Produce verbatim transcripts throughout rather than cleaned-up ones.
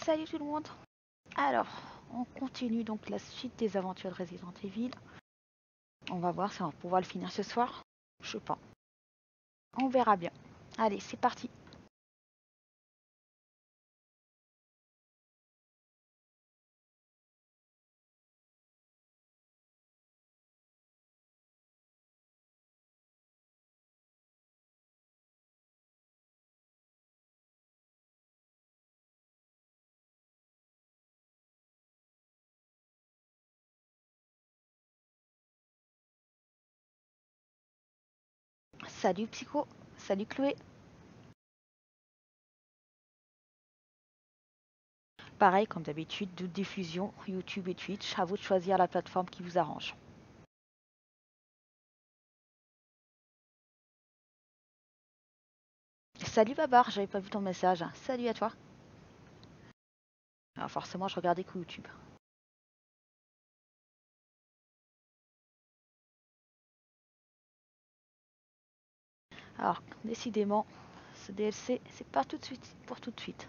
Salut tout le monde. Alors, on continue donc la suite des aventures de Resident Evil. On va voir si on va pouvoir le finir ce soir. Je sais pas. On verra bien. Allez, c'est parti. Salut Psycho. Salut Chloé. Pareil, comme d'habitude, doute diffusion, YouTube et Twitch. À vous de choisir la plateforme qui vous arrange. Salut Babar, j'avais pas vu ton message. Salut à toi. Alors forcément, je regardais que YouTube. Alors, décidément, ce D L C, c'est pas tout de suite pour tout de suite.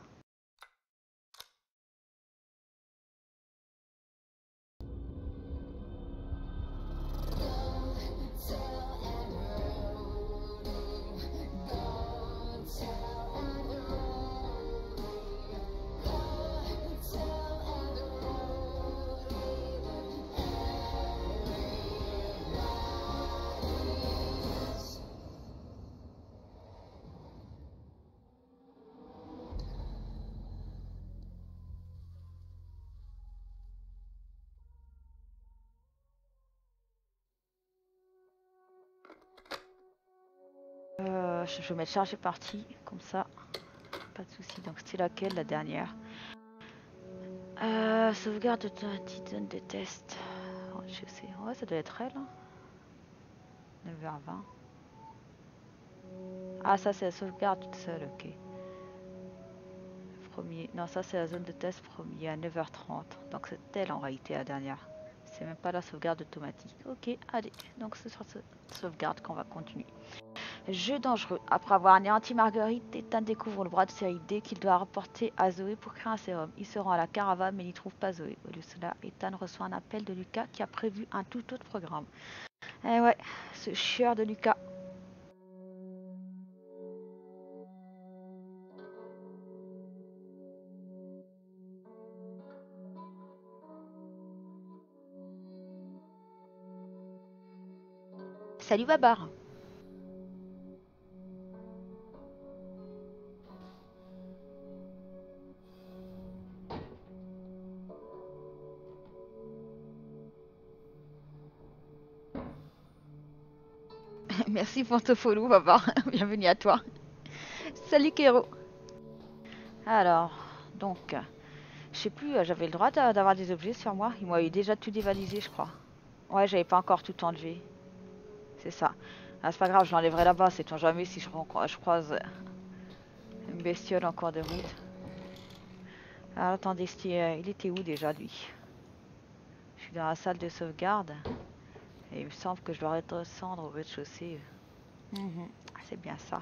Euh, je vais mettre chargé partie, comme ça, pas de soucis. Donc c'était laquelle, la dernière? Euh, sauvegarde de ta petite zone de test. Oh, je sais, ouais, ça doit être elle. Hein. neuf heures vingt. Ah, ça c'est la sauvegarde toute seule, ok. Premier, non, ça c'est la zone de test premier à neuf heures trente. Donc c'est elle en réalité la dernière. C'est même pas la sauvegarde automatique. Ok, allez, donc c'est sur cette sauvegarde qu'on va continuer. Jeu dangereux. Après avoir anéanti Marguerite, Ethan découvre le bras de série D qu'il doit rapporter à Zoé pour créer un sérum. Il se rend à la caravane mais n'y trouve pas Zoé. Au lieu de cela, Ethan reçoit un appel de Lucas qui a prévu un tout autre programme. Eh ouais, ce chieur de Lucas. Salut Babar. Merci pour ton follow Babar. Bienvenue à toi. Salut Kero. Alors, donc, je sais plus, j'avais le droit d'avoir des objets sur moi. Ils m'avaient déjà tout dévalisé, je crois. Ouais, j'avais pas encore tout enlevé. C'est ça. Ah, c'est pas grave, je l'enlèverai là-bas, sait-on jamais si je, je croise une bestiole en cours de route. Alors attendez, il était où déjà lui? Je suis dans la salle de sauvegarde. Et il me semble que je dois redescendre au rez-de-chaussée. Mmh. C'est bien ça.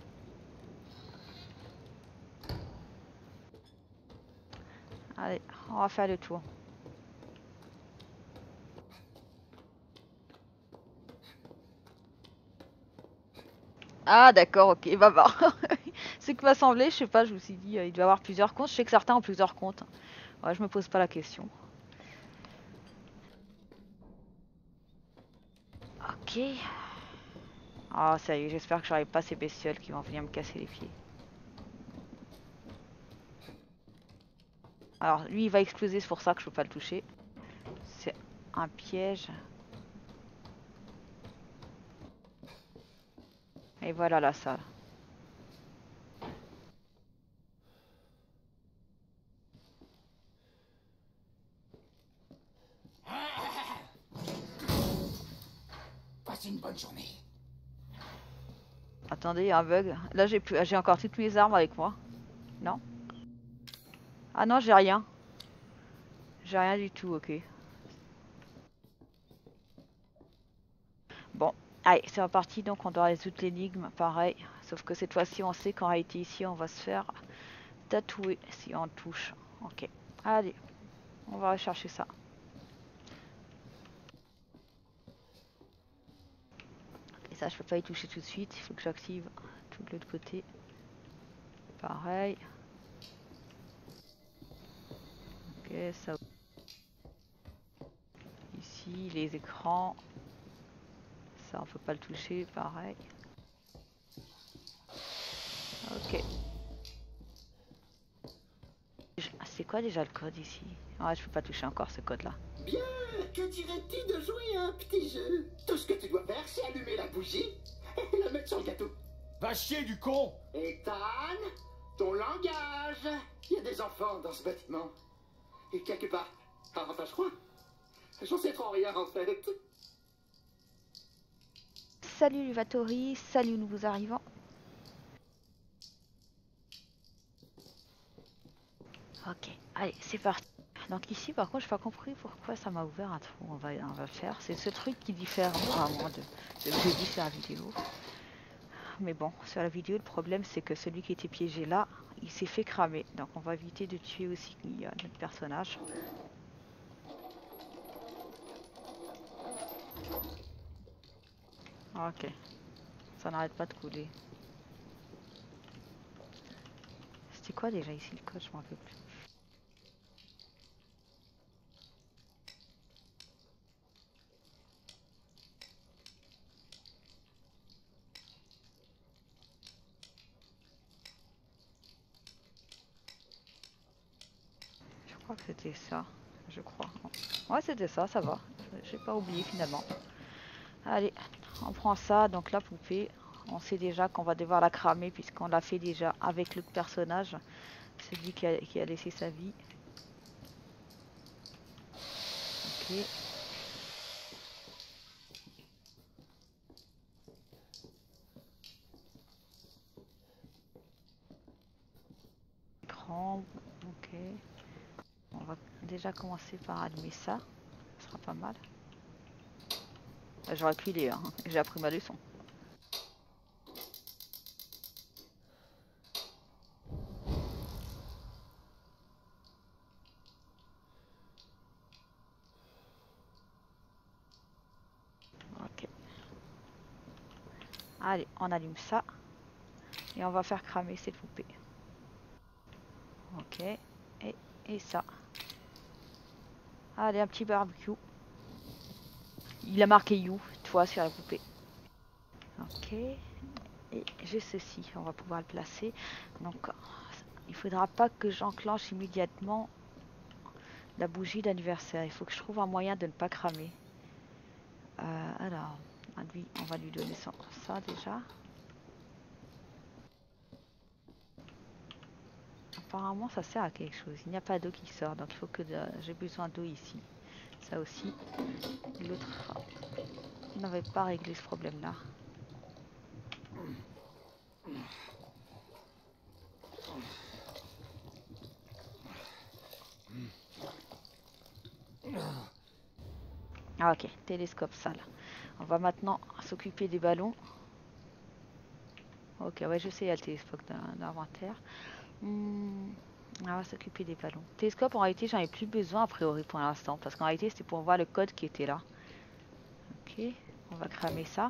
Allez, on va faire le tour. Ah d'accord, ok, va voir. Ce qui m'a semblé, je sais pas, je me suis dit, euh, il doit y avoir plusieurs comptes. Je sais que certains ont plusieurs comptes. Ouais, je me pose pas la question. Ok. Ah, oh, ça y est, j'espère que j'aurai pas ces bestioles qui vont venir me casser les pieds. Alors, lui, il va exploser, c'est pour ça que je peux pas le toucher. C'est un piège. Et voilà la salle. Passez une bonne journée. Attendez, il y a un bug. Là, j'ai plus, j'ai encore toutes mes armes avec moi. Non? Ah non, j'ai rien. J'ai rien du tout, ok. Bon, allez, c'est reparti. Donc, on doit résoudre l'énigme, pareil. Sauf que cette fois-ci, on sait qu'en réalité, ici, on va se faire tatouer si on touche. Ok, allez, on va rechercher ça. Et ça, je peux pas y toucher tout de suite, il faut que j'active tout de l'autre côté. Pareil. Ok, ça. Ici, les écrans. Ça, on peut pas le toucher, pareil. Ok. C'est quoi déjà le code ici? Ouais, je peux pas toucher encore ce code là. Bien, que dirais-tu de jouer à un petit jeu? Tout ce que tu dois faire, c'est allumer la bougie et la mettre sur le gâteau. Va chier du con! Ethan, ton langage. Il y a des enfants dans ce bâtiment. Et quelque part. Ah, enfin, je crois. J'en sais trop rien en fait. Salut Luvatori, salut nouveaux arrivants. Ok, allez, c'est parti. Donc ici, par contre, je n'ai pas compris pourquoi ça m'a ouvert un trou. On va, on va le faire. C'est ce truc qui diffère vraiment de, de ce que j'ai dit sur la vidéo. Mais bon, sur la vidéo, le problème, c'est que celui qui était piégé là, il s'est fait cramer. Donc on va éviter de tuer aussi notre personnage. Ok, ça n'arrête pas de couler. C'était quoi déjà ici le code? Je m'en rappelle plus. Je crois que c'était ça. Je crois. Ouais, c'était ça, ça va. J'ai pas oublié finalement. Allez, on prend ça. Donc la poupée, on sait déjà qu'on va devoir la cramer puisqu'on l'a fait déjà avec l'autre personnage. Celui qui a, qui a laissé sa vie. Ok. Écran. Ok. On va déjà commencer par allumer ça. Ce sera pas mal. J'aurais pu lire, hein. J'ai appris ma leçon. Ok. Allez, on allume ça. Et on va faire cramer cette poupée. Ok. Et, et ça. Allez, un petit barbecue. Il a marqué You, toi, sur la poupée. Ok. Et j'ai ceci, on va pouvoir le placer. Donc, il faudra pas que j'enclenche immédiatement la bougie d'anniversaire. Il faut que je trouve un moyen de ne pas cramer. Euh, alors, lui, on va lui donner ça, ça déjà. Apparemment, ça sert à quelque chose. Il n'y a pas d'eau qui sort, donc il faut que j'ai besoin d'eau ici. Ça aussi. L'autre n'avait pas réglé ce problème-là. Ah ok, télescope sale. On va maintenant s'occuper des ballons. Ok, ouais, je sais, il y a le télescope d'inventaire. Hmm, on va s'occuper des ballons. Télescope, en réalité, j'en ai plus besoin a priori pour l'instant. Parce qu'en réalité, c'était pour voir le code qui était là. Ok, on va cramer ça.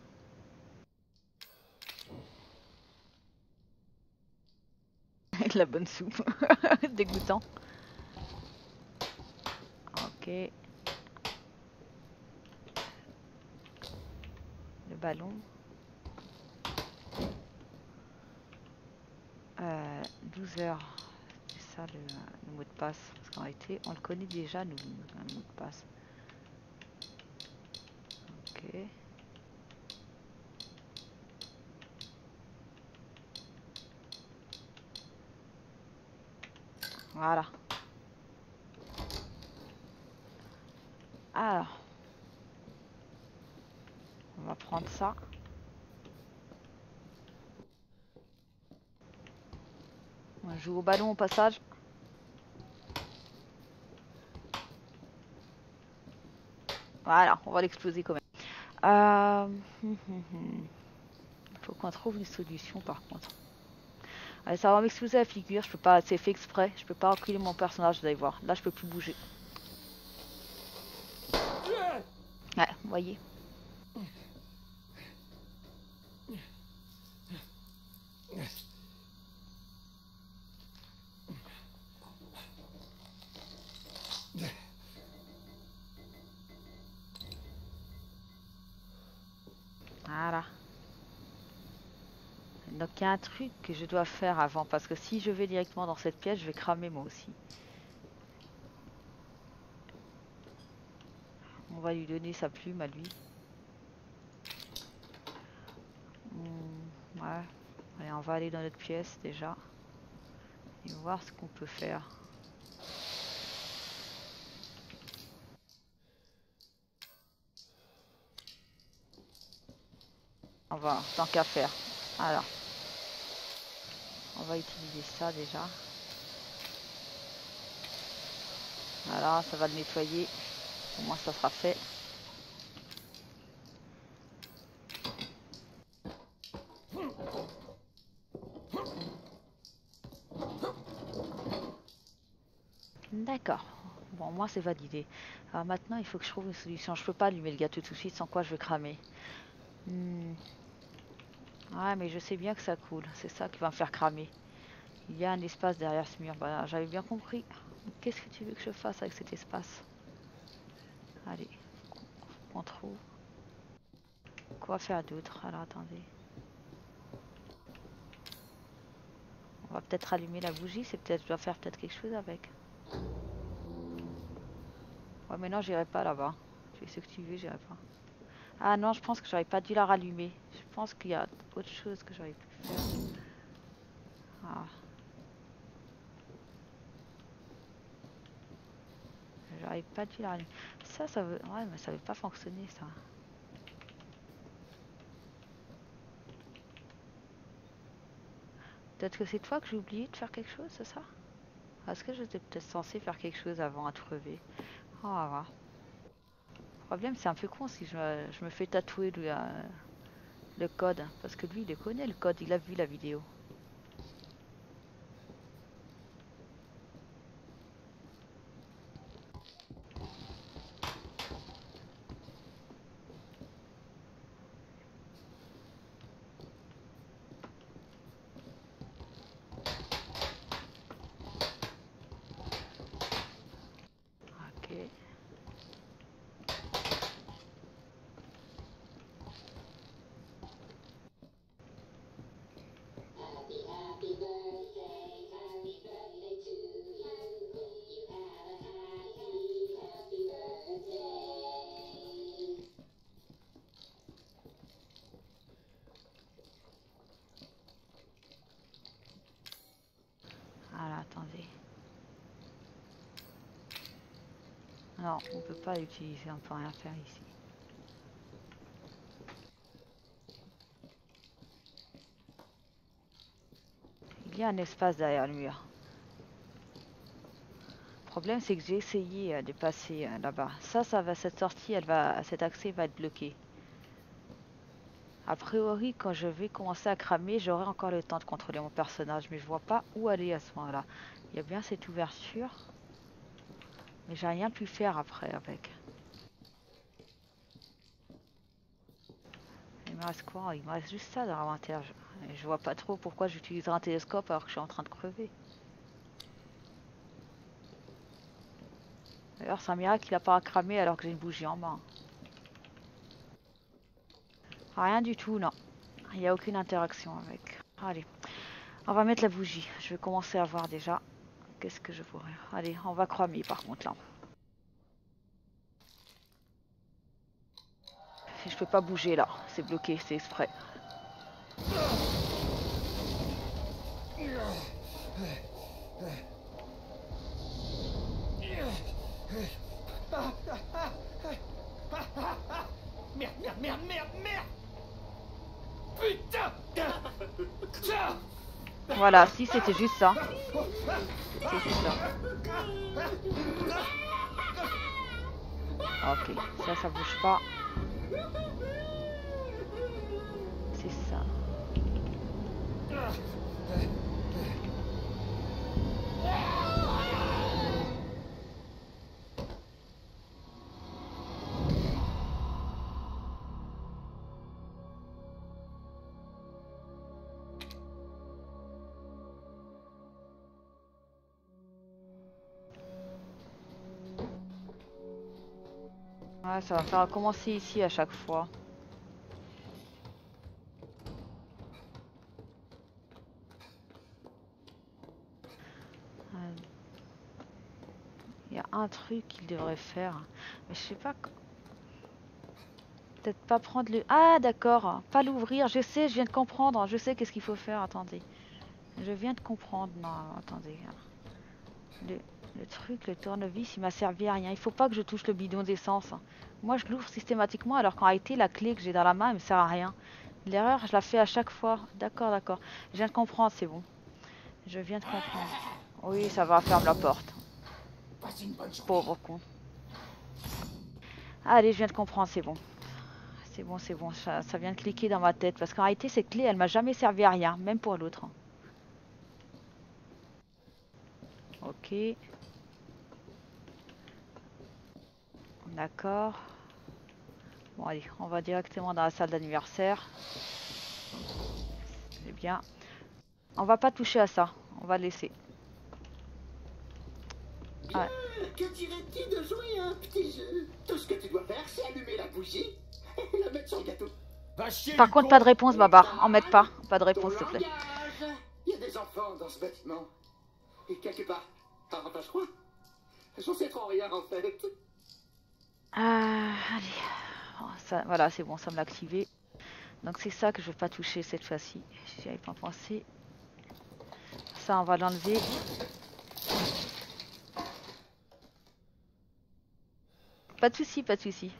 La bonne soupe. Dégoûtant. Ok. Le ballon. Euh, douze heures. C'est ça le, le mot de passe. Parce qu'en réalité, on le connaît déjà, nous, le mot de passe. Ok. Voilà. Alors. On va prendre ça. On joue au ballon au passage. Voilà, on va l'exploser quand même. Euh... Faut qu'on trouve une solution par contre. Allez, ça va m'exploser la figure, je peux pas, c'est fait exprès, je peux pas reculer mon personnage, vous allez voir. Là, je peux plus bouger. Ouais, vous voyez. Voilà. Donc il y a un truc que je dois faire avant, parce que si je vais directement dans cette pièce, je vais cramer moi aussi. On va lui donner sa plume à lui. Hmm, ouais. Allez, on va aller dans notre pièce déjà. Et voir ce qu'on peut faire. On va, tant qu'à faire. Alors. On va utiliser ça déjà. Voilà, ça va le nettoyer. Au moins ça sera fait. D'accord. Bon, moi c'est validé. Alors maintenant, il faut que je trouve une solution. Je peux pas allumer le gâteau tout de suite, sans quoi je vais cramer. Hmm. Ouais, mais je sais bien que ça coule. C'est ça qui va me faire cramer. Il y a un espace derrière ce mur. Bah, j'avais bien compris. Qu'est-ce que tu veux que je fasse avec cet espace? Allez, on trouve. Quoi faire d'autre? Alors attendez. On va peut-être allumer la bougie. C'est peut-être, je dois faire peut-être quelque chose avec. Ouais, mais non, j'irai pas là-bas. Tu fais ce que tu veux, j'irai pas. Ah non, je pense que j'aurais pas dû la rallumer. Je pense qu'il y a autre chose que j'aurais pu faire. Ah. J'aurais pas dû la rallumer. Ça, ça veut... Ouais, mais ça veut pas fonctionner, ça. Peut-être que c'est toi que j'ai oublié de faire quelque chose, c'est ça? Est-ce que j'étais peut-être censé faire quelque chose avant à trouver? On va voir. Le problème, c'est un peu con si je, je me fais tatouer le, euh, le code. Parce que lui, il connaît le code, il a vu la vidéo. Ok. Alors, attendez. Non, on peut pas l'utiliser, on peut rien faire ici. Il y a un espace derrière le mur. Le problème, c'est que j'ai essayé euh, de passer euh, là-bas. Ça, ça va, cette sortie, elle va, cet accès va être bloqué. A priori, quand je vais commencer à cramer, j'aurai encore le temps de contrôler mon personnage, mais je vois pas où aller à ce moment-là. Il y a bien cette ouverture, mais j'ai rien pu faire après avec. Il me reste quoi? Il me reste juste ça dans l'inventaire. Je, je vois pas trop pourquoi j'utiliserai un télescope alors que je suis en train de crever. D'ailleurs, c'est un miracle qu'il a pas cramé alors que j'ai une bougie en main. Rien du tout, non. Il n'y a aucune interaction avec. Allez, on va mettre la bougie. Je vais commencer à voir déjà. Qu'est-ce que je pourrais... Allez, on va cramer par contre là. Je peux pas bouger là. C'est bloqué, c'est exprès. Merde, merde, merde, merde, merde! Putain! Voilà, si c'était juste ça. C'est juste ça. Ok, ça, ça bouge pas. C'est ça. Ouais, ça va faire recommencer ici à chaque fois. Il y a un truc qu'il devrait faire. Mais je sais pas. Peut-être pas prendre le... Ah d'accord, pas l'ouvrir. Je sais, je viens de comprendre. Je sais qu'est-ce qu'il faut faire. Attendez. Je viens de comprendre. Non, attendez. Le, le truc, le tournevis, il m'a servi à rien. Il faut pas que je touche le bidon d'essence. Moi, je l'ouvre systématiquement alors qu'en réalité, la clé que j'ai dans la main, elle me sert à rien. L'erreur, je la fais à chaque fois. D'accord, d'accord. Je viens de comprendre, c'est bon. Je viens de comprendre. Oui, ça va, ferme la porte. Pauvre con. Allez, je viens de comprendre, c'est bon. C'est bon, c'est bon, ça, ça vient de cliquer dans ma tête. Parce qu'en réalité, cette clé, elle m'a jamais servi à rien, même pour l'autre. Ok. D'accord. Bon, allez, on va directement dans la salle d'anniversaire. C'est bien. On va pas toucher à ça, on va laisser. Bien, ouais. Que dirais-tu de jouer à un petit jeu? Tout ce que tu dois faire, c'est allumer la bougie et la mettre sur le gâteau. Par contre, pas de réponse, Babar. En mette pas. Pas de réponse, s'il te plaît. Il y a des enfants dans ce bâtiment. Et quelque part. Ah, enfin, je crois. J'en sais trop rien, en fait. Euh, allez. Oh, ça, voilà, c'est bon, ça me l'a activé. Donc c'est ça que je veux pas toucher cette fois-ci. J'y avais pas pensé. Ça, on va l'enlever. Pas de souci, pas de souci.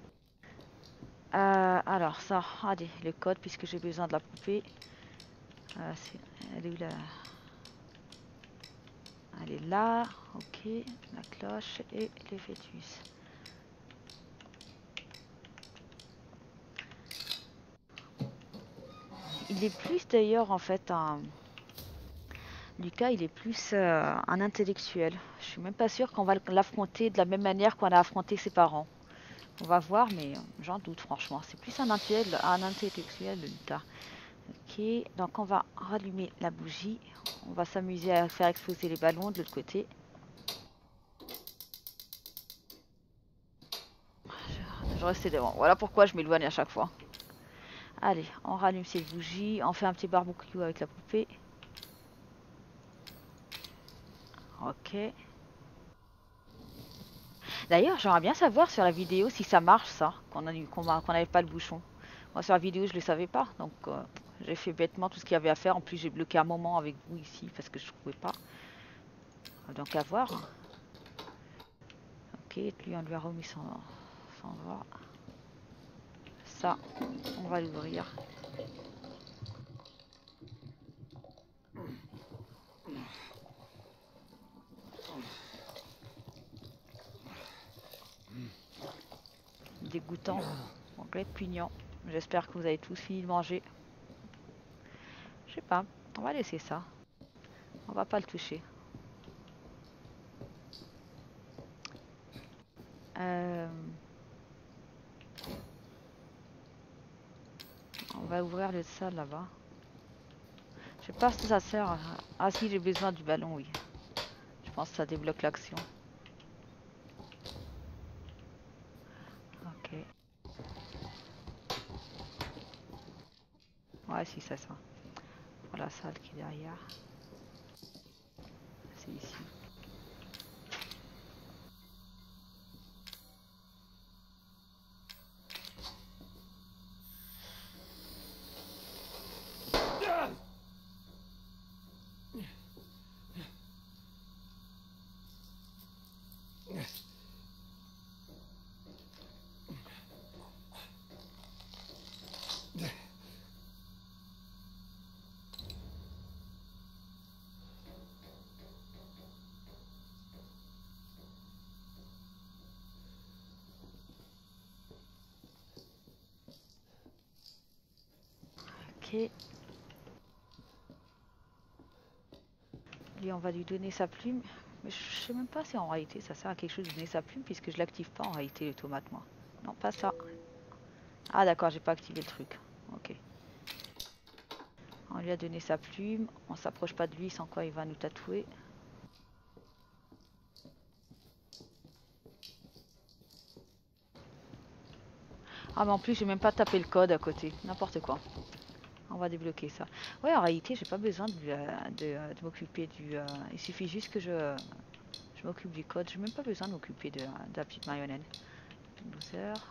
Euh, alors ça, allez, le code puisque j'ai besoin de la poupée. Euh, est, elle est où là? Elle est là, ok. La cloche et les fœtus. Il est plus d'ailleurs en fait un... Lucas, il est plus euh, un intellectuel. Je suis même pas sûre qu'on va l'affronter de la même manière qu'on a affronté ses parents. On va voir, mais j'en doute franchement. C'est plus un intellectuel, un intellectuel, Lucas. Ok, donc on va rallumer la bougie. On va s'amuser à faire exploser les ballons de l'autre côté. Je, je restais devant. Voilà pourquoi je m'éloigne à chaque fois. Allez, on rallume ces bougies. On fait un petit barbecue avec la poupée. Ok. D'ailleurs, j'aimerais bien savoir sur la vidéo si ça marche ça, qu'on n'avait qu'on qu'on pas le bouchon. Moi sur la vidéo je ne le savais pas, donc euh, j'ai fait bêtement tout ce qu'il y avait à faire. En plus j'ai bloqué un moment avec vous ici parce que je ne trouvais pas. Donc à voir. Ok, lui on lui a remis son, son va. Ça, on va l'ouvrir. Dégoûtant, anglais pugnant. J'espère que vous avez tous fini de manger. Je sais pas, on va laisser ça. On va pas le toucher. Euh... On va ouvrir le salle là-bas. Je sais pas si ça sert. Ah si, j'ai besoin du ballon, oui. Je pense que ça débloque l'action. Ok. Ouais, si, c'est ça. Pour la salle qui est derrière. C'est ici. Ok. Lui, on va lui donner sa plume. Mais je sais même pas si en réalité ça sert à quelque chose de donner sa plume puisque je l'active pas en réalité les tomates moi. Non, pas ça. Ah d'accord, j'ai pas activé le truc. Ok. On lui a donné sa plume. On s'approche pas de lui sans quoi il va nous tatouer. Ah mais en plus j'ai même pas tapé le code à côté, n'importe quoi. On va débloquer ça. Ouais, en réalité j'ai pas besoin de, euh, de, euh, de m'occuper du... euh, il suffit juste que je, je m'occupe du code. J'ai même pas besoin de m'occuper de, de la petite marionnette. douze heures.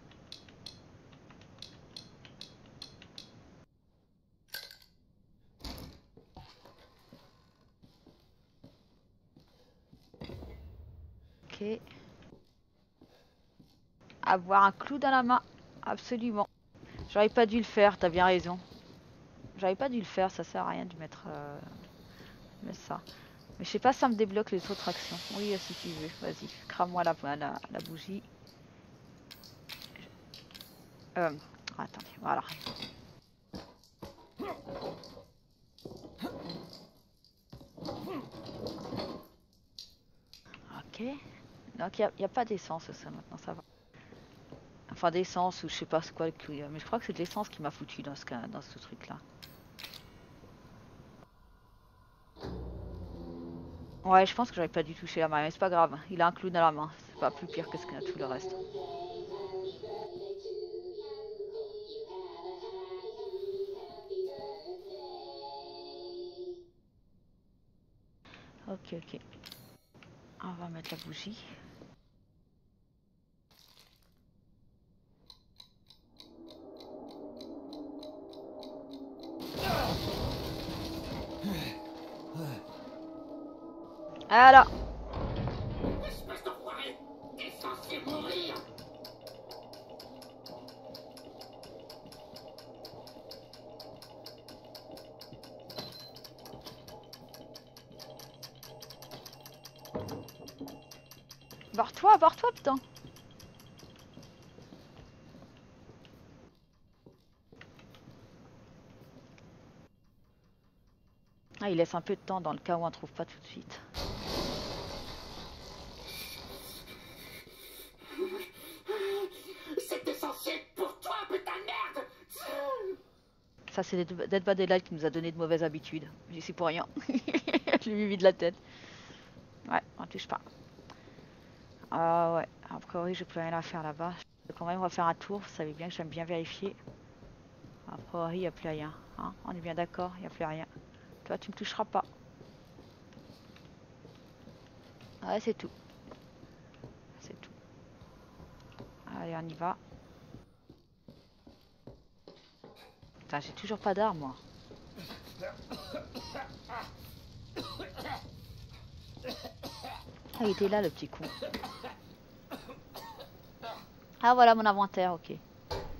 Ok. Avoir un clou dans la main. Absolument. J'aurais pas dû le faire, t'as bien raison. J'aurais pas dû le faire, ça sert à rien de mettre, euh, mettre ça. Mais je sais pas si ça me débloque les autres actions. Oui, si tu veux, vas-y, crame-moi la, la, la bougie. Euh, attendez, voilà. Ok. Donc il n'y a, a pas d'essence ça maintenant, ça va. Enfin d'essence ou je sais pas ce quoi, mais je crois que c'est de l'essence qui m'a foutu dans ce, dans ce truc là. Ouais, je pense que j'aurais pas dû toucher la main, mais c'est pas grave. Il a un clou dans la main, c'est pas plus pire que ce que tout le reste. Ok, ok. On va mettre la bougie. Alors. Espèce d'enfoiré! T'es censé mourir! Barre-toi, barre-toi, putain. Ah, il laisse un peu de temps dans le cas où on ne trouve pas tout de suite. C'était censé être pour toi, putain de merde! Ça, c'est Dead by Daylight qui nous a donné de mauvaises habitudes. J'y suis pour rien. Je lui ai mis de la tête. Ouais, on touche pas. Ah ouais, a priori, j'ai plus rien à faire là-bas. Je vais quand même refaire un tour. Vous savez bien que j'aime bien vérifier. A priori, il n'y a plus rien. Hein, on est bien d'accord, il n'y a plus rien. Toi, tu me toucheras pas. Ouais, c'est tout. C'est tout. Allez, on y va. Putain, j'ai toujours pas d'arme, moi. Ah, il était là, le petit con. Ah, voilà mon inventaire, ok. Ouais,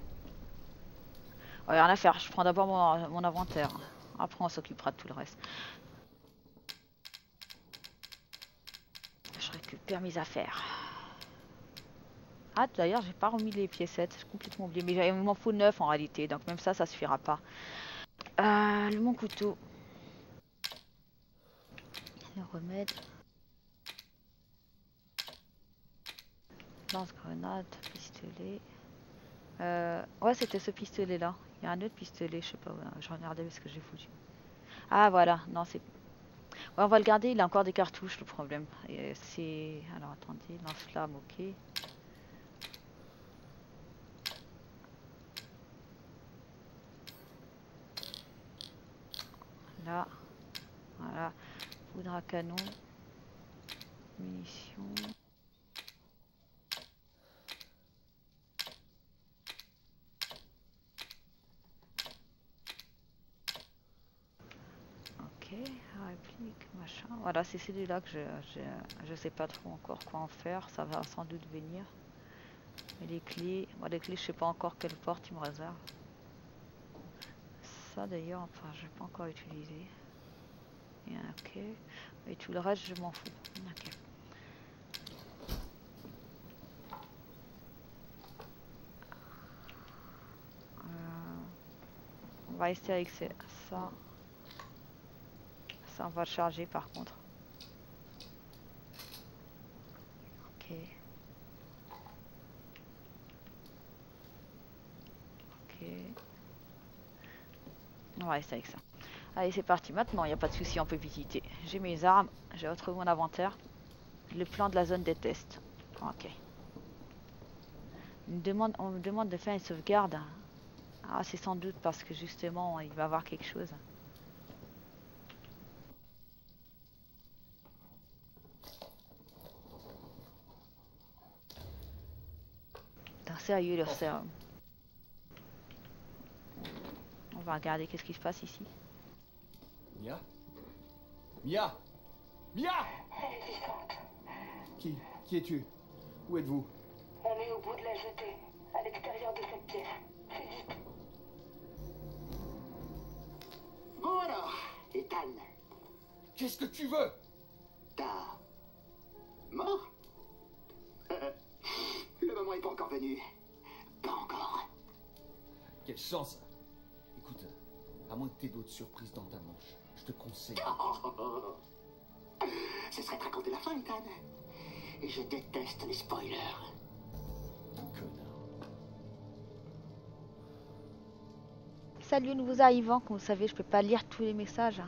rien à faire, je prends d'abord mon, mon inventaire. Après, on s'occupera de tout le reste. Je récupère mes affaires. Ah, d'ailleurs, j'ai pas remis les piécettes, j'ai complètement oublié. Mais il m'en faut neuf en réalité, donc même ça, ça suffira pas. Euh, le, mon couteau. Le remède. Lance-grenade, pistolet. Euh, ouais, c'était ce pistolet-là. Il y a un autre pistolet, je sais pas, je regardais ce que j'ai foutu. Ah, voilà, non, c'est... Ouais, on va le garder, il a encore des cartouches, le problème. C'est... Alors, attendez, lance-flamme, ok. Là, voilà. Poudre à canon. Munitions. Ok, réplique, machin. Voilà, c'est celui-là que je, je, je sais pas trop encore quoi en faire. Ça va sans doute venir. Et les clés, bon, les clés, je sais pas encore quelle porte il me réserve. Ça d'ailleurs, enfin, je vais pas encore utiliser. Ok. Et tout le reste, je m'en fous. Ok. Euh, on va rester avec ça. Ça, on va le charger par contre. Ok. Ok. On va rester avec ça. Allez, c'est parti. Maintenant, il n'y a pas de souci, on peut visiter. J'ai mes armes, j'ai retrouvé mon inventaire. Le plan de la zone des tests. Ok. On me demande, on me demande de faire une sauvegarde. Ah, c'est sans doute parce que justement, il va y avoir quelque chose. Putain, sérieux, leur sérum. On va regarder qu'est-ce qui se passe ici. Mia? Mia? Mia? Elle est vivante. Qui? Qui es-tu? Où êtes-vous? On est au bout de la jetée, à l'extérieur de cette pièce. Fais vite. Bon alors, Ethan, Qu'est-ce que tu veux? t'as... mort? Euh, Le moment est pas encore venu. Pas encore. Quelle chance! Écoute, à moins que t'aies d'autres surprises dans ta manche, je te conseille. Oh, ce serait de raconter la fin, Ethan. Et je déteste les spoilers. Connard. Salut nouveaux arrivants, comme vous savez, je peux pas lire tous les messages.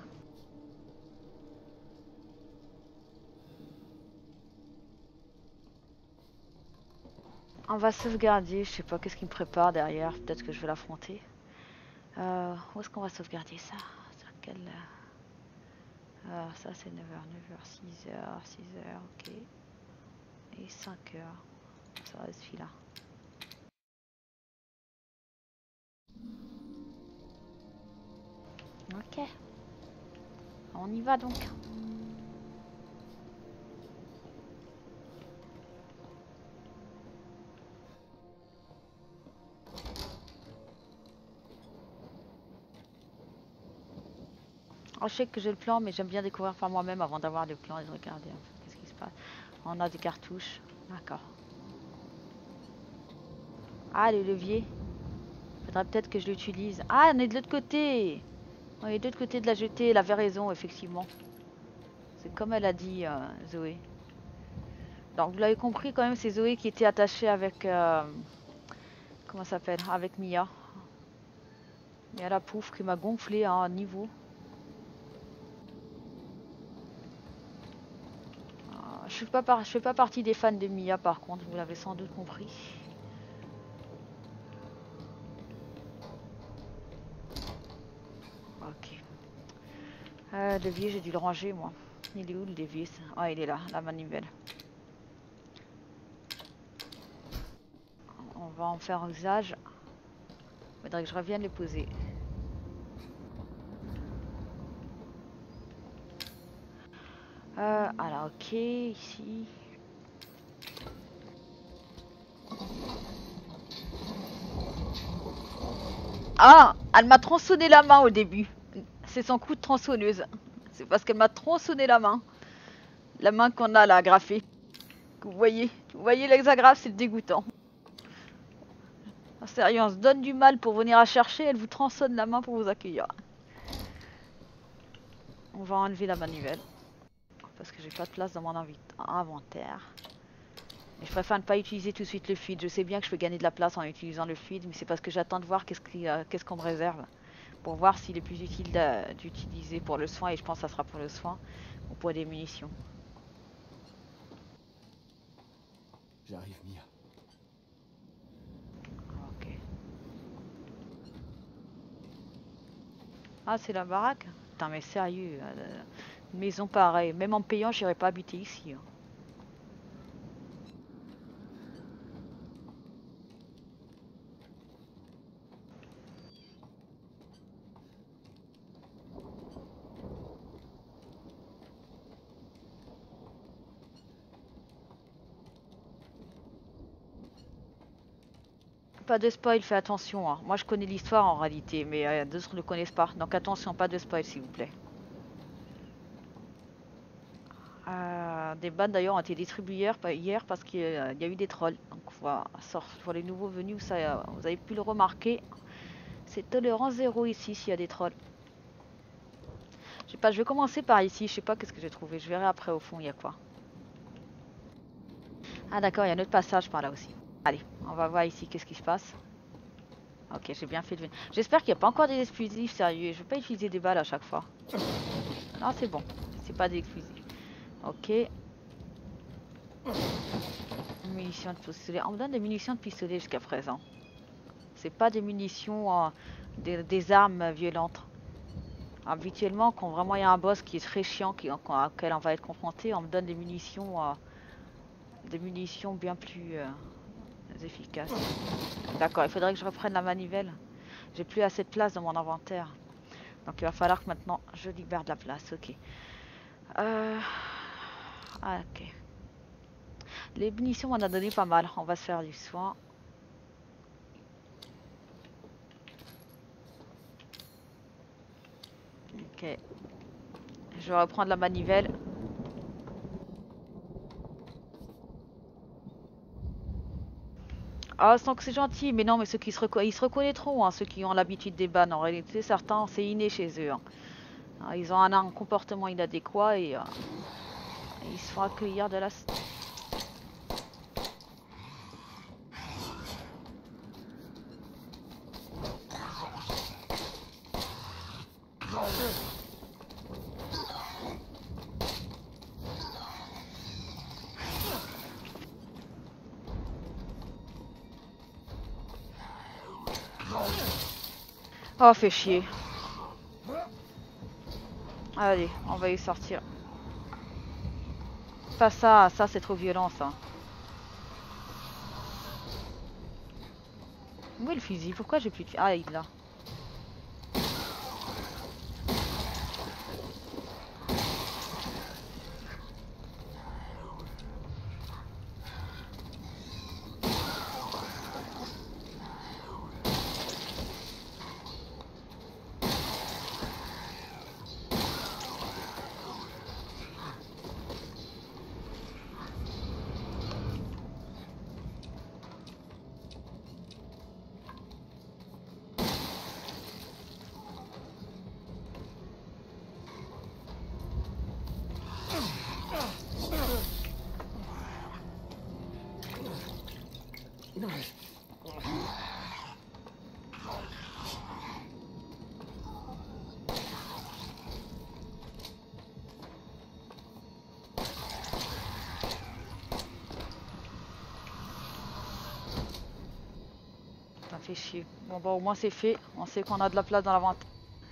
On va sauvegarder, je sais pas qu'est-ce qui me prépare derrière, peut-être que je vais l'affronter. Euh, où est-ce qu'on va sauvegarder ça? Sur quel... euh, ça c'est neuf heures, neuf heures, six heures, six heures, ok. Et cinq heures. Ça reste celui-là. Ok. On y va donc. Oh, je sais que j'ai le plan, mais j'aime bien découvrir par moi-même avant d'avoir le plan et de regarder un peu qu'est-ce qui se passe. On a des cartouches. D'accord. Ah, le levier. Faudrait peut-être que je l'utilise. Ah, on est de l'autre côté. On est de l'autre côté de la jetée. Elle avait raison, effectivement. C'est comme elle a dit, euh, Zoé. Donc, vous l'avez compris quand même, c'est Zoé qui était attachée avec... Euh, comment ça s'appelle? Avec Mia. Mia la pouf qui m'a gonflé à un niveau. Je suis pas par... je fais pas partie des fans de Mia par contre, vous l'avez sans doute compris. Ok. Euh, le levier, j'ai dû le ranger moi. Il est où le levier? Ah, il est là, la manivelle. On va en faire usage. Il faudrait que je revienne les poser. Euh, alors ok, ici. Ah, elle m'a tronçonné la main au début. C'est son coup de tronçonneuse. C'est parce qu'elle m'a tronçonné la main. La main qu'on a là, agrafée. Vous voyez, vous voyez l'hexagrafe, c'est dégoûtant. Sérieux, on se donne du mal pour venir à chercher, elle vous tronçonne la main pour vous accueillir. On va enlever la manivelle. Parce que j'ai pas de place dans mon inventaire. Et je préfère ne pas utiliser tout de suite le feed. Je sais bien que je peux gagner de la place en utilisant le feed, mais c'est parce que j'attends de voir qu'est-ce qu'on euh, qu'est-ce qu'on me réserve. Pour voir s'il est plus utile d'utiliser pour le soin, et je pense que ça sera pour le soin, ou pour des munitions. J'arrive, Mia. Ok. Ah, c'est la baraque? Putain, mais sérieux, euh, une maison pareille. Même en payant, j'irais pas habiter ici. Hein. Pas de spoil, fais attention. Hein. Moi, je connais l'histoire en réalité, mais euh, d'autres ne le connaissent pas. Donc attention, pas de spoil, s'il vous plaît. Euh, des bannes d'ailleurs ont été distribuées hier, hier parce qu'il y a eu des trolls. Donc voilà, pour les nouveaux venus, ça, vous avez pu le remarquer. C'est tolérance zéro ici s'il y a des trolls. Je sais pas, je vais commencer par ici. Je sais pas qu'est-ce que j'ai trouvé. Je verrai après au fond il y a quoi. Ah d'accord, il y a un autre passage par là aussi. Allez, on va voir ici qu'est-ce qui se passe. Ok, j'ai bien fait de venir. J'espère qu'il n'y a pas encore des explosifs, sérieux. Je vais pas utiliser des balles à chaque fois. Non, c'est bon. C'est pas des explosifs. Ok. Munitions de pistolet. On me donne des munitions de pistolet jusqu'à présent. C'est pas des munitions, euh, des, des armes violentes. Habituellement, quand vraiment il y a un boss qui est très chiant, qui, à lequel on va être confronté, on me donne des munitions, euh, des munitions bien plus euh, efficaces. D'accord, il faudrait que je reprenne la manivelle. J'ai plus assez de place dans mon inventaire. Donc il va falloir que maintenant je libère de la place. Ok. Euh... Ah, ok. Les munitions, on en a donné pas mal. On va se faire du soin. Ok. Je vais reprendre la manivelle. Ah, sans que c'est gentil, mais non, mais ceux qui se, reco ils se reconnaîtront, hein, ceux qui ont l'habitude des bannes. En réalité, certains, c'est inné chez eux. Hein. Ah, ils ont un, un comportement inadéquat et euh, ils se font accueillir de la... Oh, fait chier. Allez, on va y sortir. Pas ça, ça c'est trop violent ça. Où est le fusil? Pourquoi j'ai plus de... Ah, il est là. Ça fait chier. Bon bah au moins c'est fait. On sait qu'on a de la place dans la vente.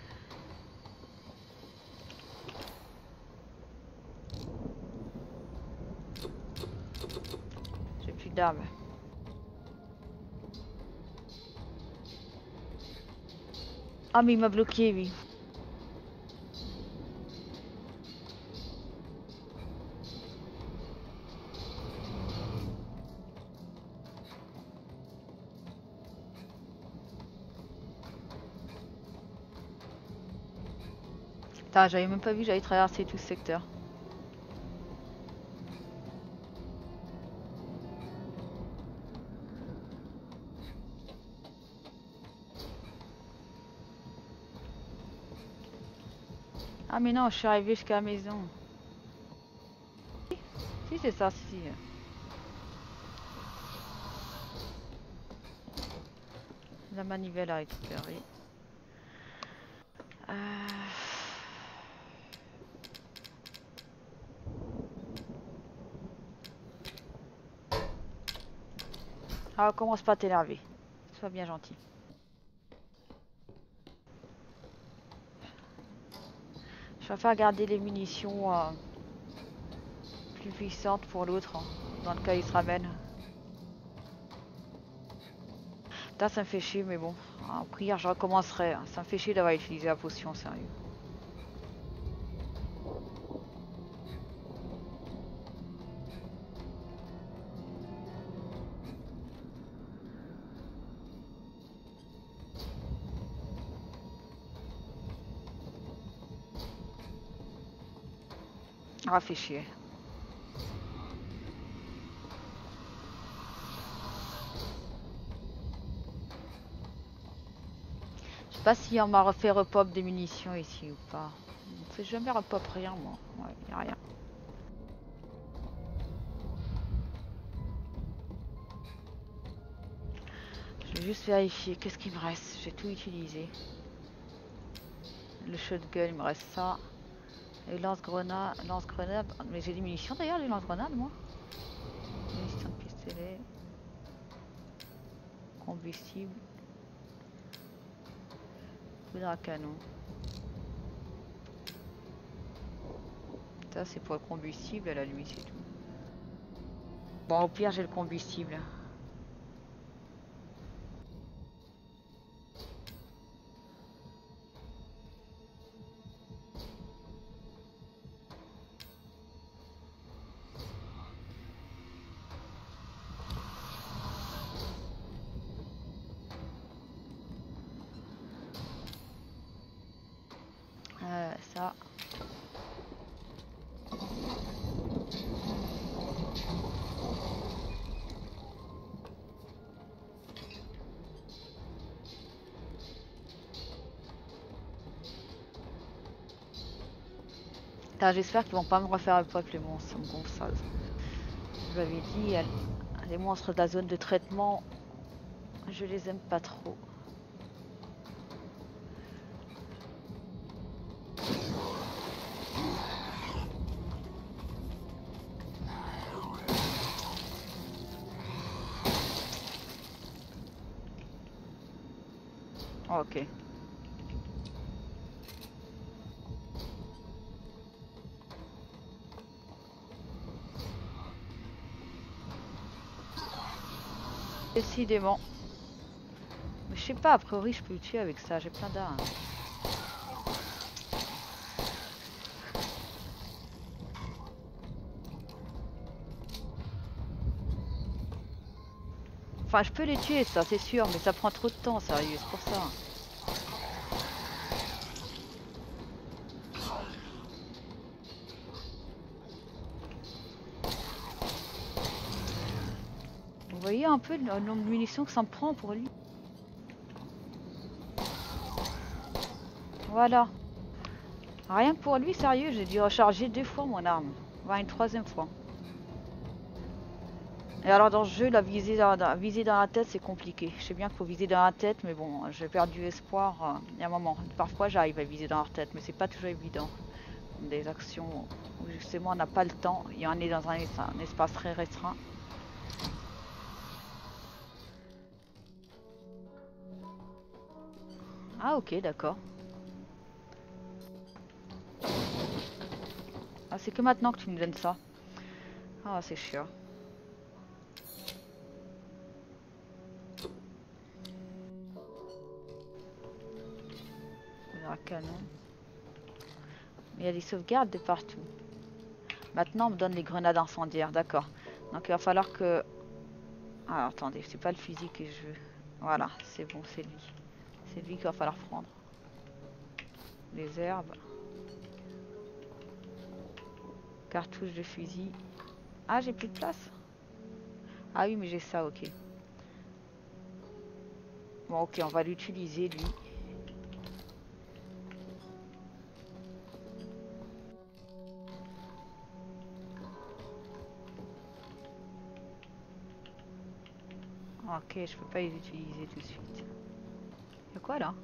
J'ai plus d'armes. Ah mais il m'a bloqué lui. Putain, j'avais même pas vu que j'allais traverser tout ce secteur. Ah mais non, je suis arrivée jusqu'à la maison. Si c'est ça, si. La manivelle à récupérer. Euh... Ah, commence pas à t'énerver. Sois bien gentil. Je vais faire garder les munitions euh, plus puissantes pour l'autre, hein, dans le cas où il se ramène. Putain, ça me fait chier, mais bon. En prière, je recommencerai. Hein. Ça me fait chier d'avoir utilisé la potion, sérieux. Ah, fait chier. Je sais pas si on m'a refait repop des munitions ici ou pas. On fait jamais repop rien, moi. Ouais, y a rien. Je vais juste vérifier qu'est-ce qu'il me reste. J'ai tout utilisé. Le shotgun, il me reste ça. Les lance-grenades, lance-grenades. Mais j'ai des munitions d'ailleurs, les lance-grenades, moi. Munitions de pistolet. télé. Combustible. Poudre à canon. Ça c'est pour le combustible à la limite, c'est tout. Bon, au pire j'ai le combustible. Euh, ça. J'espère qu'ils vont pas me refaire le peuple les monstres, ça me gonfle ça. Je vous l'avais dit, elle, les monstres de la zone de traitement, je les aime pas trop. Oh, ok. Décidément. Mais je sais pas, a priori je peux le tuer avec ça, j'ai plein d'armes. Enfin je peux les tuer ça c'est sûr, mais ça prend trop de temps sérieux, c'est pour ça. Vous voyez un peu le nombre de munitions que ça me prend pour lui. Voilà. Rien que pour lui, sérieux, j'ai dû recharger deux fois mon arme. Enfin, une troisième fois. Et alors dans ce jeu, la visée dans, dans, viser dans la tête, c'est compliqué. Je sais bien qu'il faut viser dans la tête, mais bon, j'ai perdu espoir. Euh, il y a un moment. Parfois, j'arrive à viser dans la tête, mais c'est pas toujours évident. Des actions où justement on n'a pas le temps. Il y en est dans un, un espace très restreint. Ah ok, d'accord. Ah c'est que maintenant que tu me donnes ça. Ah c'est chiant. Un canon. Mais il y a des sauvegardes de partout. Maintenant on me donne les grenades incendiaires, d'accord. Donc il va falloir que... Ah attendez, c'est pas le fusil que je veux. Voilà, c'est bon, c'est lui. C'est lui qu'il va falloir prendre. Les herbes. Cartouche de fusil. Ah, j'ai plus de place. Ah oui, mais j'ai ça, ok. Bon, ok, on va l'utiliser, lui. Ok, je peux pas les utiliser tout de suite. Y'a quoi, là?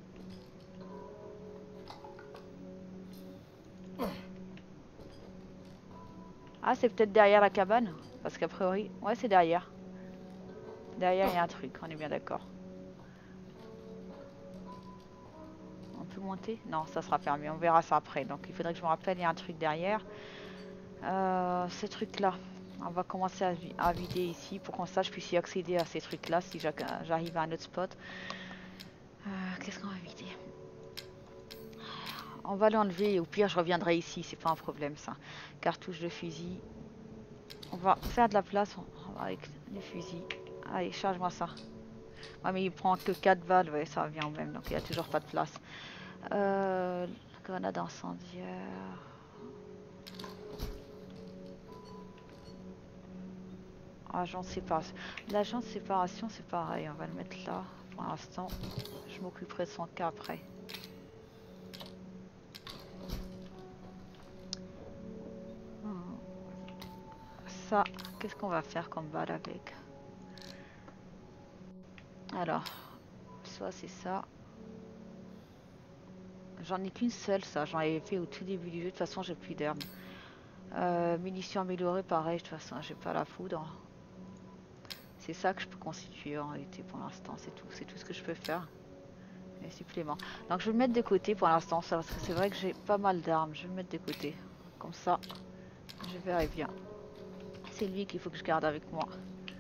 Ah, c'est peut-être derrière la cabane. Parce qu'a priori... Ouais, c'est derrière. Derrière, il y a un truc, on est bien d'accord. On peut monter? Non, ça sera fermé, on verra ça après. Donc il faudrait que je me rappelle, il y a un truc derrière. Euh, ce truc-là. On va commencer à, à vider ici pour qu'on sache, je puisse y accéder à ces trucs-là si j'arrive à un autre spot. Euh, Qu'est-ce qu'on va vider? On va l'enlever et au pire je reviendrai ici, c'est pas un problème ça. Cartouche de fusil. On va faire de la place avec les fusils. Allez, charge-moi ça. Ouais, mais il prend que quatre balles, ouais, ça revient au même, donc il n'y a toujours pas de place. Euh, grenade incendiaire. Agent de séparation. L'agent de séparation, c'est pareil, on va le mettre là pour l'instant. Je m'occuperai de son cas après. Ça, qu'est-ce qu'on va faire comme balle avec? Alors, soit c'est ça. J'en ai qu'une seule, ça. J'en avais fait au tout début du jeu. De toute façon, j'ai plus d'armes. Euh, munitions améliorées, pareil. De toute façon, j'ai pas la foudre. C'est ça que je peux constituer en réalité pour l'instant, c'est tout, c'est tout ce que je peux faire. Les suppléments. Donc je vais le mettre de côté pour l'instant, ça, parce que c'est vrai que j'ai pas mal d'armes, je vais le mettre de côté. Comme ça, je verrai bien. C'est lui qu'il faut que je garde avec moi.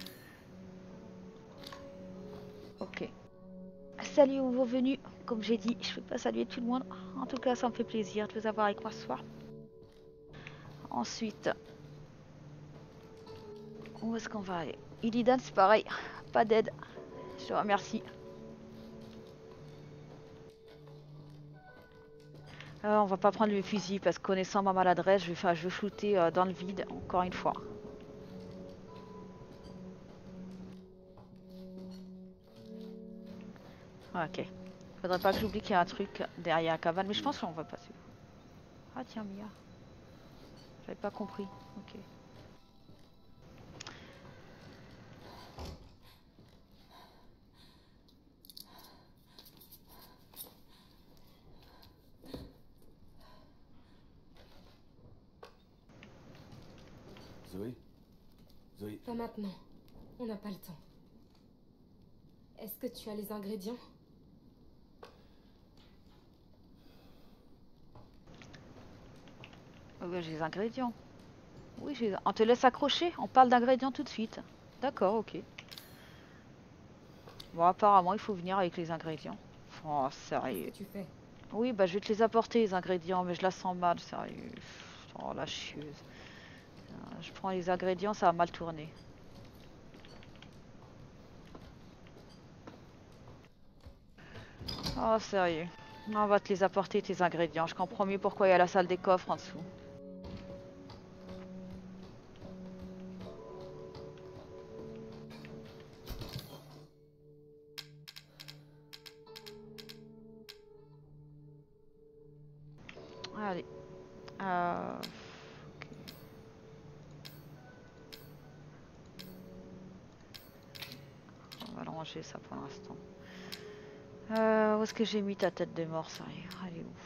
Ok. Salut ou bienvenue, comme j'ai dit, je ne peux pas saluer tout le monde. En tout cas, ça me fait plaisir de vous avoir avec moi ce soir. Ensuite, où est-ce qu'on va aller? Illidan, c'est pareil, pas d'aide. Je te remercie. Euh, on va pas prendre le fusil parce que connaissant ma maladresse, je vais faire, je vais shooter euh, dans le vide encore une fois. Ok. Faudrait pas que j'oublie qu'il y a un truc derrière la cabane, mais je pense qu'on va passer. Ah tiens Mia. J'avais pas compris. Ok. Zoé Zoé Pas maintenant. On n'a pas le temps. Est-ce que tu as les ingrédients? Oh, ben, j'ai les ingrédients. Oui, j'ai... on te laisse accrocher. On parle d'ingrédients tout de suite. D'accord, ok. Bon, apparemment, il faut venir avec les ingrédients. Oh, sérieux. Qu'est-ce que tu fais? Oui, bah je vais te les apporter, les ingrédients, mais je la sens mal, sérieux. Oh, la chieuse. Je prends les ingrédients, ça va mal tourner. Oh, sérieux. On va te les apporter, tes ingrédients. Je comprends mieux pourquoi il y a la salle des coffres en dessous. Allez. Euh... Okay. On va ranger ça pour l'instant. Euh, où est-ce que j'ai mis ta tête de mort, ça? Elle est où?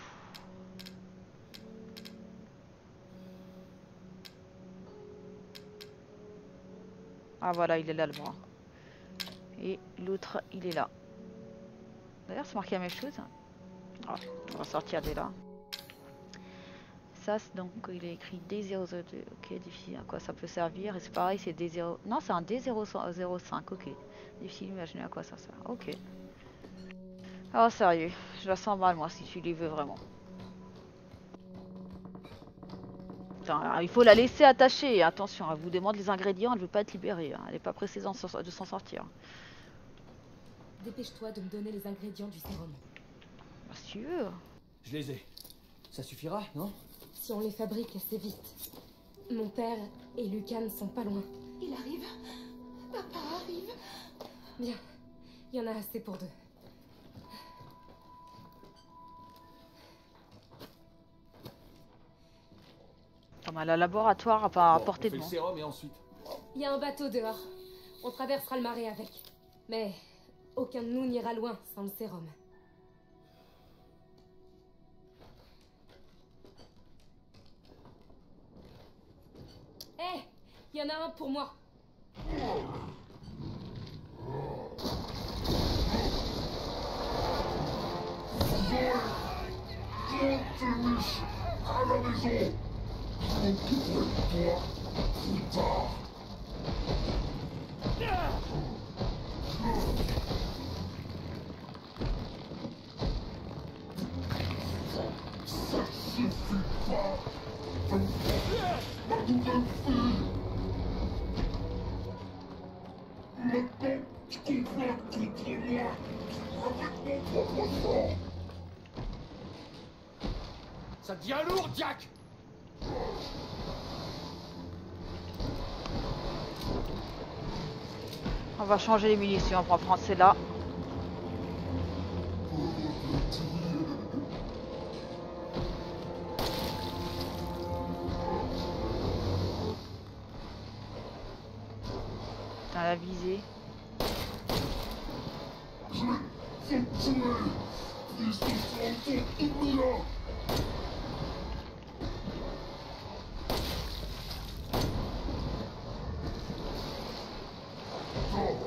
Ah voilà, il est là le bras. Et l'autre, il est là. D'ailleurs, c'est marqué la même chose. Oh, on va sortir de là. Ça, donc, il est écrit D zéro zéro deux. Ok, difficile. À quoi ça peut servir? Et c'est pareil, c'est D zéro. Non, c'est un D zéro zéro cinq. Ok. Difficile d'imaginer à quoi ça sert. Ok. Oh, sérieux. Je la sens mal, moi, si tu les veux vraiment. Attends, il faut la laisser attachée. Attention, elle vous demande les ingrédients, elle ne veut pas être libérée. Elle n'est pas pressée de s'en sortir. Dépêche-toi de me donner les ingrédients du sérum. Bah, si tu veux. Je les ai. Ça suffira, non? Si on les fabrique assez vite. Mon père et Lucan sont pas loin. Il arrive. Papa arrive. Bien. Il y en a assez pour deux. Attends, mais le laboratoire à pas Bon, portée on fait de le moi. sérum et ensuite. Il y a un bateau dehors. On traversera le marais avec. Mais aucun de nous n'ira loin sans le sérum. Hé, hey, il y en a un pour moi. À la maison. Je m'occuperai de toi plus tard. Ça suffit pas. Je me prends ma nouvelle fille. Maintenant, tu comprends contre moi. Avec mon propre sang. Ça devient lourd, Jack! On va changer les munitions, on va prendre celle-là. Putain, la visée. Je vais te tuer. Fils de fantôme, oublie-la. Go!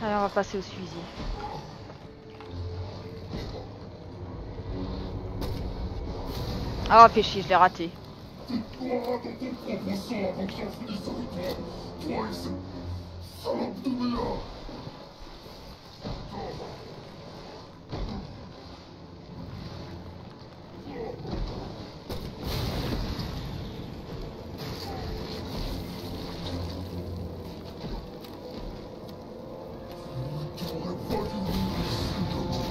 Allez, on va passer au fusil. Ah, fais chier, je l'ai raté. Tais-toi dans ton propre sang avant que j'en finisse avec toi. Toi et ce salope de Béa. T'aurais pas dû venir ici demain.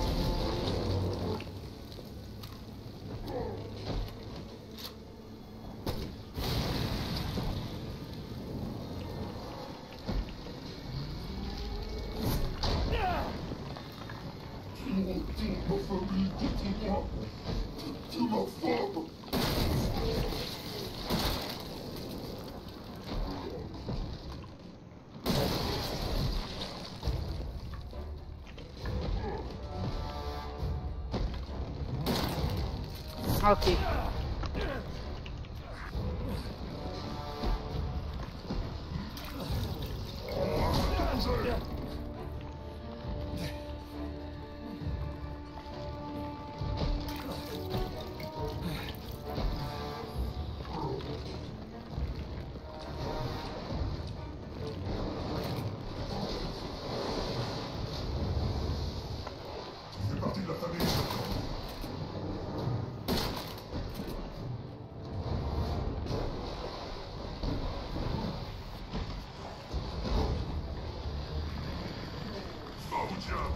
Tu retournes ma famille contre moi. Tu es ma femme. Ok. Tu fais partie de la famille maintenant. Va au diable.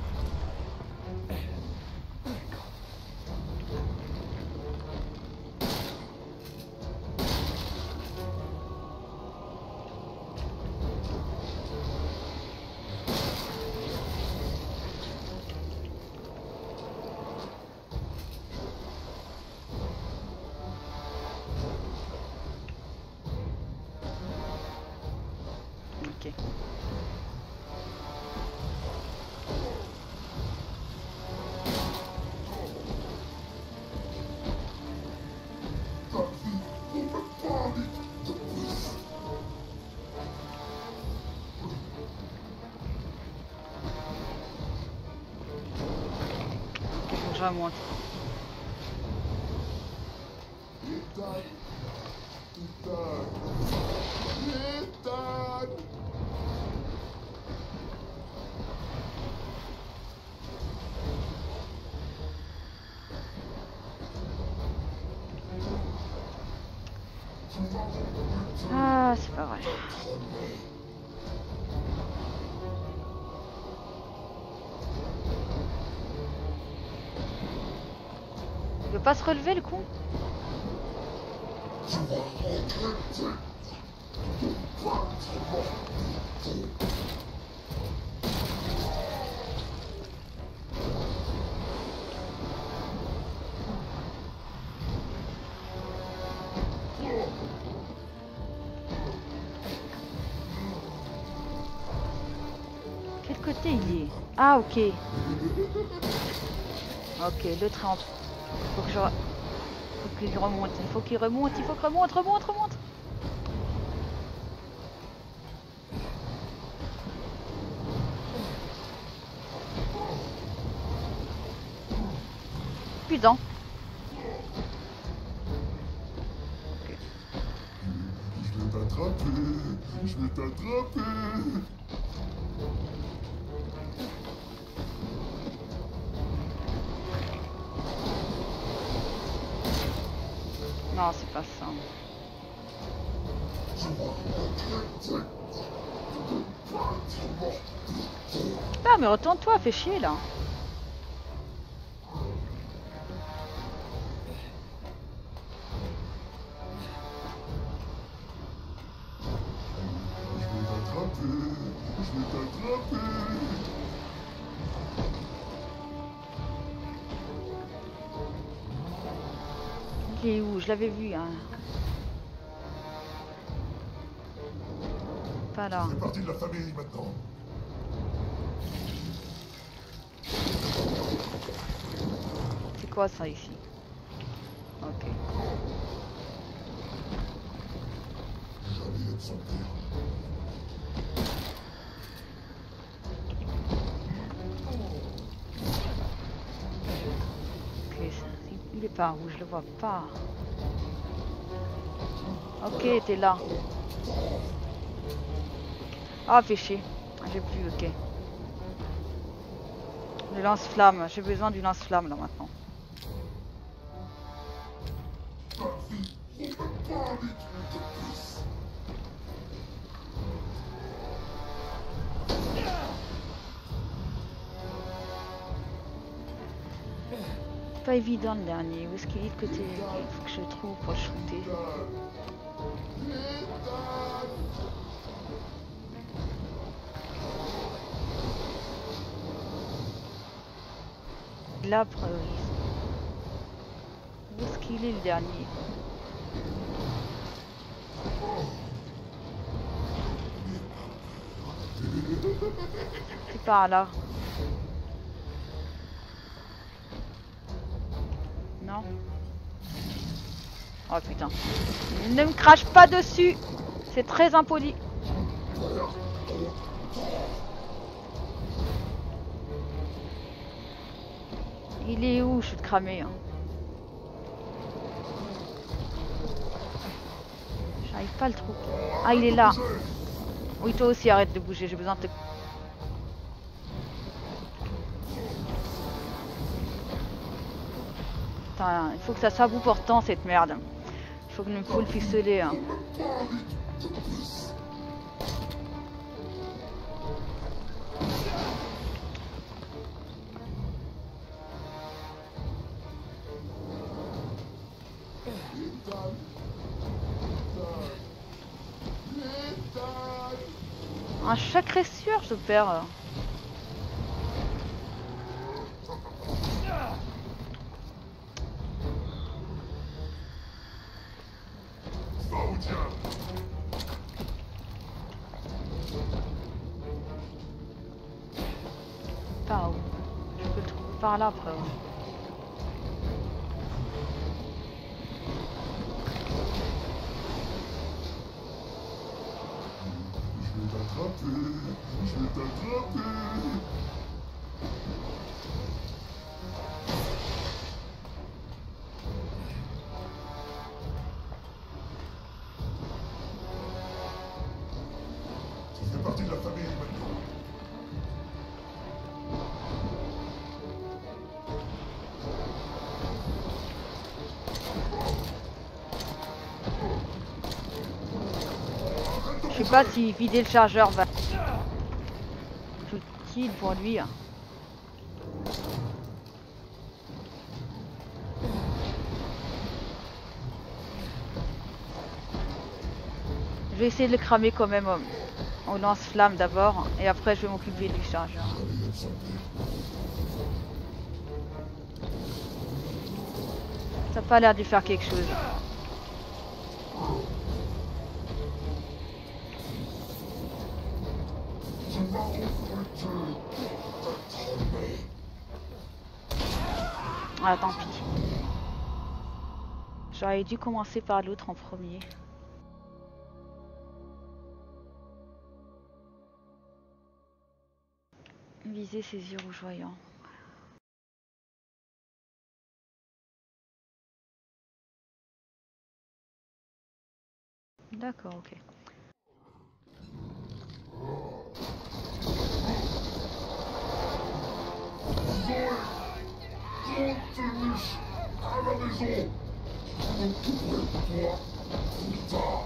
Ok. Ta vie ne peut pas aller de plus. Ok, faut que je remonte. Ethan. Ethan. Ethan. Ah, c'est pas vrai. Il veut pas se relever, le con? Tu vas regretter de battre Martin. Quel côté il est? Ah, ok. Ok, le train. Faut que je... Faut qu'il remonte. Il faut qu'il remonte. Il faut qu'il remonte, remonte, remonte. Putain. Je vais t'attraper. Je vais t'attraper. Non, c'est pas ça. Tu vas regretter de battre Martin. Ah, mais retourne-toi, fais chier là. Je vais t'attraper. Je vais t'attraper. Il est où? Je l'avais vu, hein. Pas là. Tu fais partie de la famille maintenant. C'est quoi ça ici? Ok. Jamais être son père. Il est pas où, je le vois pas. Ok, t'es là. Ah, fais chier. J'ai plus, ok. Le lance-flamme, j'ai besoin du lance-flamme là maintenant. Pas évident le dernier. Où est-ce qu'il est de côté? Il faut que je le trouve pour le shooter. Là, priorise. Où est-ce qu'il est le dernier? C'est par là. Non. Oh putain. Ne me crache pas dessus. C'est très impoli. Il est où? Je suis cramé. Hein. J'arrive pas à le trouver. Ah, il est là. Oui, toi aussi, arrête de bouger. J'ai besoin de te... Putain, il faut que ça soit à bout portant, cette merde. Il faut que nous faut le ficeler. Hein. À chaque ressure, je perds. Par où? Je peux le trouver par là après. Je vais t'attraper. Tu fais partie de la famille maintenant. Je sais pas si vider le chargeur va être utile pour lui. Je vais essayer de le cramer quand même au, au lance-flamme d'abord et après je vais m'occuper du chargeur. Ça n'a pas l'air de faire quelque chose. Ah, tant pis. J'aurais dû commencer par l'autre en premier. Viser ses yeux rougeoyants. D'accord, ok. Tennis à la maison. Je me couperai pour toi plus tard.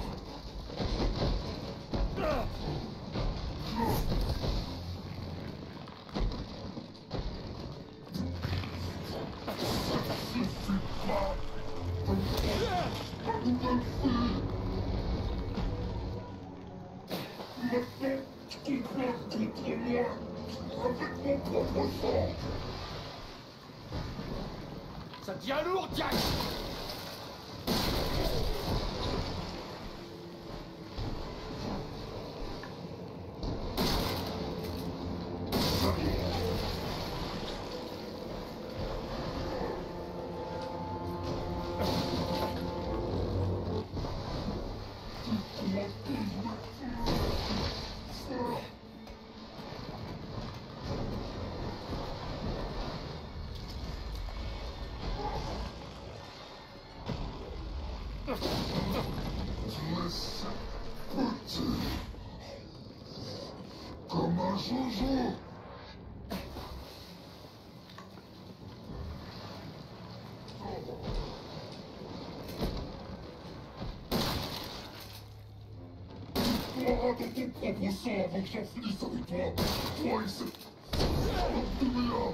Maintenant, tu complotes contre moi avec mon propre sang. Ça devient lourd, Jack! dans ton propre sang avant que j'en finisse avec toi. Toi et cette salope de Mia.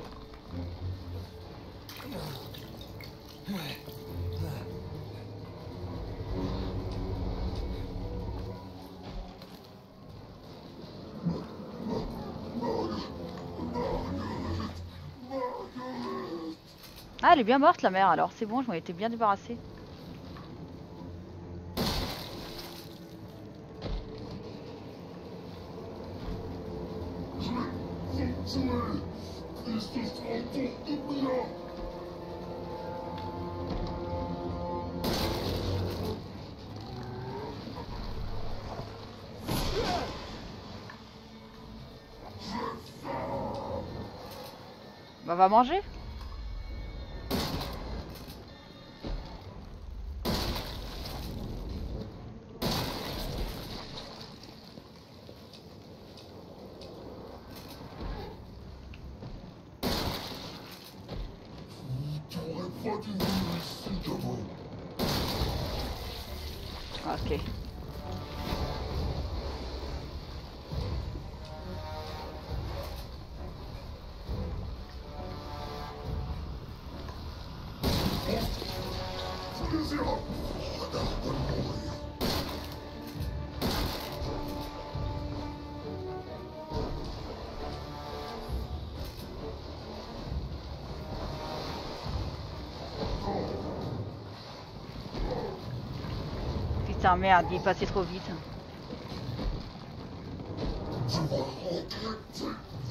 Ah, elle est bien morte la mère alors, c'est bon, je m'en étais bien débarrassée. Je vais te tuer. Espèce de rencontre de Mia. Bah, va manger. Pas dû venir ici d'abord. Ok. Plaisir. Regarde mourir. Putain merde, il est passé trop vite. Tu vas regretter.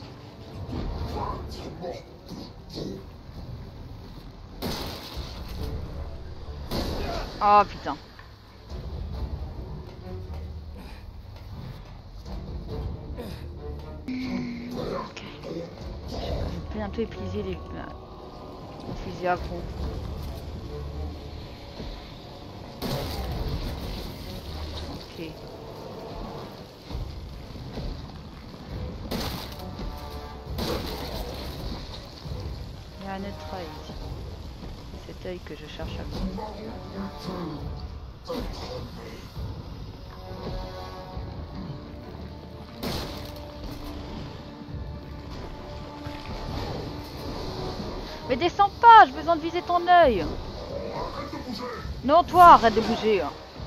Va être mort plus tôt. Oh putain. Ok. Je vais bientôt épuiser les, les fusils à pompe. Ok. Il y a un autre œil ici. Cet œil que je cherche à voir. Mais descends pas, j'ai besoin de viser ton œil. Non, toi, arrête de bouger.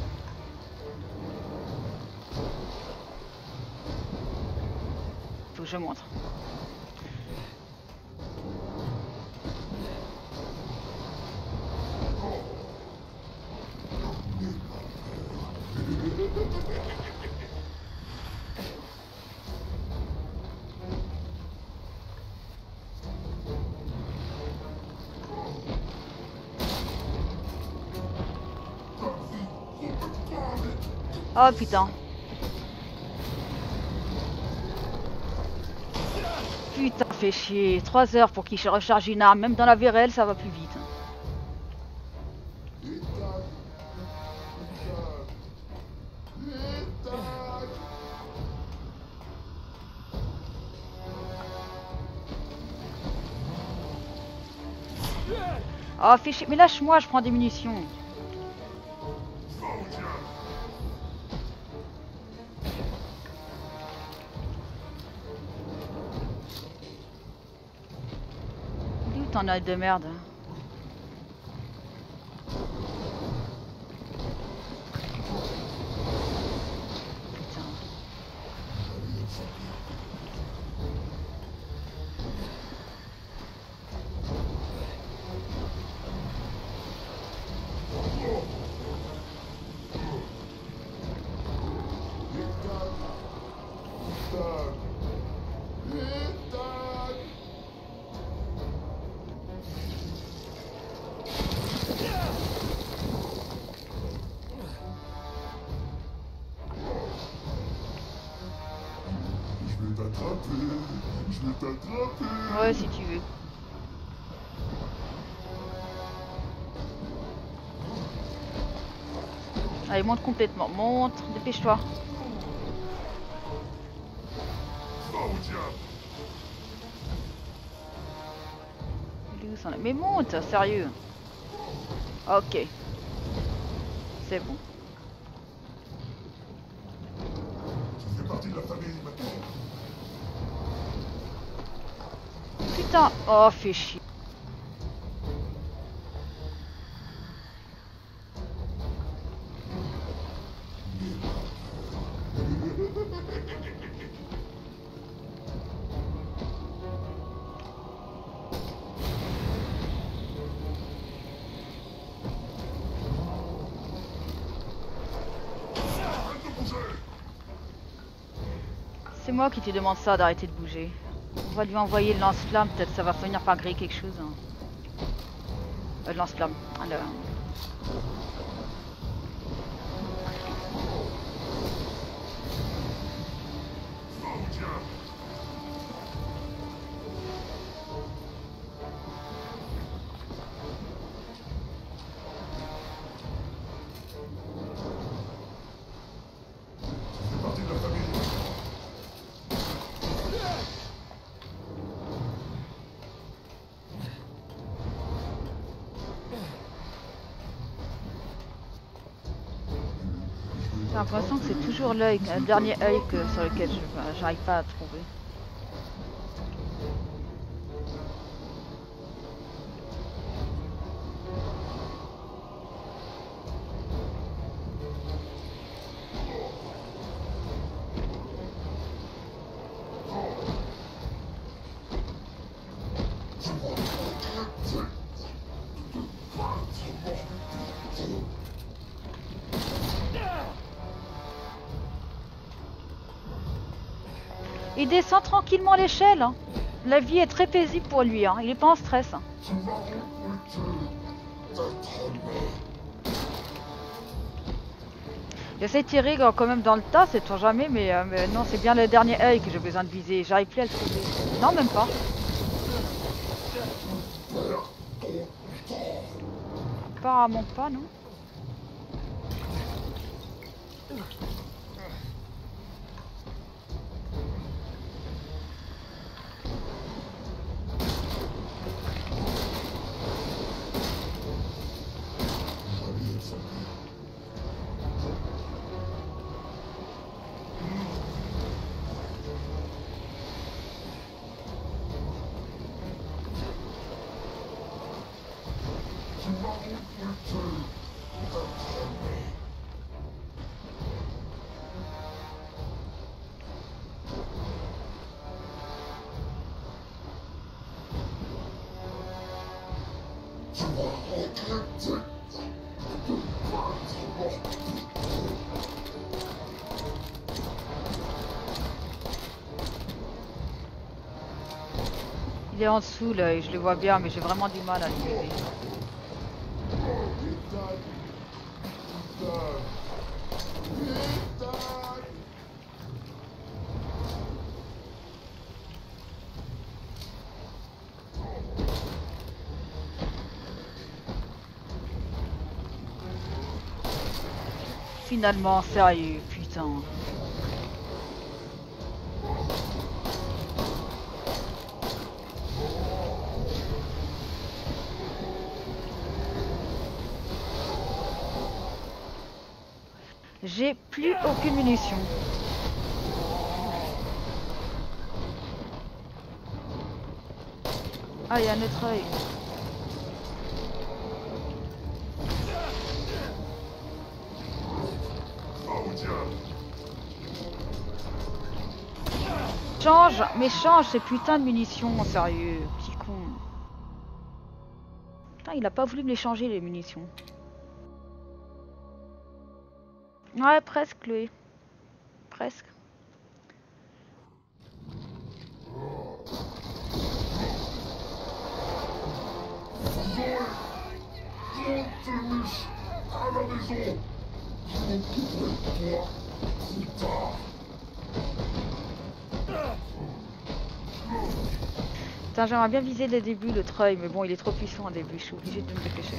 Faut que je montre. Oh putain. Putain, fait chier. trois heures pour qu'il recharge une arme. Même dans la vie réelle, ça va plus vite. Oh, fait chier. Mais lâche-moi, je prends des munitions. D'où t'en as de merde? Putain. Je vais t'attraper. Je vais t'attraper. Ouais, si tu veux. Allez, monte complètement. Monte, dépêche-toi. Va au diable. Il est où, ça, là? Mais monte, sérieux. Ok. C'est bon. Tu putain. Oh, fais chier. C'est moi qui te demande ça, d'arrêter de bouger. On va lui envoyer le lance-flamme, peut-être ça va finir par griller quelque chose. Hein. Euh, le lance-flamme. Alors. J'ai l'impression que c'est toujours l'œil, le dernier œil que, sur lequel je j'arrive pas à trouver. Il descend tranquillement l'échelle. Hein. La vie est très paisible pour lui. Hein. Il est pas en stress. Hein. J'essaie de tirer quand même dans le tas, c'est toujours jamais, mais, euh, mais non, c'est bien le dernier œil que j'ai besoin de viser. J'arrive plus à le trouver. Non, même pas. Apparemment pas, non. Il est en dessous là et je le vois bien, mais j'ai vraiment du mal à le viser. Finalement, sérieux, putain. J'ai plus aucune munition. Ah, il y a un autre œil. Change, mais change ces putains de munitions, sérieux, petit con. Putain, il a pas voulu me les changer les munitions. Ouais, presque, Chloé. Presque. Putain, j'aimerais bien viser le début, le treuil, mais bon, il est trop puissant au début, je suis obligée de me dépêcher.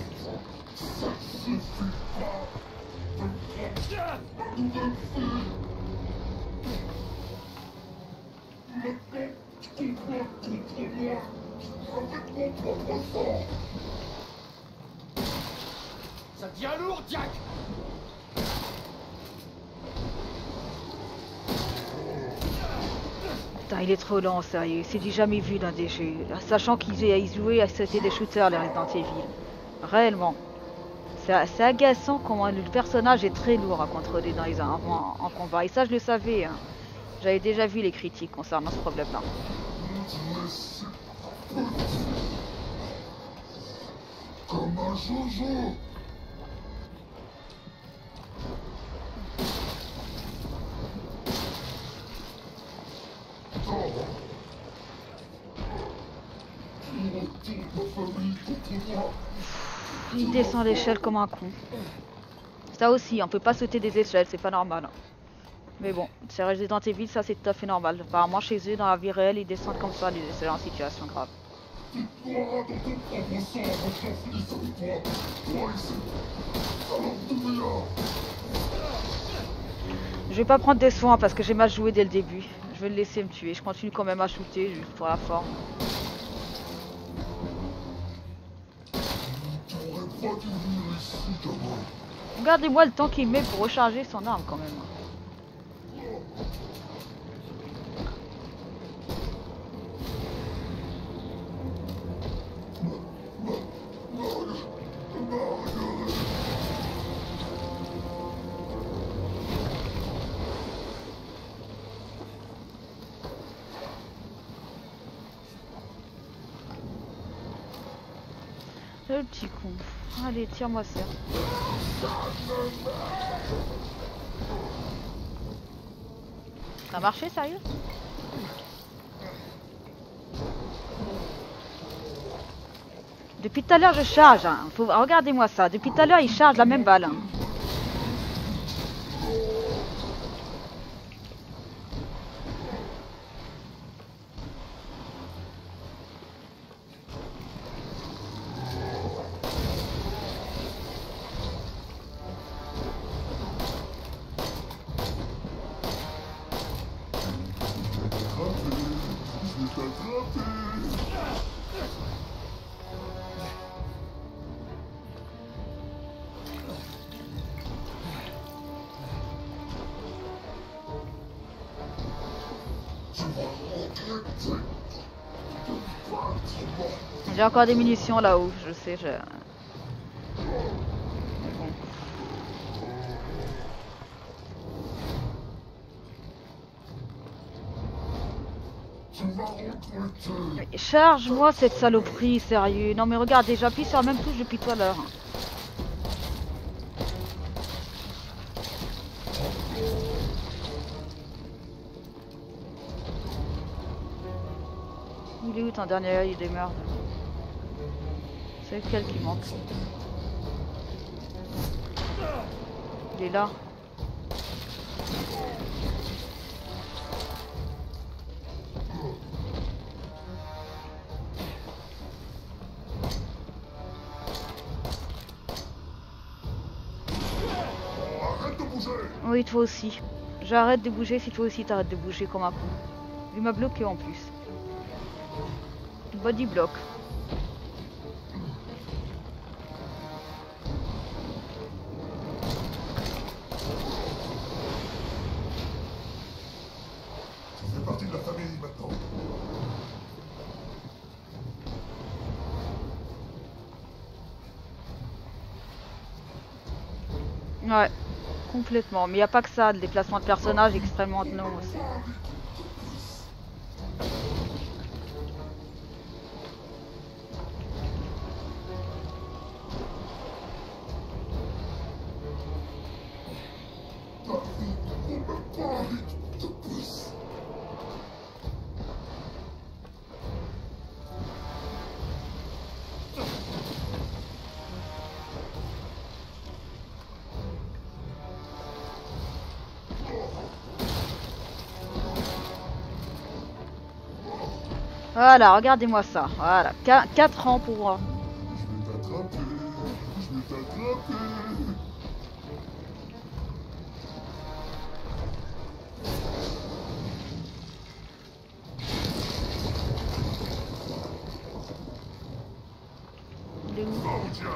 Ça devient lourd, Jack. Putain, il est trop lent, sérieux. C'est du jamais vu dans des jeux. Sachant qu'ils jouaient, c'était des shooters, les Resident Evil. Réellement. C'est agaçant comment le personnage est très lourd à contrôler dans les, en, en, en combat. Et ça, je le savais. Hein. J'avais déjà vu les critiques concernant ce problème-là. Comme un joujou. Il descend l'échelle comme un con. Ça aussi, on peut pas sauter des échelles, c'est pas normal. Mais bon, c'est Resident Evil, ça c'est tout à fait normal. Apparemment chez eux, dans la vie réelle, ils descendent comme ça, les échelles en situation grave. Je vais pas prendre des soins parce que j'ai mal joué dès le début. Je vais le laisser me tuer. Je continue quand même à shooter juste pour la forme. Regardez-moi le temps qu'il met pour recharger son arme quand même. Le petit con. Allez, tire-moi ça. Ça a marché, sérieux? Depuis tout à l'heure, je charge. Hein. Faut... Regardez-moi ça. Depuis tout à l'heure, il charge la même balle. Hein. J'ai encore des munitions là-haut, je sais, je... Bon. Charge-moi cette saloperie, sérieux. Non mais regardez, j'appuie sur la même touche depuis tout à l'heure. Il est où ton dernier œil des merdes? C'est lequel qui manque? Il est là. Arrête de bouger. Oui, toi aussi. J'arrête de bouger si toi aussi t'arrêtes de bouger comme un con. Il m'a bloqué en plus. Body block. Tu fais partie de la famille maintenant. Ouais, complètement. Mais il n'y a pas que ça, le déplacement de personnages extrêmement long aussi. Voilà, regardez-moi ça. Voilà, quatre ans pour... Je vais t'attraper. Je vais t'attraper. Il est où? Oh, diable.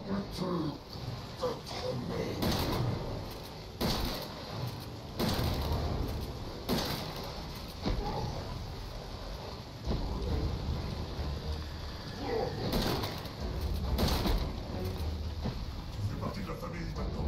fais partie de la famille maintenant.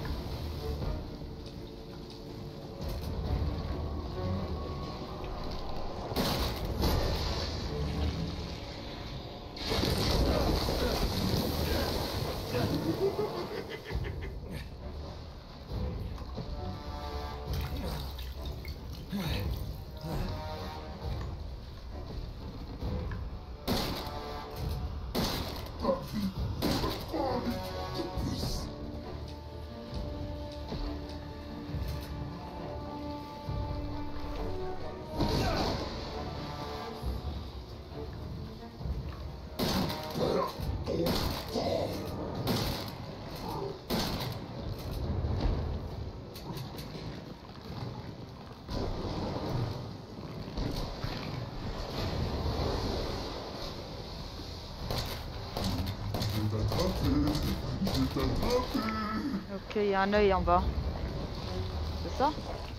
Ok, il y a un œil en bas. C'est ça?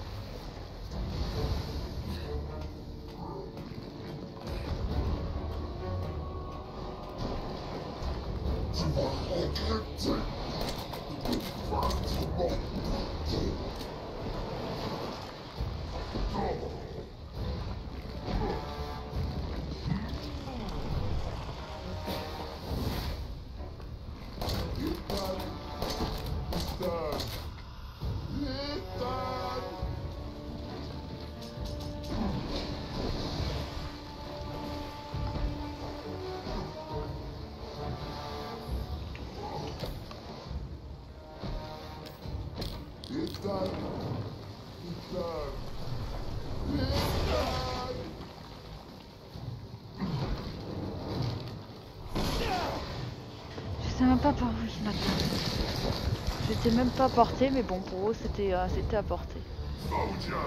Tu vas regretter de battre mon côté. Je sais même pas par où je m'attends. J'étais même pas porté, mais bon, pour eux, c'était euh, c'était à portée. Va au diable.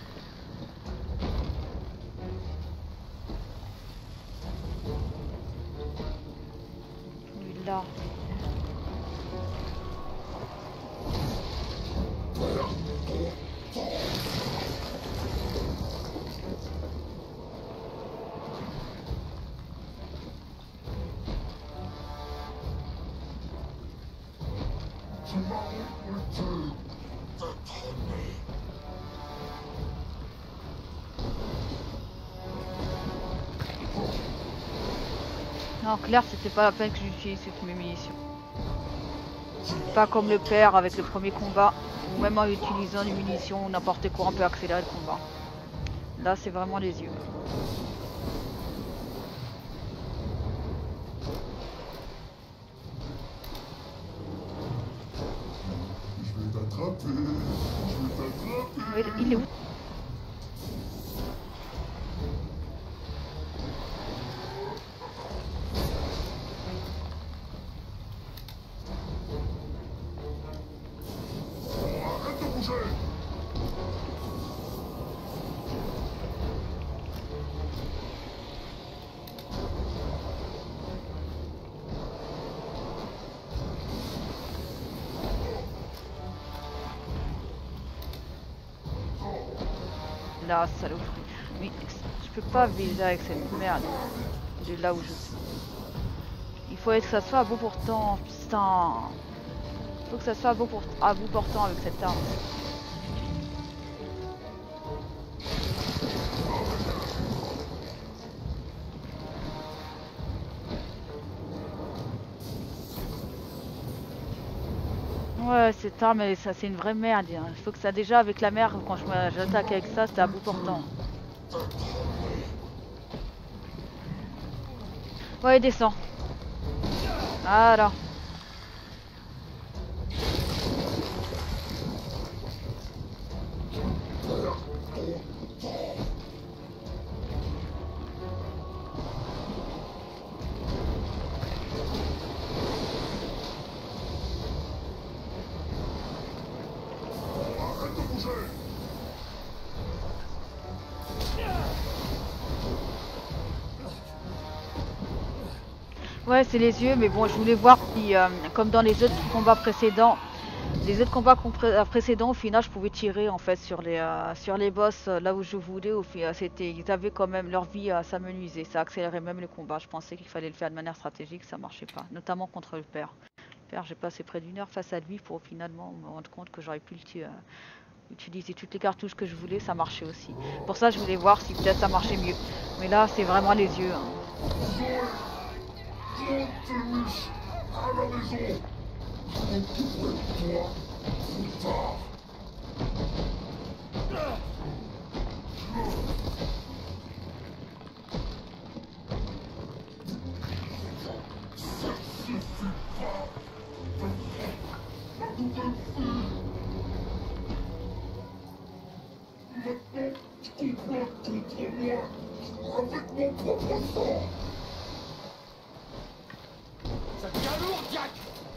Oui, là. Tu m'as regretté d'être né. Non, clair, c'était pas la peine que j'utilise toutes mes munitions. Pas comme le père avec le premier combat, ou même en utilisant des munitions ou n'importe quoi, on peut accélérer le combat. Là, c'est vraiment les yeux. Je vais t'attraper. Je vais t'attraper. Il il est où? Arrête de bouger. Là, saloperie. Mais je peux pas viser avec cette merde. De là où je suis. Il faut que ça soit à bout portant. Putain. Il faut que ça soit à bout, pour... à bout portant avec cette arme. Ouais, cette arme, elle, ça c'est une vraie merde. Il faut que ça déjà avec la merde, quand je me- j'attaque avec ça, c'est à bout portant. Ouais, descend. Voilà. Arrête de bouger. Ouais, c'est les yeux, mais bon, je voulais voir si, euh, comme dans les autres combats précédents, les autres combats compré- euh, précédents, au final, je pouvais tirer en fait sur les euh, sur les boss euh, là où je voulais. Au fi- euh, c'était, ils avaient quand même leur vie à s'amenuiser, ça accélérait même le combat. Je pensais qu'il fallait le faire de manière stratégique, ça marchait pas, notamment contre le père. Le père, j'ai passé près d'une heure face à lui pour finalement me rendre compte que j'aurais pu le tuer, euh, utiliser toutes les cartouches que je voulais, ça marchait aussi. Pour ça, je voulais voir si peut-être ça marchait mieux. Mais là, c'est vraiment les yeux, hein. Rentre-nous à la maison. Je m'occuperai de toi plus tard. Ça suffit pas. Ma nouvelle fille. Maintenant, tu comprends contre moi. Avec mon propre sang. Ça devient lourd, Jack.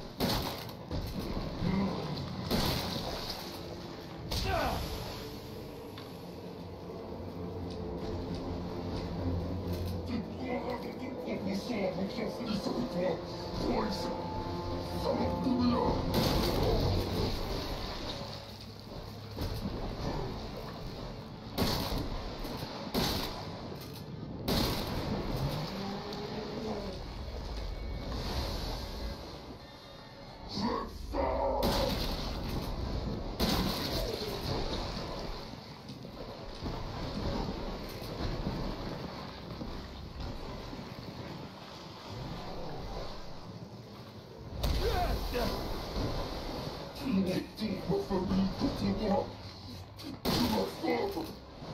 Tu croiras dans ton propre sang avant que j'en finisse avec toi. Boys, ça va te donner un. Tu retournes ma famille contre moi. Tu ma femme.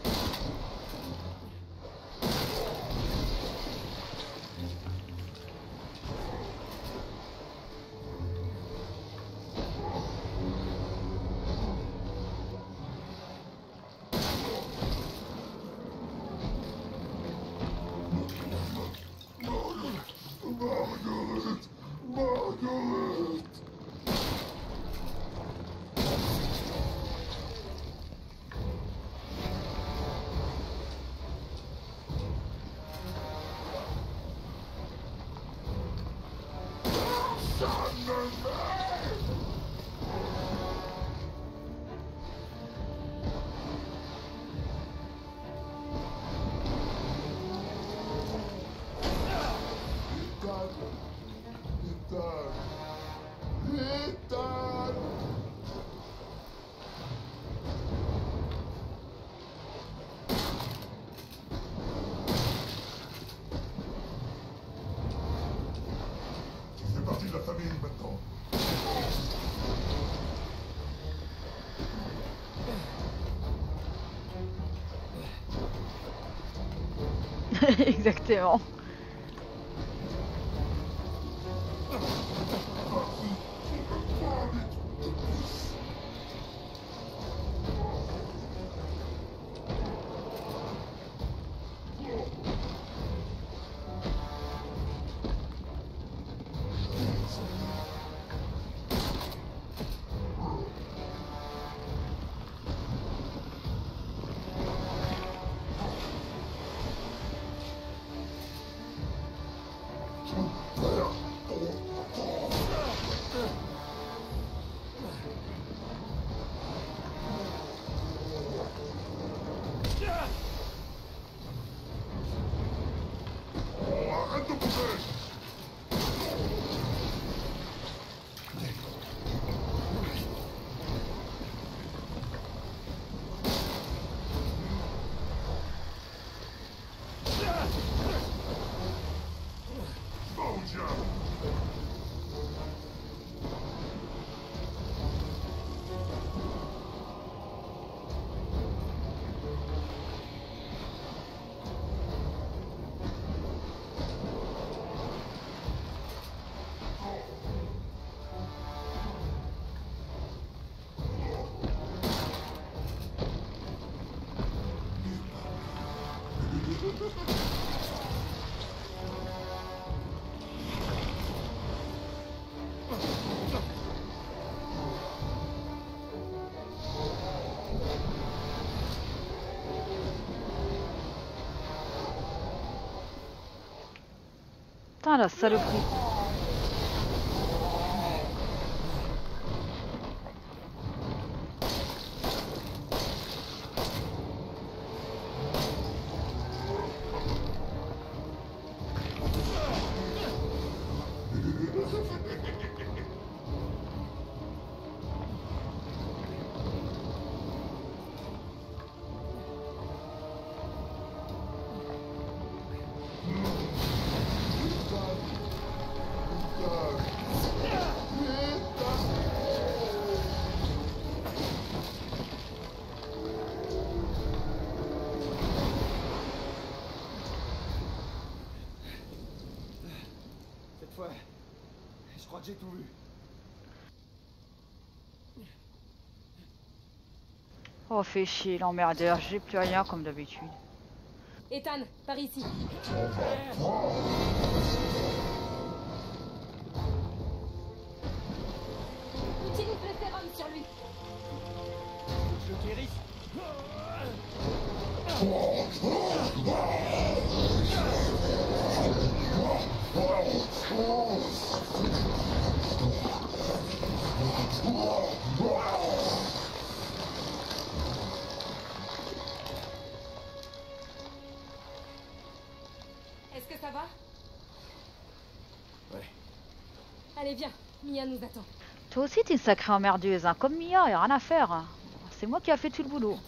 Margaret! Margaret! Ethan! Ethan! Tu fais partie de la famille maintenant. Exactement. Arrête de bouger! Va au diable! Putain, la saloperie. Cette fois, je crois que j'ai tout vu. Oh, fait chier, l'emmerdeur. J'ai plus rien comme d'habitude. Ethan, par ici. Utilise le sérum sur lui. Je le guérisse. Est-ce que ça va? Ouais. Allez, viens. Mia nous attend. Toi aussi, t'es une sacrée emmerdeuse, hein. Comme Mia, y'a rien à faire. Hein. C'est moi qui a fait tout le boulot.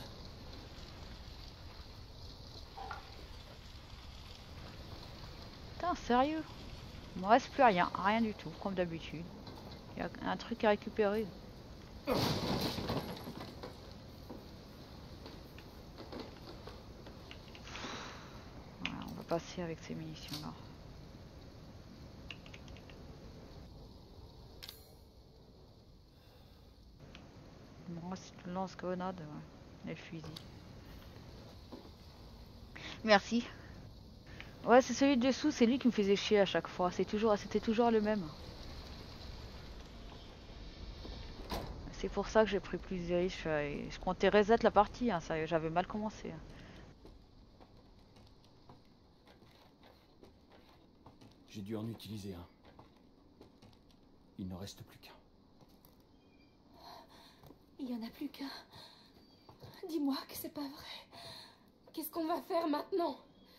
Putain, sérieux? Il me reste plus rien, rien du tout, comme d'habitude. Il y a un truc à récupérer. Voilà, on va passer avec ces munitions là. Moi, c'est une lance-grenade, ouais. Et le fusil. Merci. Ouais, c'est celui de dessous, c'est lui qui me faisait chier à chaque fois. C'est toujours, c'était toujours le même. C'est pour ça que j'ai pris plus de risques. Je, je comptais reset la partie, hein, ça, j'avais mal commencé. J'ai dû en utiliser un. Il n'en reste plus qu'un. Il y en a plus qu'un. Dis-moi que c'est pas vrai. Qu'est-ce qu'on va faire maintenant?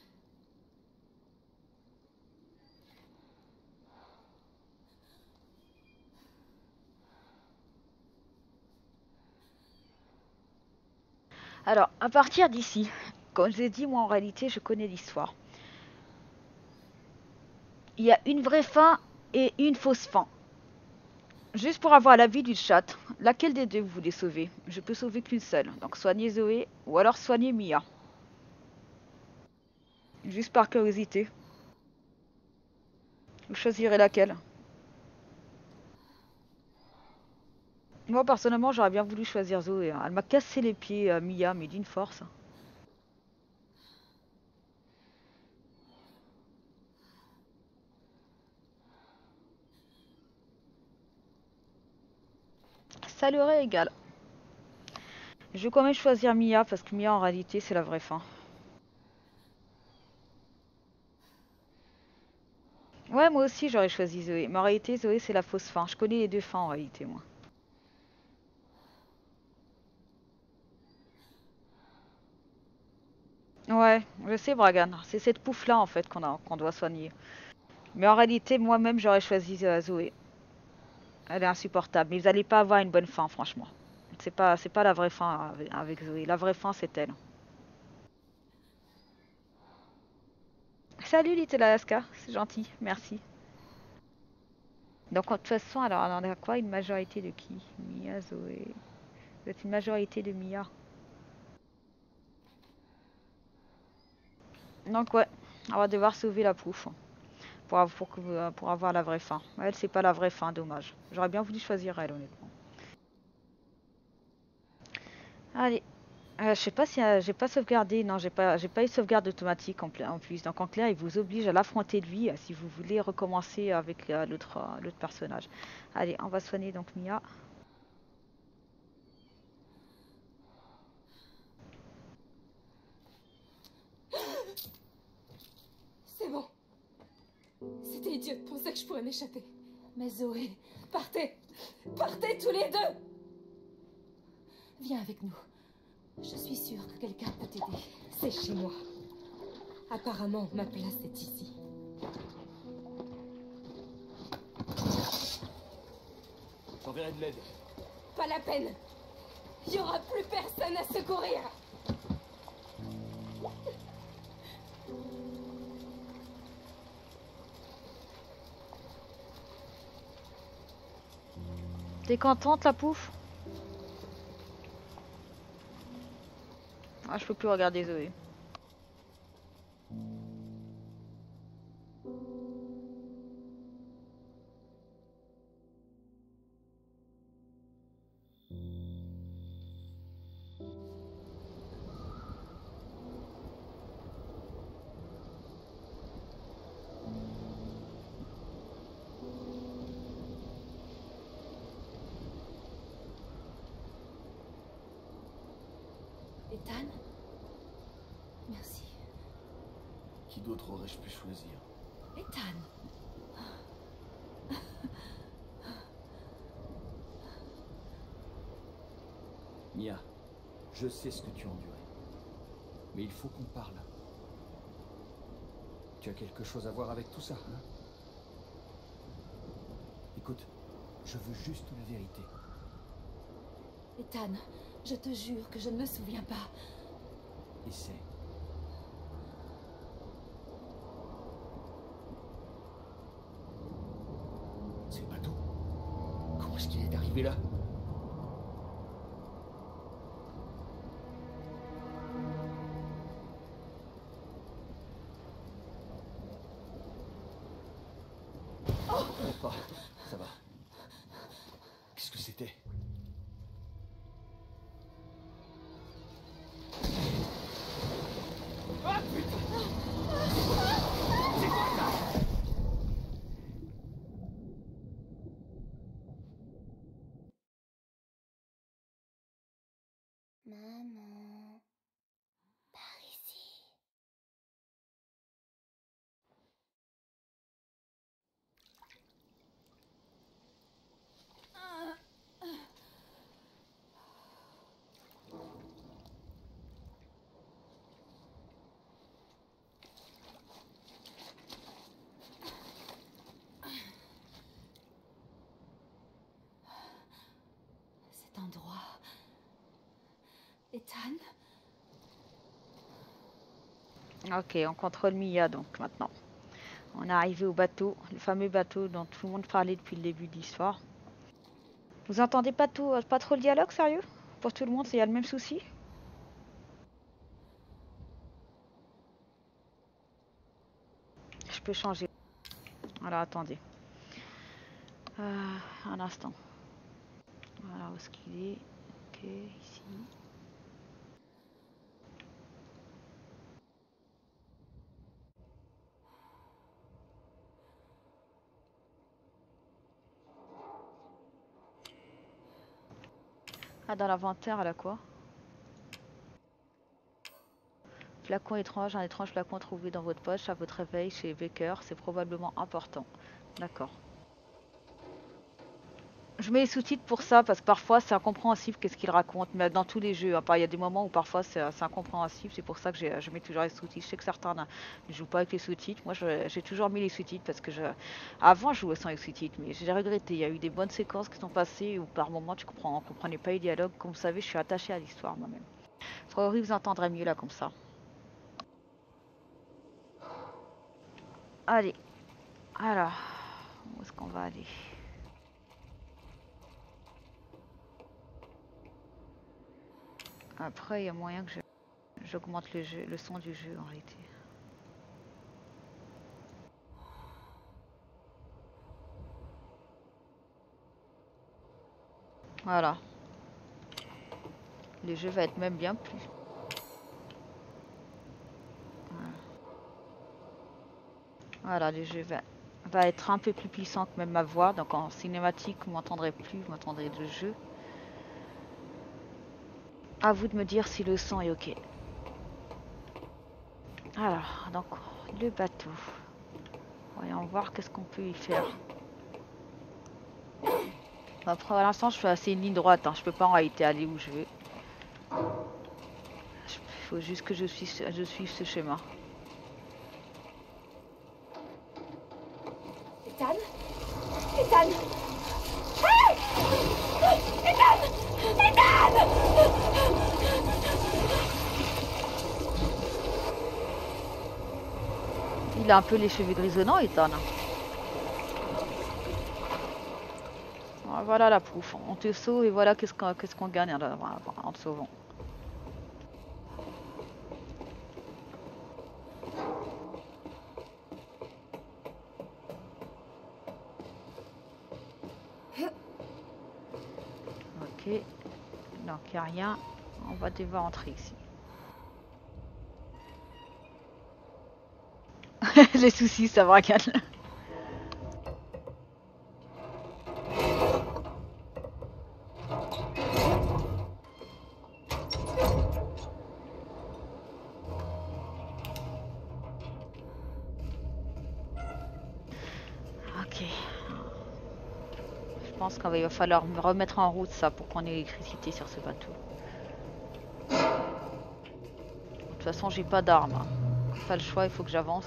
Alors, à partir d'ici, comme je l'ai dit, moi en réalité, je connais l'histoire. Il y a une vraie fin et une fausse fin. Juste pour avoir l'avis du chat, laquelle des deux vous voulez sauver? Je peux sauver qu'une seule, donc soigner Zoé ou alors soigner Mia. Juste par curiosité. Vous choisirez laquelle? Moi personnellement j'aurais bien voulu choisir Zoé. Hein. Elle m'a cassé les pieds à Mia, mais d'une force. Ça leur est égal. Je vais quand même choisir Mia parce que Mia en réalité c'est la vraie fin. Ouais, moi aussi j'aurais choisi Zoé. Mais en réalité Zoé c'est la fausse fin. Je connais les deux fins en réalité moi. Ouais, je sais Bragan. C'est cette pouffe là en fait qu'on a, qu'on doit soigner. Mais en réalité moi-même j'aurais choisi euh, Zoé. Elle est insupportable. Mais vous n'allez pas avoir une bonne fin franchement. C'est pas, c'est pas la vraie fin avec, avec Zoé. La vraie fin c'est elle. Salut Little Alaska, c'est gentil, merci. Donc de toute façon, alors on a quoi? Une majorité de qui? Mia, Zoé. Vous êtes une majorité de Mia. Donc ouais, on va devoir sauver la pouffe. Pour, av- pour, que- pour avoir la vraie fin. Elle, c'est pas la vraie fin, dommage. J'aurais bien voulu choisir elle, honnêtement. Allez. Euh, je sais pas si euh, j'ai pas sauvegardé. Non, j'ai pas, j'ai pas eu de sauvegarde automatique en, pla- en plus. Donc en clair, il vous oblige à l'affronter lui euh, si vous voulez recommencer avec euh, l'autre euh, l'autre personnage. Allez, on va soigner donc Mia. C'est bon. C'était idiot de penser que je pourrais m'échapper. Mais Zoé, partez! Partez tous les deux! Viens avec nous. Je suis sûre que quelqu'un peut t'aider. C'est chez moi. Apparemment, ma place est ici. J'enverrai de l'aide. Pas la peine. Il y aura plus personne à secourir. T'es contente, la pouffe? Ah, je peux plus regarder Zoé. Ethan? Merci. Qui d'autre aurais-je pu choisir? Ethan! Mia, je sais ce que tu as enduré. Mais il faut qu'on parle. Tu as quelque chose à voir avec tout ça, hein? Écoute, je veux juste la vérité. Ethan, je te jure que je ne me souviens pas. Essaie. C'est le bateau. Comment est-ce qu'il est arrivé là? Oh, pas. Ça va. Qu'est-ce que c'était? Ah putain! C'est quoi ça? Maman, par ici. Cet endroit... Ethan? Ok, on contrôle Mia donc maintenant. On est arrivé au bateau, le fameux bateau dont tout le monde parlait depuis le début de l'histoire. Vous entendez pas tout, pas trop le dialogue, sérieux? Pour tout le monde, il y a le même souci? Je peux changer. Voilà, attendez. Euh, un instant. Voilà où est-ce qu'il est. Ok, ici. Ah, dans l'inventaire, elle a quoi? Flacon étrange, un étrange flacon trouvé dans votre poche à votre réveil chez Baker, c'est probablement important. D'accord. Je mets les sous-titres pour ça, parce que parfois c'est incompréhensible qu'est-ce qu'il raconte, mais dans tous les jeux, hein, il y a des moments où parfois c'est incompréhensible, c'est pour ça que je mets toujours les sous-titres. Je sais que certains ne jouent pas avec les sous-titres, moi j'ai toujours mis les sous-titres, parce que je, avant je jouais sans les sous-titres, mais j'ai regretté, il y a eu des bonnes séquences qui sont passées, où par moments tu comprends, on comprenait pas les dialogues, comme vous savez je suis attachée à l'histoire moi-même. Rory vous entendrez mieux là comme ça. Allez, alors, où est-ce qu'on va aller? Après, il y a moyen que j'augmente le, le son du jeu en réalité. Voilà. Le jeu va être même bien plus. Voilà, voilà le jeu va, va être un peu plus puissant que même ma voix. Donc en cinématique, vous m'entendrez plus, vous m'entendrez le jeu. À vous de me dire si le son est ok. Alors, donc le bateau. Voyons voir qu'est-ce qu'on peut y faire. Après, pour l'instant, je fais assez une ligne droite. Hein. Je peux pas en réalité aller où je veux. Il faut juste que je suive, je suive ce schéma. Ethan Ethan Hey Ethan Ethan Il a un peu les cheveux grisonnants, Ethan. Voilà la pouffe. On te sauve et voilà qu'est-ce qu'on qu'est-ce qu'on gagne en, en te sauvant. Ok. Donc il n'y a rien. On va devoir entrer ici. Les soucis, ça va, Cal. Ok. Je pense qu'il va falloir me remettre en route ça pour qu'on ait l'électricité sur ce bateau. De toute façon, j'ai pas d'armes. Hein. Pas le choix, il faut que j'avance.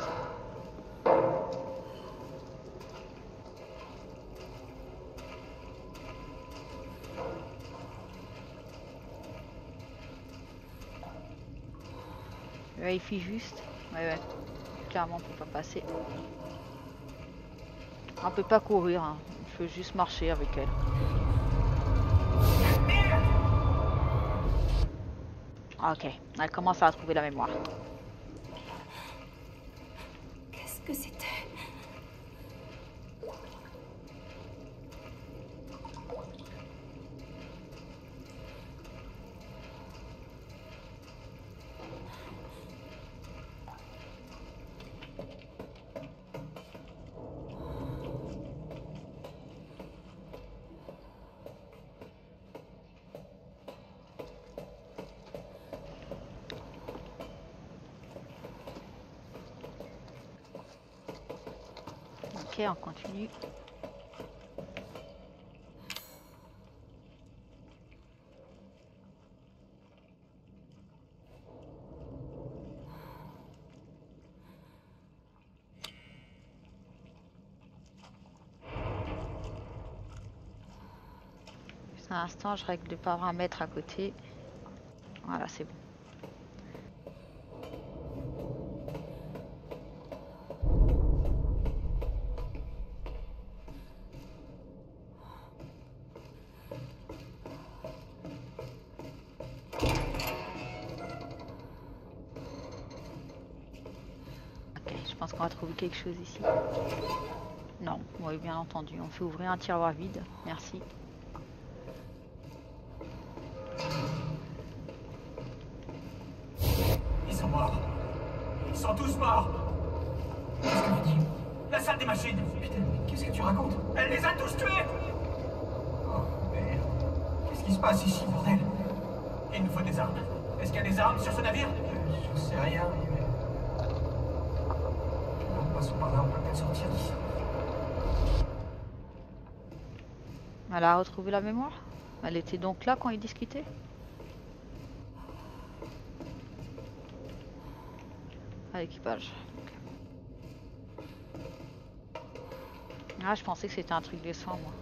Vérifie juste. Ouais, ouais. Clairement, on peut pas passer. On peut pas courir. Hein. Il faut juste marcher avec elle. Ok. Elle commence à retrouver la mémoire. Qu'est-ce que c'était? Ok, on continue. Juste un instant, je règle les paramètres à côté. Voilà, c'est bon. Je pense qu'on va trouver quelque chose ici. Non, oui, bien entendu. On fait ouvrir un tiroir vide. Merci. Ils sont morts. Ils sont tous morts. Qu'est-ce que tu dis? La salle des machines. Putain, qu'est-ce que tu racontes? Elle les a tous tués. Oh, merde. Qu'est-ce qui se passe ici, bordel? Il nous faut des armes. Est-ce qu'il y a des armes sur ce navire? Je sais rien, mais... Passons par là, on peut peut-être sortir d'ici. Elle a retrouvé la mémoire? Elle était donc là quand ils discutaient? À l'équipage. Ah, je pensais que c'était un truc de sang, moi.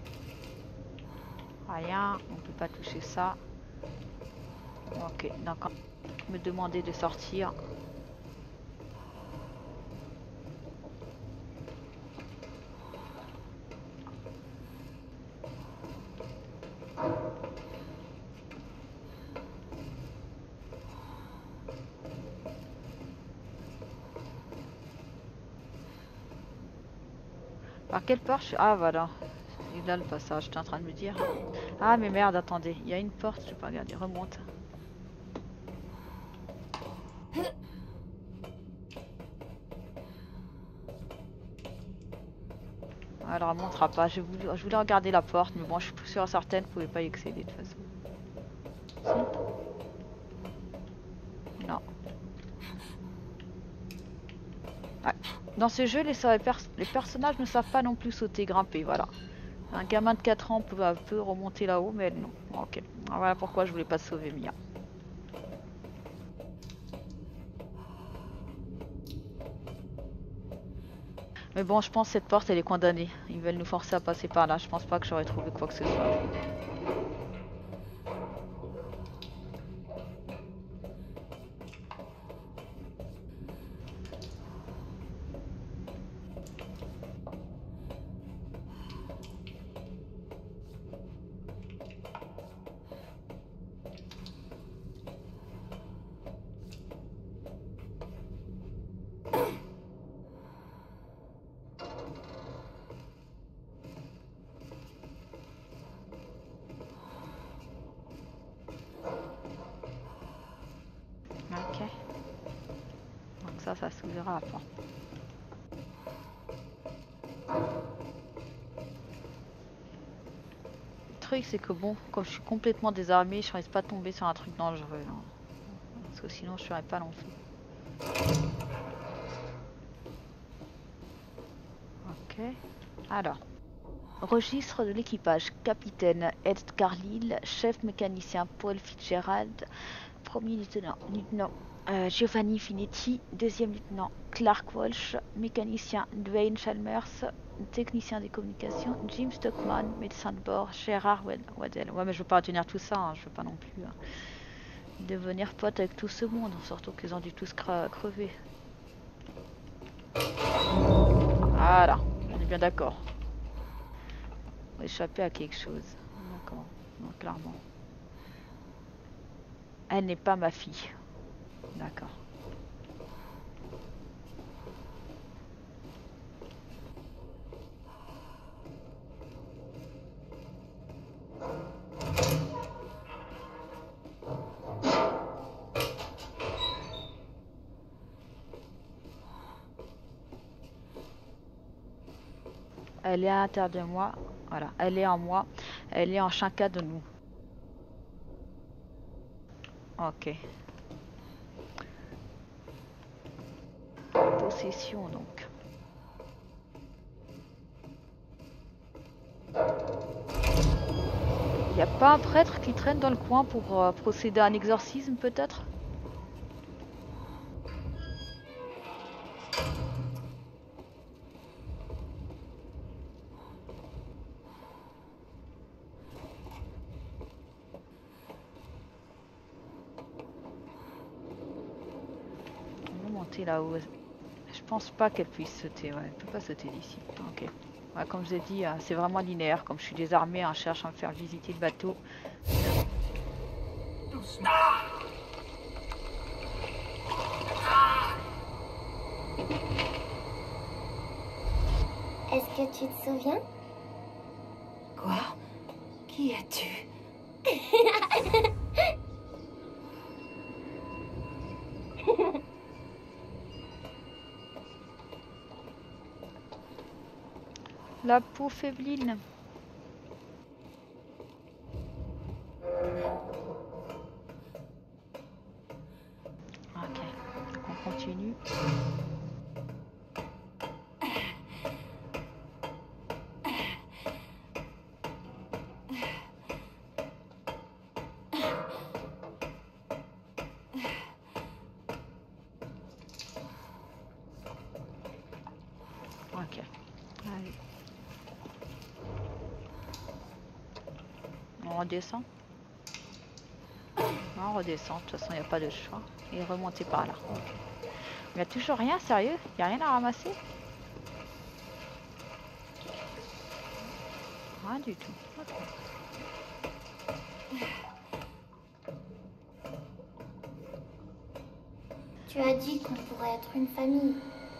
Rien, on peut pas toucher ça. Ok, donc on me demander de sortir. Par quelle porte je... Ah voilà, c'est là le passage, j'étais en train de me dire. Ah mais merde, attendez, il y a une porte, je vais pas regarder, remonte. Alors elle remontera pas, je voulais, je voulais regarder la porte, mais bon je suis plus sûre certaine, vous pouvez pas y accéder de toute façon. Si. Non. Ouais. Dans ce jeu, les, les personnages ne savent pas non plus sauter, grimper, voilà. Un gamin de quatre ans peut, peut remonter là-haut, mais elle non. Ok, voilà pourquoi je voulais pas sauver Mia. Mais bon, je pense que cette porte, elle est condamnée. Ils veulent nous forcer à passer par là. Je pense pas que j'aurais trouvé quoi que ce soit. Ok. Donc ça, ça s'ouvrira à fond. Le truc, c'est que bon, comme je suis complètement désarmée, je risque pas de tomber sur un truc dangereux. Hein. Parce que sinon, je serais pas non plus. Ok. Alors. Registre de l'équipage. Capitaine Ed Carlyle, chef mécanicien Paul Fitzgerald, premier lieutenant, lieutenant euh, Giovanni Finetti, deuxième lieutenant Clark Walsh, mécanicien Dwayne Chalmers, technicien des communications Jim Stockman, médecin de bord Gérard Waddell. Ouais, mais je veux pas retenir tout ça, hein, je veux pas non plus hein, devenir pote avec tout ce monde, surtout qu'ils ont dû tous cre crever. Voilà, on est bien d'accord. On va échapper à quelque chose. D'accord, non, clairement. Elle n'est pas ma fille. D'accord. Elle est à l'intérieur de moi. Voilà, elle est en moi. Elle est en chacun de nous. Ok. Possession donc. Il n'y a pas un prêtre qui traîne dans le coin pour euh, procéder à un exorcisme peut-être? Là-haut. Je pense pas qu'elle puisse sauter, ouais, elle peut pas sauter d'ici. Ok. Ouais, comme je l'ai dit, c'est vraiment linéaire. Comme je suis désarmée, on cherche à me faire visiter le bateau. Est-ce que tu te souviens? Quoi? Qui es-tu? La peau faibline. Ok, donc on continue. Ok, allez. On redescend. Non, on redescend, de toute façon il n'y a pas de choix. Et remonter par là. Il n'y a toujours rien, sérieux? Il n'y a rien à ramasser? Rien du tout. Okay. Tu as dit qu'on pourrait être une famille.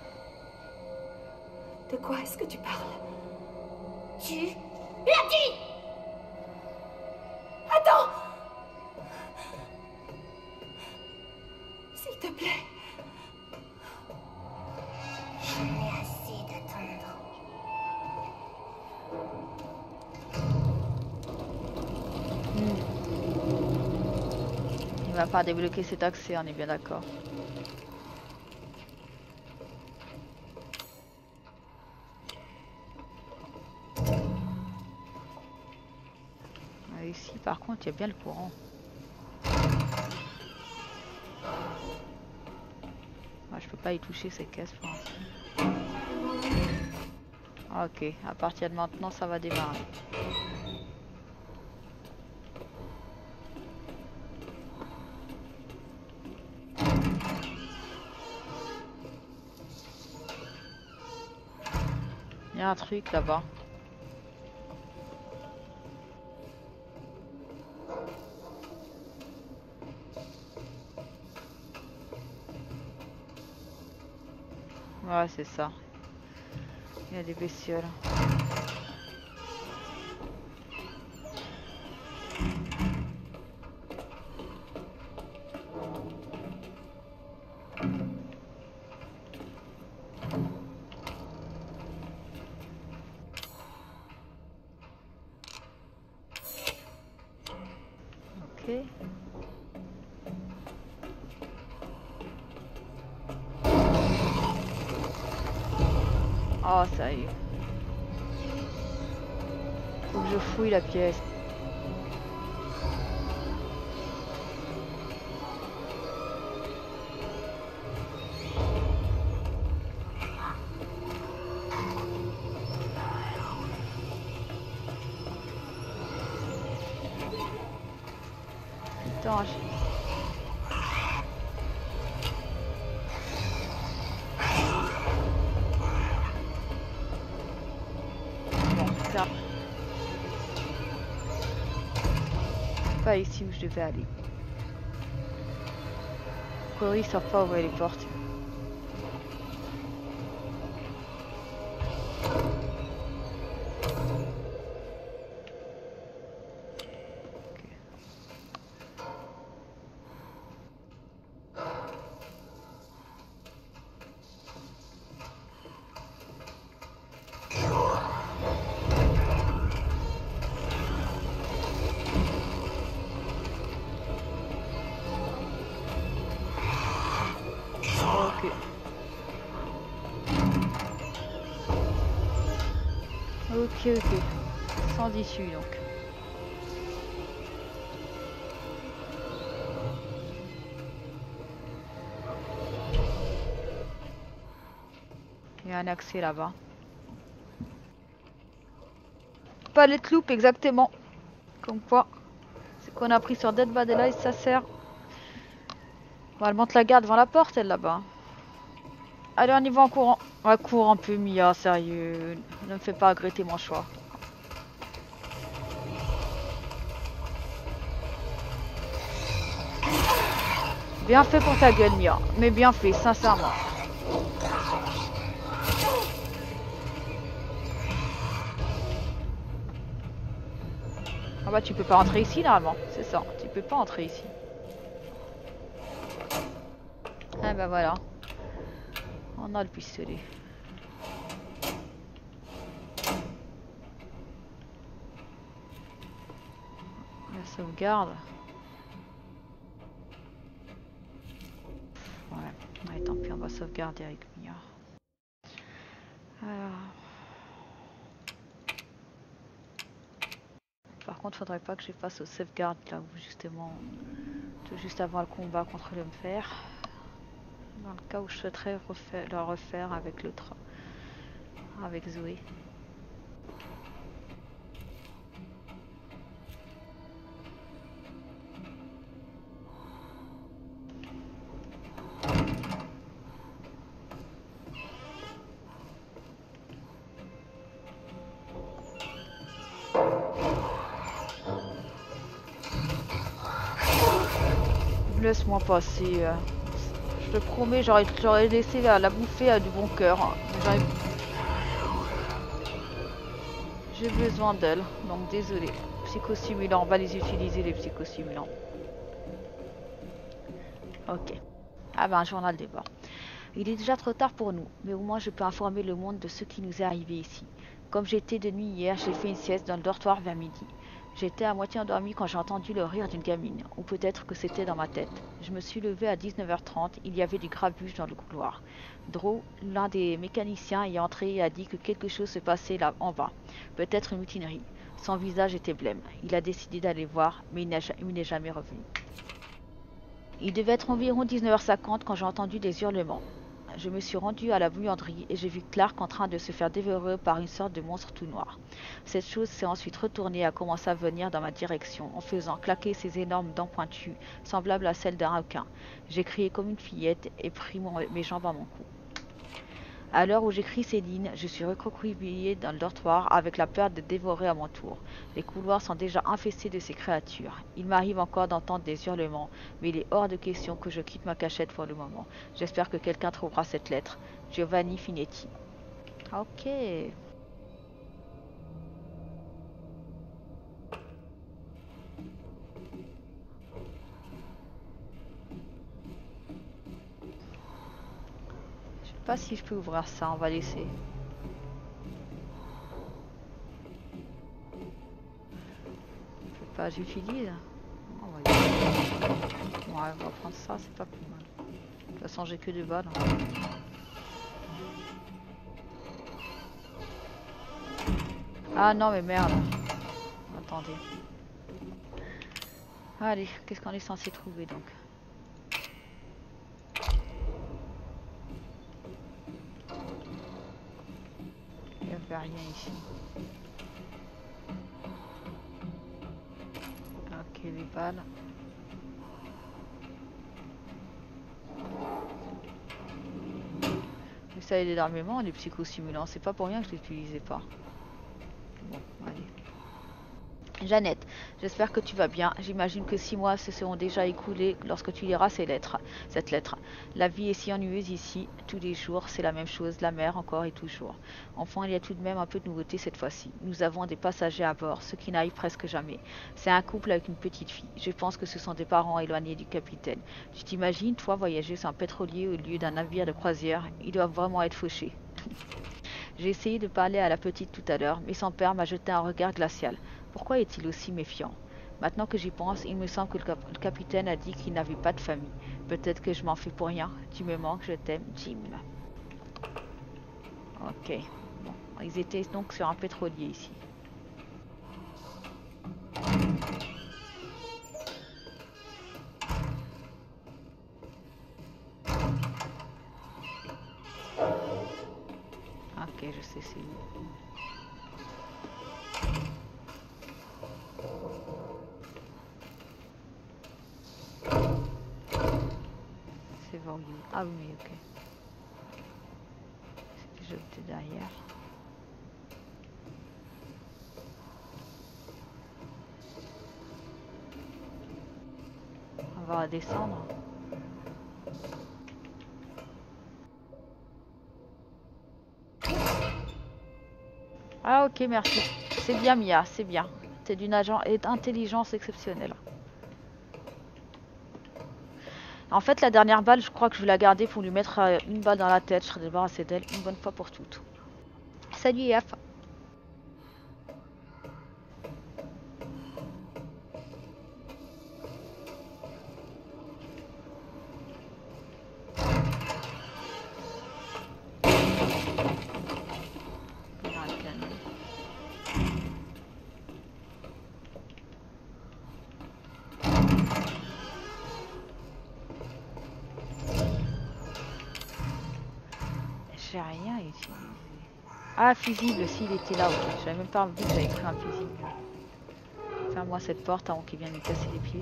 De quoi est-ce que tu parles? Tu l'as dit! Attends! S'il te plaît. J'en ai assez d'attendre. Hmm. Il va pas débloquer cet accès, on est bien d'accord. ici, par contre, il y a bien le courant. Moi, je peux pas y toucher ces caisses pour l'instant. Ok, à partir de maintenant, ça va démarrer. Il y a un truc là-bas. Ouais, c'est ça. Il y a des bestioles. Ok. Oh, ça y est. Faut que je fouille la pièce. Attends, je... Pas ici où je devais aller. Corey, ils savent pas ouvrir les portes. Ok, ok. Sans issue donc. Il y a un accès là-bas. Palette loop exactement. Comme quoi. C'est qu'on a pris sur Dead by Daylight, ça sert. Bon, elle monte la garde devant la porte, elle là-bas. Allez, on y va en courant. Ouais, cours un peu, Mia, sérieux. Ne me fais pas regretter mon choix. Bien fait pour ta gueule, Mia. Mais bien fait, sincèrement. Ah bah tu peux pas entrer ici normalement, c'est ça. Tu peux pas entrer ici. Ah bah voilà. On a le pistolet. La sauvegarde. Ouais, ouais, tant pis, on va sauvegarder avec Mia. Alors. Par contre, faudrait pas que je fasse au sauvegarde là où justement, tout juste avant le combat contre le fer. Dans le cas où je souhaiterais refaire, le refaire avec l'autre, avec Zoé. Laisse-moi passer. Euh. Je te promets, j'aurais laissé la, la bouffer à du bon cœur. J'ai besoin d'elle, donc désolé. Psychostimulants, on va les utiliser les psychostimulants. Ok. Ah ben, un journal de bord. Il est déjà trop tard pour nous, mais au moins je peux informer le monde de ce qui nous est arrivé ici. Comme j'étais de nuit hier, j'ai fait une sieste dans le dortoir vers midi. J'étais à moitié endormie quand j'ai entendu le rire d'une gamine, ou peut-être que c'était dans ma tête. Je me suis levée à dix-neuf heures trente, il y avait du grabuge dans le couloir. Drew, l'un des mécaniciens, est entré et a dit que quelque chose se passait là en bas. Peut-être une mutinerie. Son visage était blême. Il a décidé d'aller voir, mais il n'est jamais revenu. Il devait être environ dix-neuf heures cinquante quand j'ai entendu des hurlements. Je me suis rendu à la buanderie et j'ai vu Clark en train de se faire dévorer par une sorte de monstre tout noir. Cette chose s'est ensuite retournée et a commencé à venir dans ma direction en faisant claquer ses énormes dents pointues, semblables à celles d'un requin. J'ai crié comme une fillette et pris mon, mes jambes à mon cou. À l'heure où j'écris ces lignes, je suis recroquevillé dans le dortoir avec la peur de dévorer à mon tour. Les couloirs sont déjà infestés de ces créatures. Il m'arrive encore d'entendre des hurlements, mais il est hors de question que je quitte ma cachette pour le moment. J'espère que quelqu'un trouvera cette lettre. Giovanni Finetti. Ok. Je sais pas si je peux ouvrir ça, on va laisser. Je sais pas, j'utilise. On va ouais, on va prendre ça, c'est pas plus mal. De toute façon, j'ai que deux balles. Ah non, mais merde. Attendez. Allez, qu'est-ce qu'on est censé trouver donc? Rien ici. Ok, les balles. Mais ça aide énormément les psychostimulants, c'est pas pour rien que je l'utilisais pas. Bon, allez. Jeannette, j'espère que tu vas bien. J'imagine que six mois se seront déjà écoulés lorsque tu liras ces lettres, cette lettre. La vie est si ennuyeuse ici. Tous les jours, c'est la même chose, la mer encore et toujours. Enfin, il y a tout de même un peu de nouveauté cette fois-ci. Nous avons des passagers à bord, ce qui n'arrive presque jamais. C'est un couple avec une petite fille. Je pense que ce sont des parents éloignés du capitaine. Tu t'imagines, toi, voyager sur un pétrolier au lieu d'un navire de croisière? Ils doivent vraiment être fauchés. J'ai essayé de parler à la petite tout à l'heure, mais son père m'a jeté un regard glacial. Pourquoi est-il aussi méfiant? Maintenant que j'y pense, il me semble que le, cap le capitaine a dit qu'il n'avait pas de famille. Peut-être que je m'en fais pour rien. Tu me manques, je t'aime, Jim. Ok. Bon. Ils étaient donc sur un pétrolier ici. Ok, je sais c'est où. C'est vendu. Ah oui, ok. C'est jeté derrière. On va descendre. Ah ok, merci. C'est bien Mia, c'est bien. C'est d'une intelligence exceptionnelle. En fait, la dernière balle, je crois que je vais la garder pour lui mettre une balle dans la tête. Je serai débarrassée d'elle une bonne fois pour toutes. Salut F. J'ai rien utilisé. Ah, fusible, s'il était là, ok. J'avais même pas vu que j'avais pris un fusible. Ferme-moi cette porte avant qu'il vienne me casser les pieds.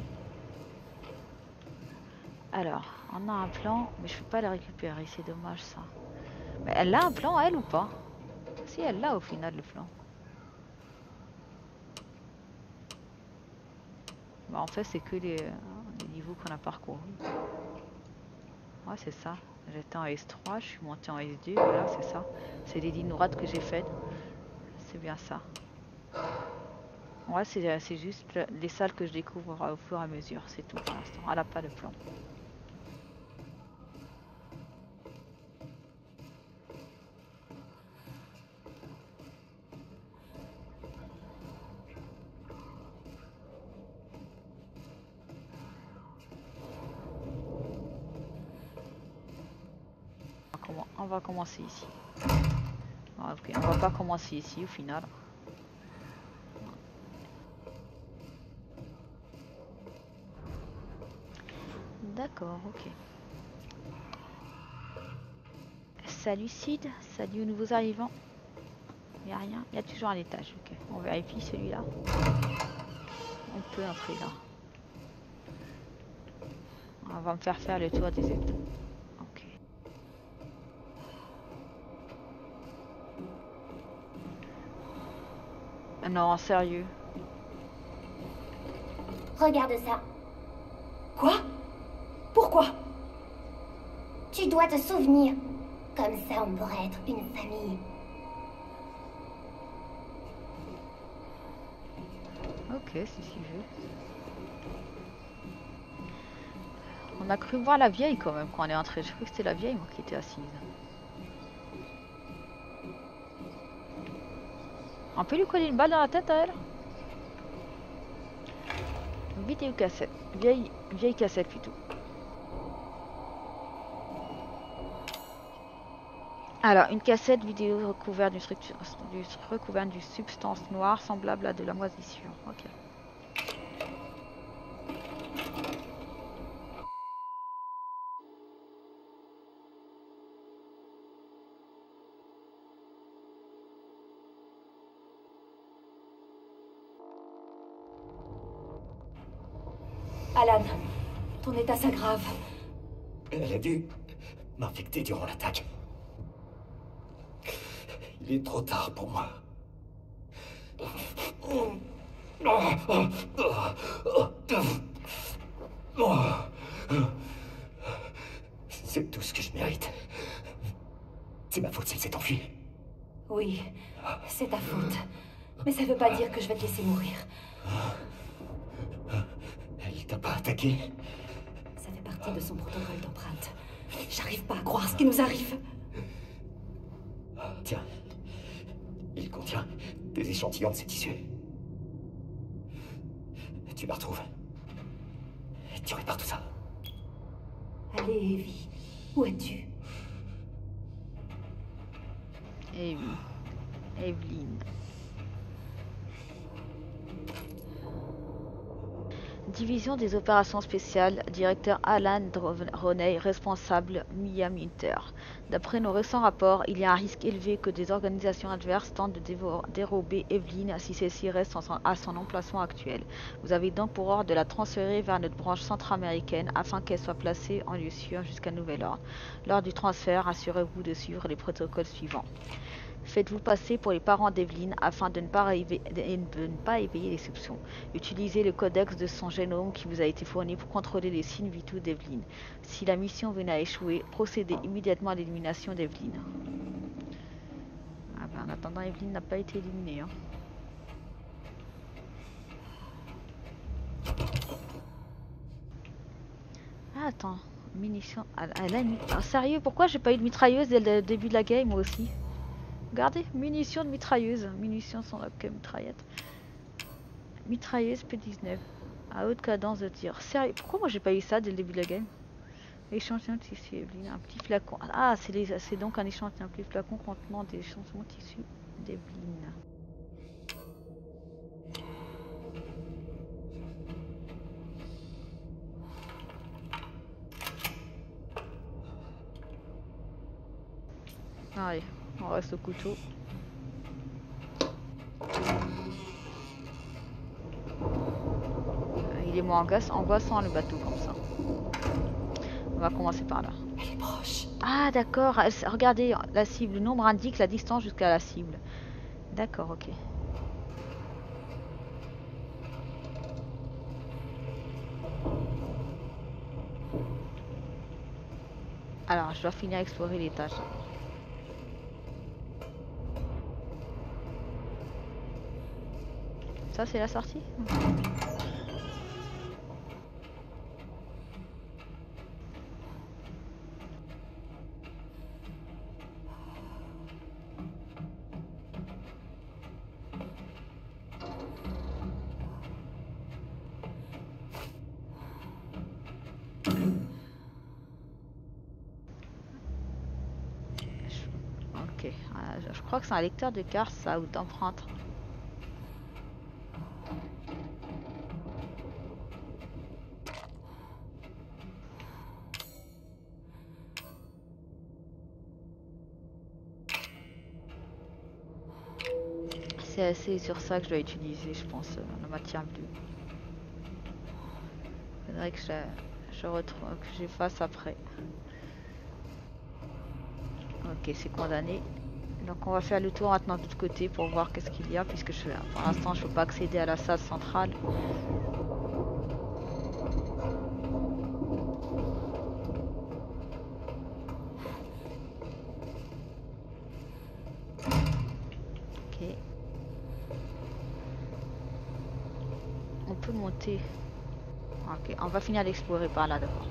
Alors, on a un plan, mais je peux pas le récupérer, c'est dommage ça. Mais elle a un plan, elle ou pas? Si, elle l'a au final, le plan. Bah, en fait, c'est que les, les niveaux qu'on a parcourus. Ouais, c'est ça. J'étais en S trois, je suis montée en S deux, voilà, c'est ça. C'est les lignes droites que j'ai faites. C'est bien ça. Ouais, c'est juste les salles que je découvre au fur et à mesure, c'est tout pour l'instant. Elle n'a pas de plan. On va commencer ici. Ah, ok, on va pas commencer ici au final. D'accord, ok. Salut Sid, salut aux nouveaux arrivants. Il n'y a rien, il y a toujours un étage, ok. On vérifie celui-là. On peut entrer là. On va me faire faire le tour des étages. Ok. Non, sérieux. Regarde ça. Quoi? Pourquoi? Tu dois te souvenir. Comme ça, on pourrait être une famille. Ok, c'est ce qu'il veut. On a cru voir la vieille quand même quand on est entré. Je crois que c'était la vieille moi qui était assise. On peut lui coller une balle dans la tête à elle? Vidéo cassette. Vieille, vieille cassette plutôt. Alors, une cassette vidéo recouverte d'une structure, du, recouverte d'une substance noire semblable à de la moisissure. Ok. Alan, ton état s'aggrave. Elle a dû m'infecter durant l'attaque. Il est trop tard pour moi. C'est tout ce que je mérite. C'est ma faute s'il s'est enfui. Oui, c'est ta faute. Mais ça veut pas dire que je vais te laisser mourir. Elle t'a pas attaqué? Ça fait partie de son protocole d'empreinte. J'arrive pas à croire ce qui nous arrive. Tiens. Il contient des échantillons de ses tissus. Tu la retrouves. Tu répares tout ça. Allez, Evie. Où es-tu? Evie. Evelyn. Division des opérations spéciales, directeur Alan Roney, responsable Mia Minter. D'après nos récents rapports, il y a un risque élevé que des organisations adverses tentent de dérober Evelyn si celle-ci reste à son emplacement actuel. Vous avez donc pour ordre de la transférer vers notre branche centra-américaine afin qu'elle soit placée en lieu sûr jusqu'à nouvel ordre. Lors du transfert, assurez-vous de suivre les protocoles suivants. Faites-vous passer pour les parents d'Evelyn afin de ne pas, de ne pas éveiller les soupçons. Utilisez le codex de son génome qui vous a été fourni pour contrôler les signes vitaux d'Evelyn. Si la mission venait à échouer, procédez immédiatement à l'élimination d'Evelyn. Ah ben, en attendant, Evelyn n'a pas été éliminée. Hein. Ah, attends, munitions. Elle, elle a une... ah, sérieux, pourquoi j'ai pas eu de mitrailleuse dès le début de la game, moi aussi? Regardez, munitions de mitrailleuse. Munitions sont là que mitraillette. Mitrailleuse P dix-neuf. À haute cadence de tir. Sérieux, pourquoi moi j'ai pas eu ça dès le début de la game? Échantillon de tissu Evelyn. Un petit flacon. Ah, c'est donc un échantillon, un petit flacon contenant des échantillons de tissu d'Evelyn. Allez. On reste au couteau. Il est moins angoissant le bateau comme ça. On va commencer par là. Elle est proche. Ah d'accord, regardez la cible. Le nombre indique la distance jusqu'à la cible. D'accord, ok. Alors, je dois finir à explorer l'étage. Ça, c'est la sortie. Ok, je crois que c'est un lecteur de cartes, ça, ou d'empreintes. C'est assez sur ça que je dois utiliser, je pense, euh, la matière bleue. Faudrait que je, je retrouve, que j'efface après. Ok, c'est condamné. Donc on va faire le tour maintenant de l'autre côté pour voir qu'est-ce qu'il y a, puisque je, pour l'instant je peux pas accéder à la salle centrale. Ok. On peut monter. Ok, on va finir d'explorer par là d'abord.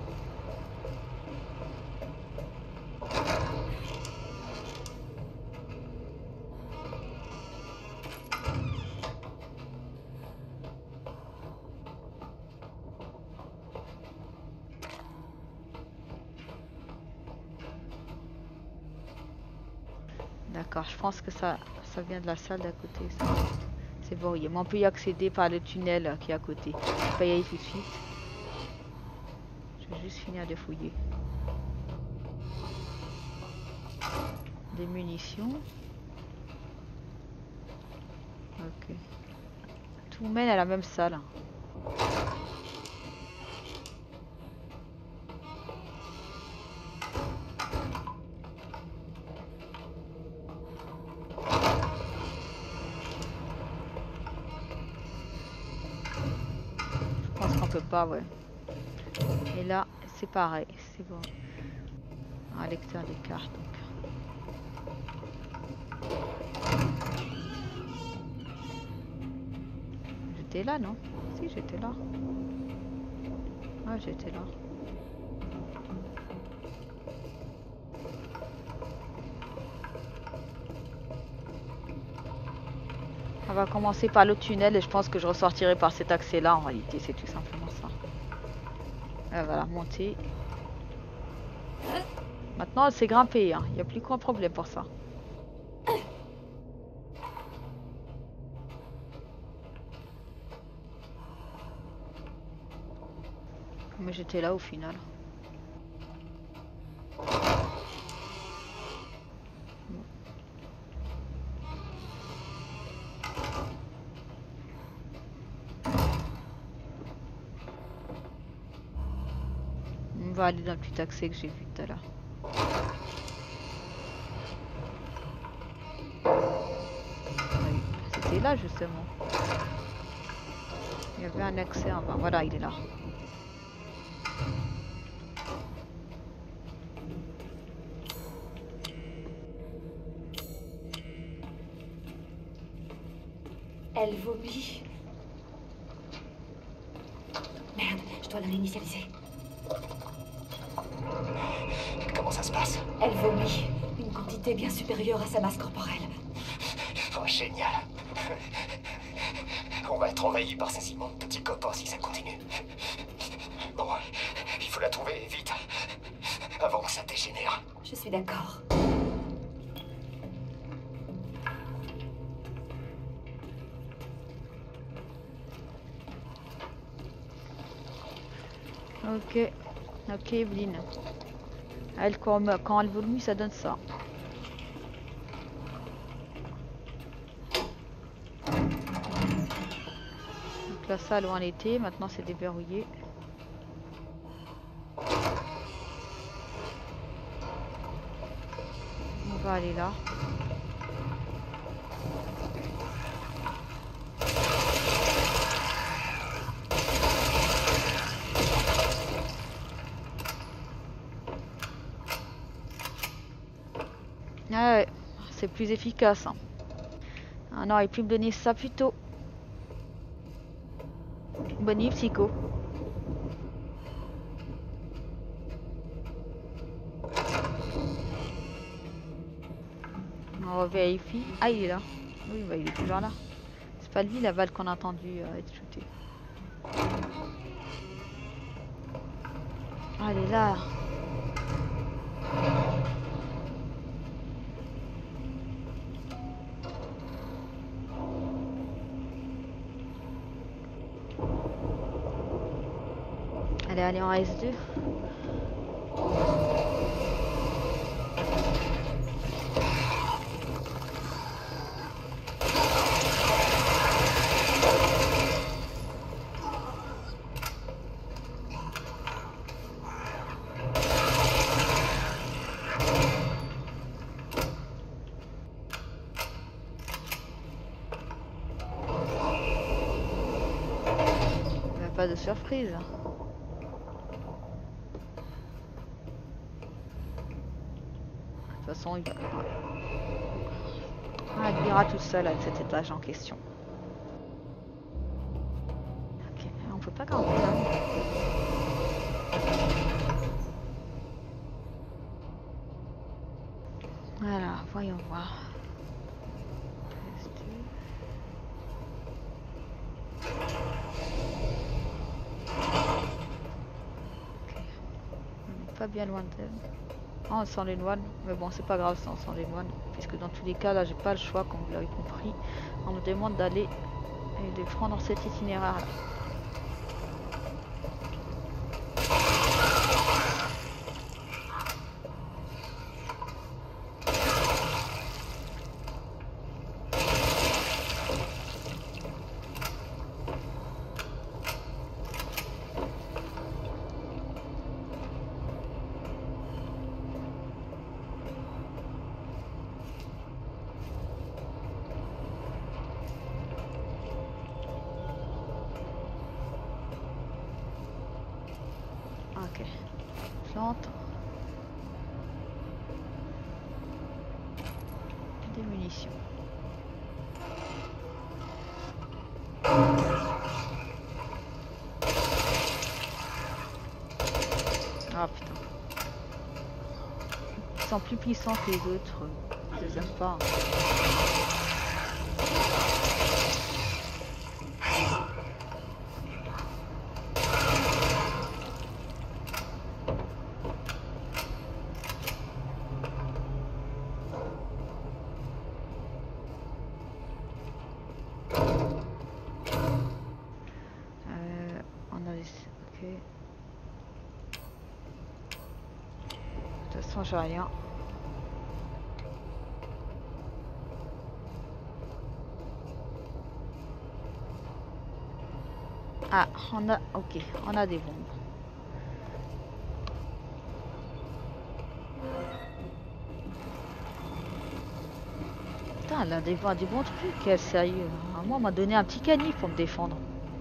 D'accord, je pense que ça, ça vient de la salle d'à côté. C'est verrouillé, mais on peut y accéder par le tunnel qui est à côté. Je ne vais pas y aller tout de suite. Je vais juste finir de fouiller. Des munitions. Ok. Tout mène à la même salle. Pas, ouais. Et là, c'est pareil, c'est bon. Un lecteur de cartes. J'étais là, non? Si, j'étais là. Ouais, j'étais là. On va commencer par l'autre tunnel et je pense que je ressortirai par cet accès-là. En réalité, c'est tout simplement ça. Et voilà, monter. Maintenant, c'est grimper. Hein. Il n'y a plus qu'un problème pour ça. Mais j'étais là au final. On va aller dans le petit accès que j'ai vu tout à l'heure. Oui, c'était là justement. Il y avait un accès en bas. Voilà, il est là. Elle vomit. Merde, je dois la réinitialiser. Comment ça se passe? Elle vomit. Une quantité bien supérieure à sa masse corporelle. Oh, génial. On va être envahi par ces immondes petits copains si ça continue. Bon, il faut la trouver vite. Avant que ça dégénère. Je suis d'accord. Ok, ok Evelyne. Elle, quand, quand elle vomit, ça donne ça. Donc la salle où on était, maintenant c'est déverrouillé. On va aller là. Ah ouais, c'est plus efficace. Hein. Ah non, il peut me donner ça plutôt. Bonne nuit, psycho. On vérifie. Ah, il est là. Oui, bah, il est toujours là. C'est pas lui la balle qu'on a entendu euh, être shootée. Ah, elle est là. Allez, allez en S deux. pas de surprise. De toute façon, il ah, il ira tout seul avec cet étage en question. Ok, on peut pas grimper là. Voilà, voyons voir. Pas bien loin d'elle. Oh, on sent les douanes, mais bon, c'est pas grave, ça, on sent les douanes, puisque dans tous les cas, là, j'ai pas le choix, comme vous l'avez compris. On me demande d'aller et de prendre cet itinéraire-là. Ok. Plante. Des munitions. Ah putain. Ils sont plus puissants que les autres. Je les aime pas. De toute façon, j'ai rien. Ah, on a... Ok, on a des bombes. Putain, elle a des, des bons trucs, elle, sérieux. Moi, on m'a donné un petit canif pour me défendre.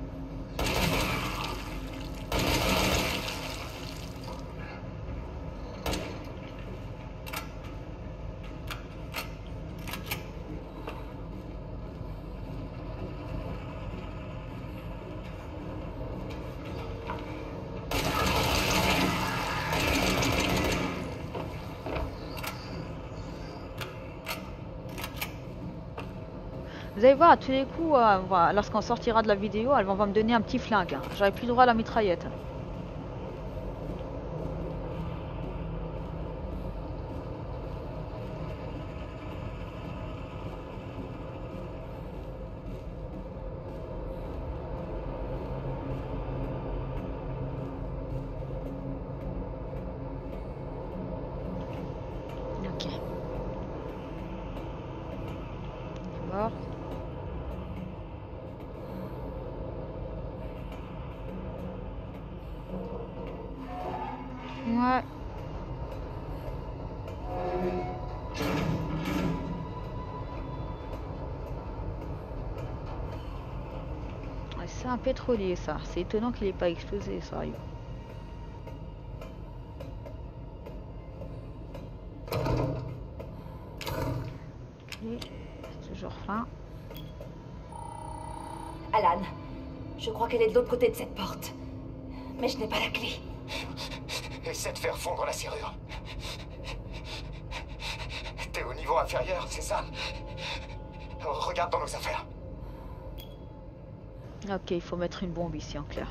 Vous allez voir, à tous les coups, euh, voilà, lorsqu'on sortira de la vidéo, elle va me donner un petit flingue. Hein. J'aurai plus droit à la mitraillette. Ok. D'accord. Ouais. C'est un pétrolier ça. C'est étonnant qu'il n'ait pas explosé, ça arrive. Ok. C'est toujours fin. Alan, je crois qu'elle est de l'autre côté de cette porte. Mais je n'ai pas la clé. Essaie de faire fondre la serrure. T'es au niveau inférieur, c'est ça? Regarde dans nos affaires. Ok, il faut mettre une bombe ici en clair.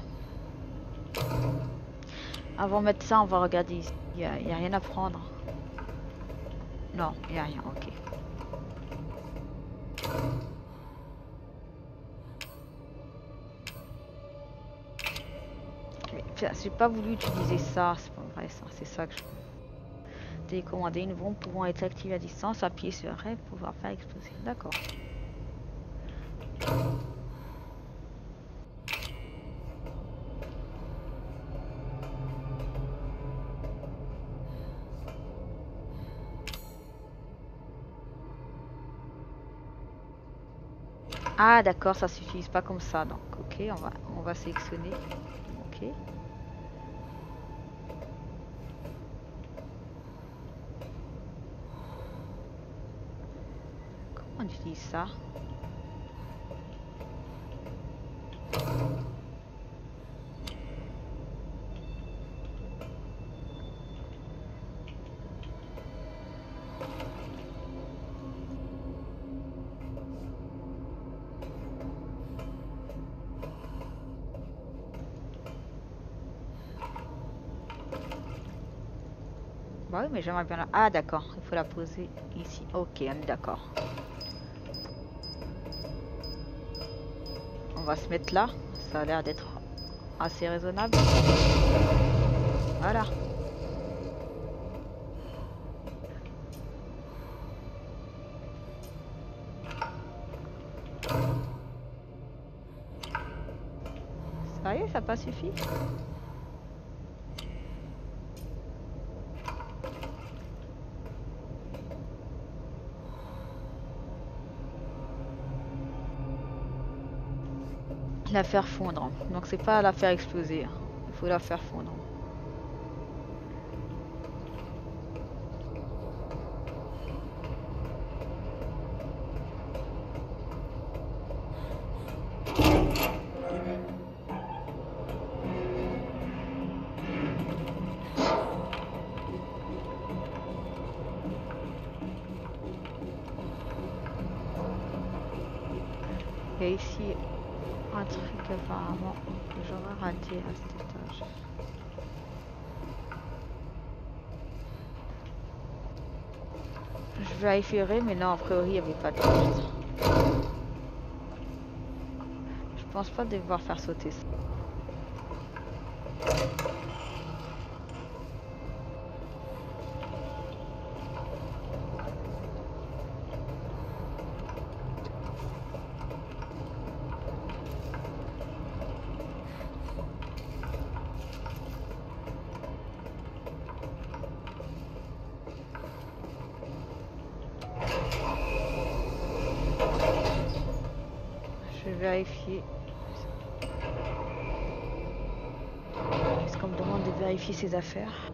Avant de mettre ça, on va regarder ici. Il n'y a, a rien à prendre. Non, il n'y a rien, ok. J'ai pas voulu utiliser ça, c'est pas vrai ça, c'est ça que je... Télécommander une bombe pouvant être activée à distance, appuyer sur R pour pouvoir faire exploser. D'accord. Ah d'accord, ça suffit pas comme ça, donc ok, on va, on va sélectionner. Ok. Comment on utilise ça? Bah oui, mais j'aimerais bien la... Ah d'accord, il faut la poser ici. Ok, on est d'accord. On va se mettre là. Ça a l'air d'être assez raisonnable. Voilà. Sérieux, ça n'a pas suffi? La faire fondre. Donc c'est pas la faire exploser. Il faut la faire fondre. Et ici un truc apparemment que j'aurais raté à cet étage. Je vérifierai, mais non, a priori il n'y avait pas de test. Je pense pas devoir faire sauter ça. Je vais vérifier. Est-ce qu'on me demande de vérifier ses affaires?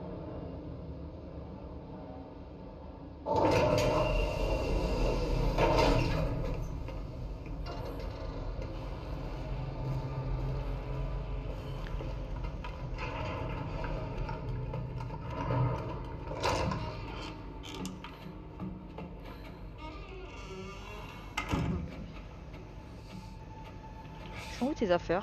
Sont où tes affaires?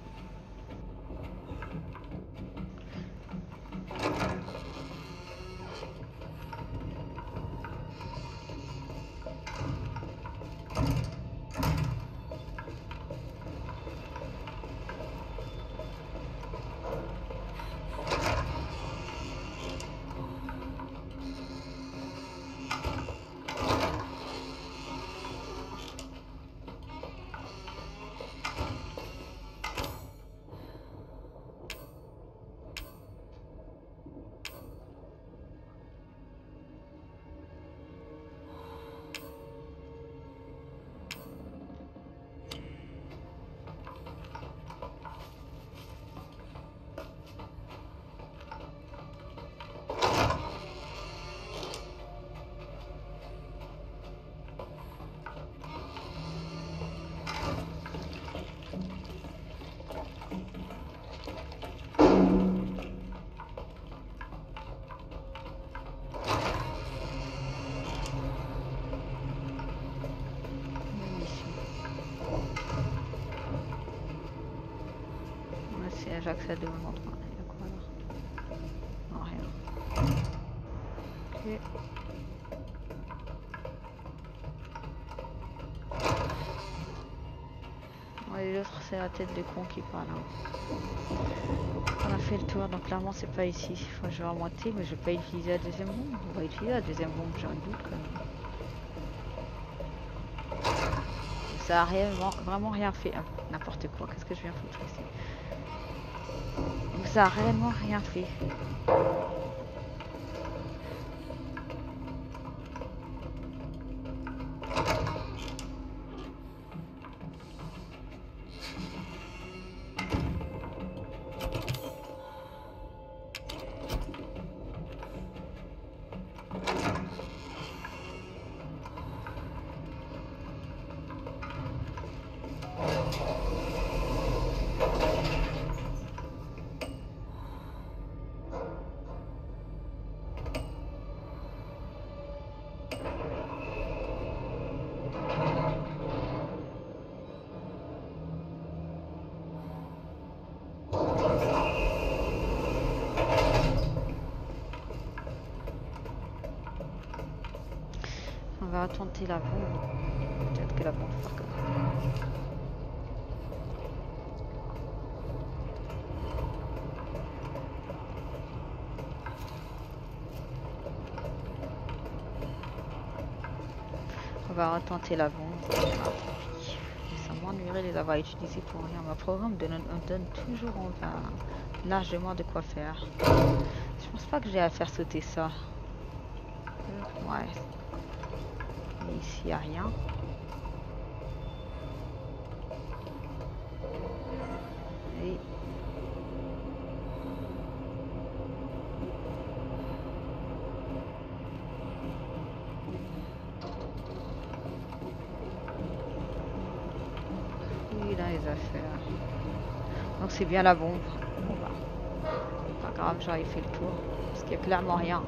J'accède au même endroit. Il y a quoi là? Non, rien. Ok. Ouais, les autres, c'est la tête de con qui parle. Hein. On a fait le tour, donc clairement, c'est pas ici. Faut que je vais remonter, mais je vais pas utiliser la deuxième bombe. On va utiliser la deuxième bombe, j'ai un doute quand même. Ça a réellement, vraiment rien fait. Hein. N'importe quoi. Qu'est-ce que je viens foutre ici? Ça a réellement rien fait. On va tenter la bombe. Peut-être que la bombe va faire comme ça. On va retenter la bombe. Ça m'ennuierait de les avoir utilisés pour rien. Ma programme donne, donne toujours enfin, largement de quoi faire. Je pense pas que j'ai à faire sauter ça. Ouais. Mais ici, il n'y a rien. Et... oui, là, les affaires. Donc c'est bien la bombe. Bon, bah, pas grave, j'aurais fait le tour. Parce qu'il n'y a clairement rien.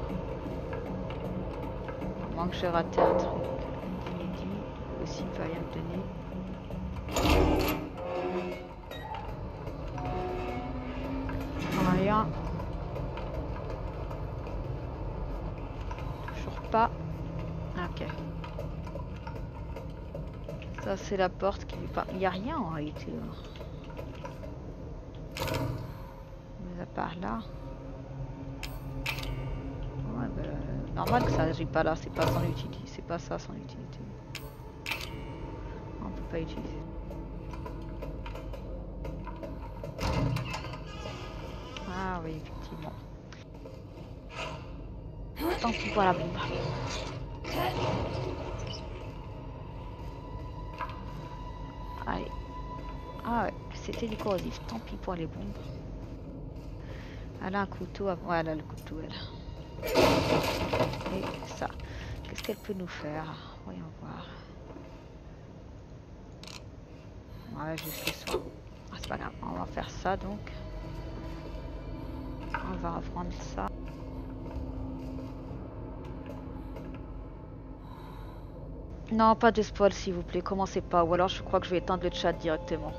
À moins que j'ai raté un truc. Aussi, il va rien me donner. Rien. Toujours pas. Ok. Ça, c'est la porte qui... Il n'y a rien en réalité. Mais à part là... Ouais, bah, normal que ça n'agit pas là. C'est pas son utilité. C'est pas ça son utilité. On peut pas utiliser. Ah oui, effectivement. Tant pis pour la bombe. Allez. Ah ouais, c'était du corrosif. Tant pis pour les bombes. Elle a un couteau. À... Ouais, elle a le couteau, elle. Et ça. Qu'est-ce qu'elle peut nous faire? Voyons voir. Ouais, juste les soins. Ah, c'est pas grave, on va faire ça donc. On va reprendre ça. Non, pas de spoil s'il vous plaît, commencez pas. Ou alors je crois que je vais éteindre le chat directement.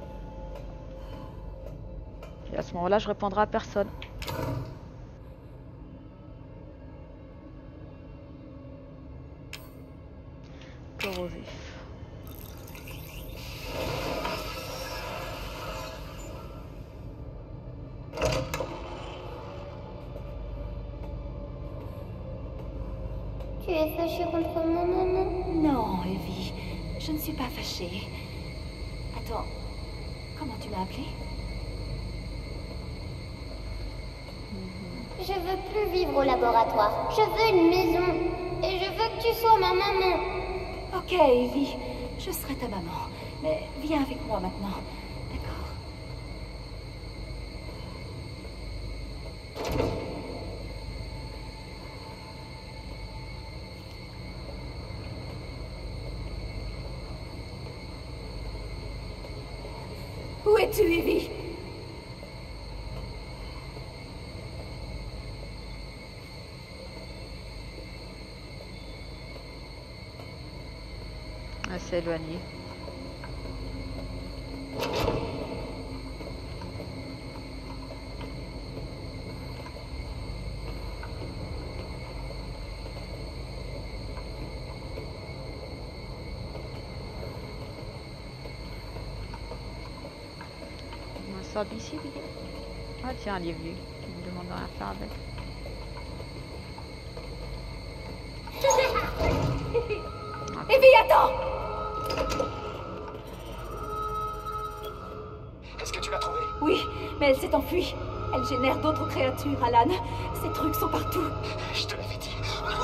Et à ce moment-là, je répondrai à personne. Corrosif. Tu es fâchée contre moi, maman? Non, Evie, je ne suis pas fâchée. Attends, comment tu m'as appelée? Je veux plus vivre au laboratoire. Je veux une maison. Et je veux que tu sois ma maman. Ok, Evie, je serai ta maman. Mais viens avec moi maintenant, d'accord? Où es-tu, Evie? Elle s'est éloignée. On sort d'ici, lui. Ah tiens, elle est venue. Il me demande rien à faire avec. Evie, attends! Est-ce que tu l'as trouvée? Oui, mais elle s'est enfuie. Elle génère d'autres créatures, Alan. Ces trucs sont partout. Je te l'avais dit.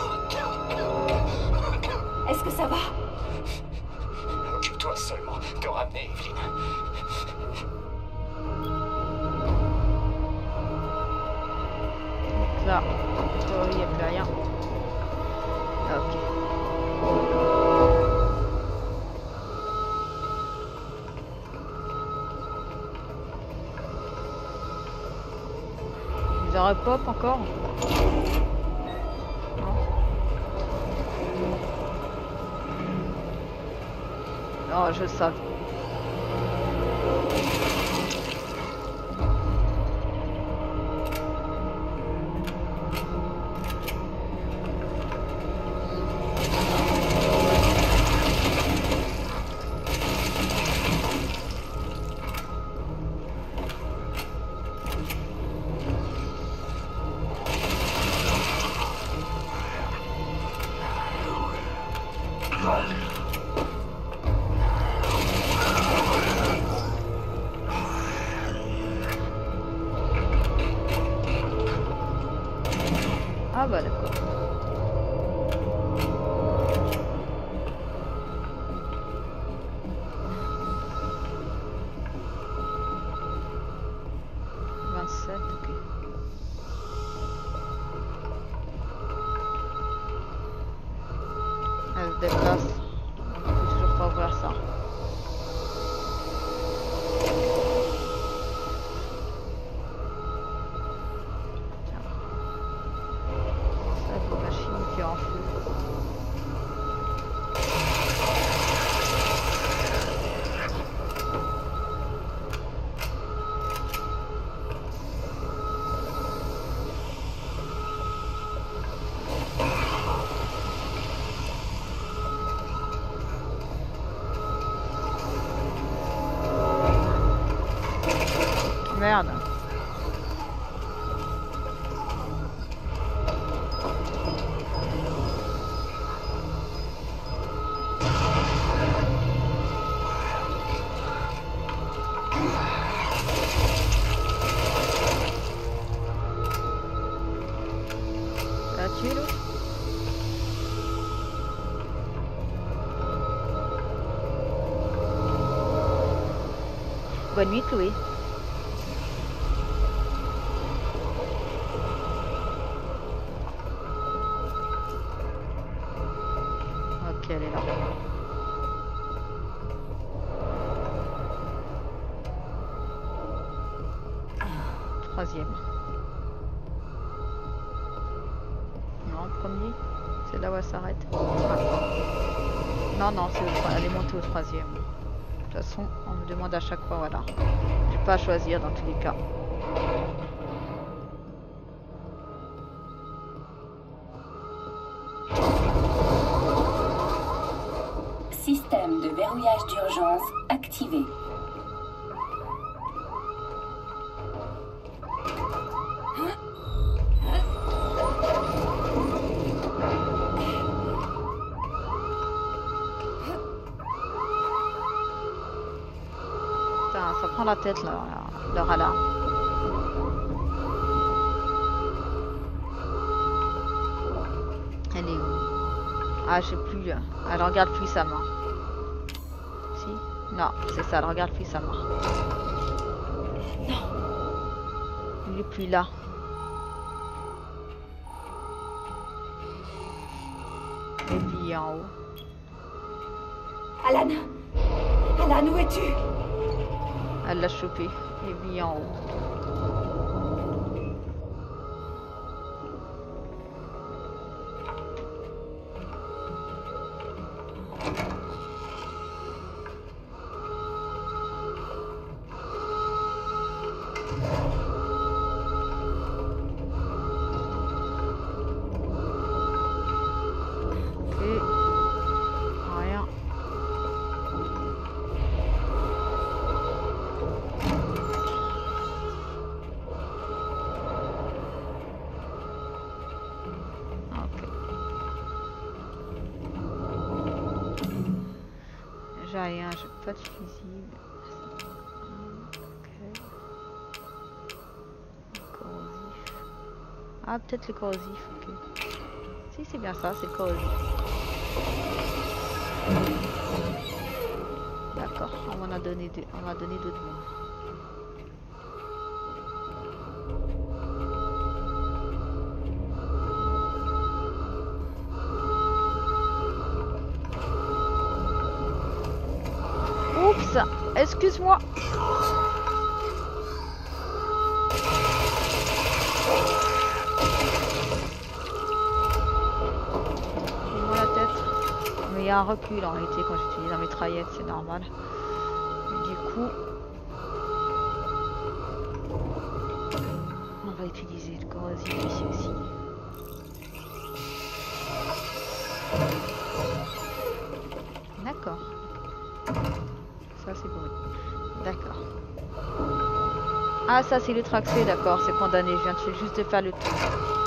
Est-ce que ça va? Occupe-toi seulement de ramener Evelyn. Là, il n'y a plus rien. Ok. Ils en repop encore? Non. Oh, je le savais. Ah bah d'accord. vingt-sept, ok. Elle se déplace. On peut toujours pas ouvrir ça. Merde. Ça a tué l'autre? Bonne nuit Chloé. Ok, elle est là. Troisième. Non, premier. C'est là où elle s'arrête. Ah. Non, non, c'est au, elle est montée au troisième. De toute façon, on me demande à chaque fois, voilà. J'ai pas à choisir dans tous les cas. Système de verrouillage d'urgence activé. Putain, ça prend la tête là, leur alarme. Elle est où? Ah, je sais plus. Elle regarde plus sa main. Si? Non, c'est ça, elle regarde plus sa main. Non. Il est plus là. Et puis en haut. Alan! Alan, où es-tu? Elle l'a chopé. Et puis en haut. J'ai rien, j'ai pas de fusible. Ok. Corrosif. Ah, peut-être le corrosif, ok. Si, c'est bien ça, c'est le corrosif. D'accord, on m'en a donné deux, on m'a donné deux de moins. Oups, excuse-moi. il y a un recul en réalité quand j'utilise la mitraillette, c'est normal. Et du coup, on va utiliser le corrosif ici aussi. D'accord. Ça c'est bon. D'accord. Ah ça c'est le traxé, d'accord, c'est condamné, je viens de, juste de faire le tour.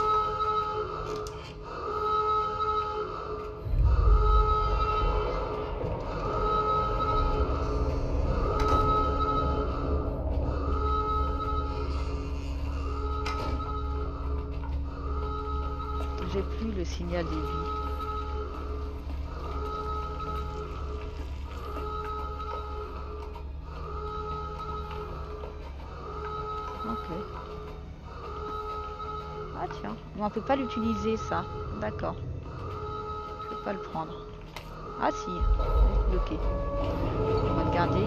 J'ai plus le signal des vies. Ah tiens, mais on peut pas l'utiliser ça. D'accord. Je peux pas le prendre. Ah si, bloqué. On va le garder.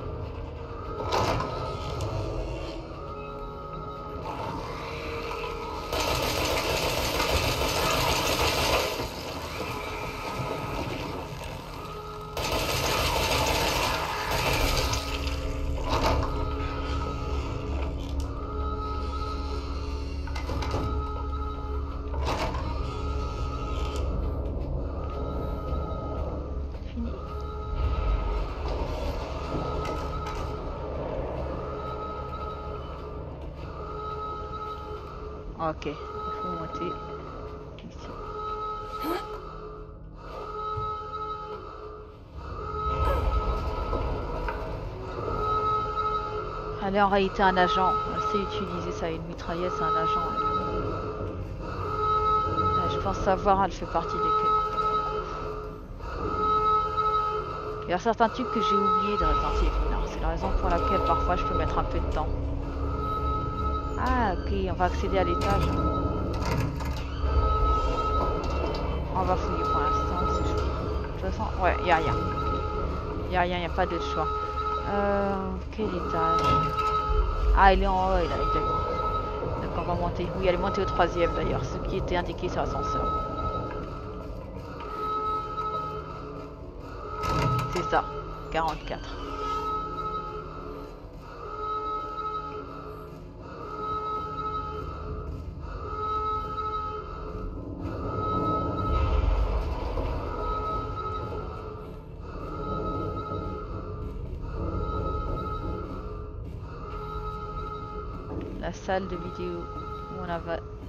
Ok, il faut monter ici. Elle est en réalité un agent. Elle sait utiliser ça, une mitraillette, c'est un agent. Elle. Je pense savoir, elle fait partie des queues. Il y a certains trucs que j'ai oubliés de Resident Evil. C'est la raison pour laquelle parfois je peux mettre un peu de temps. Ah ok, on va accéder à l'étage. On va fouiller pour l'instant. De toute façon, ouais, il n'y a rien. Il n'y a rien, il n'y a pas de choix. Euh, quel étage? Ah, il est en haut, il a également. Donc on va monter. Oui, elle est montée au troisième d'ailleurs, ce qui était indiqué sur l'ascenseur. C'est ça, quarante-quatre. La salle de vidéo où on a,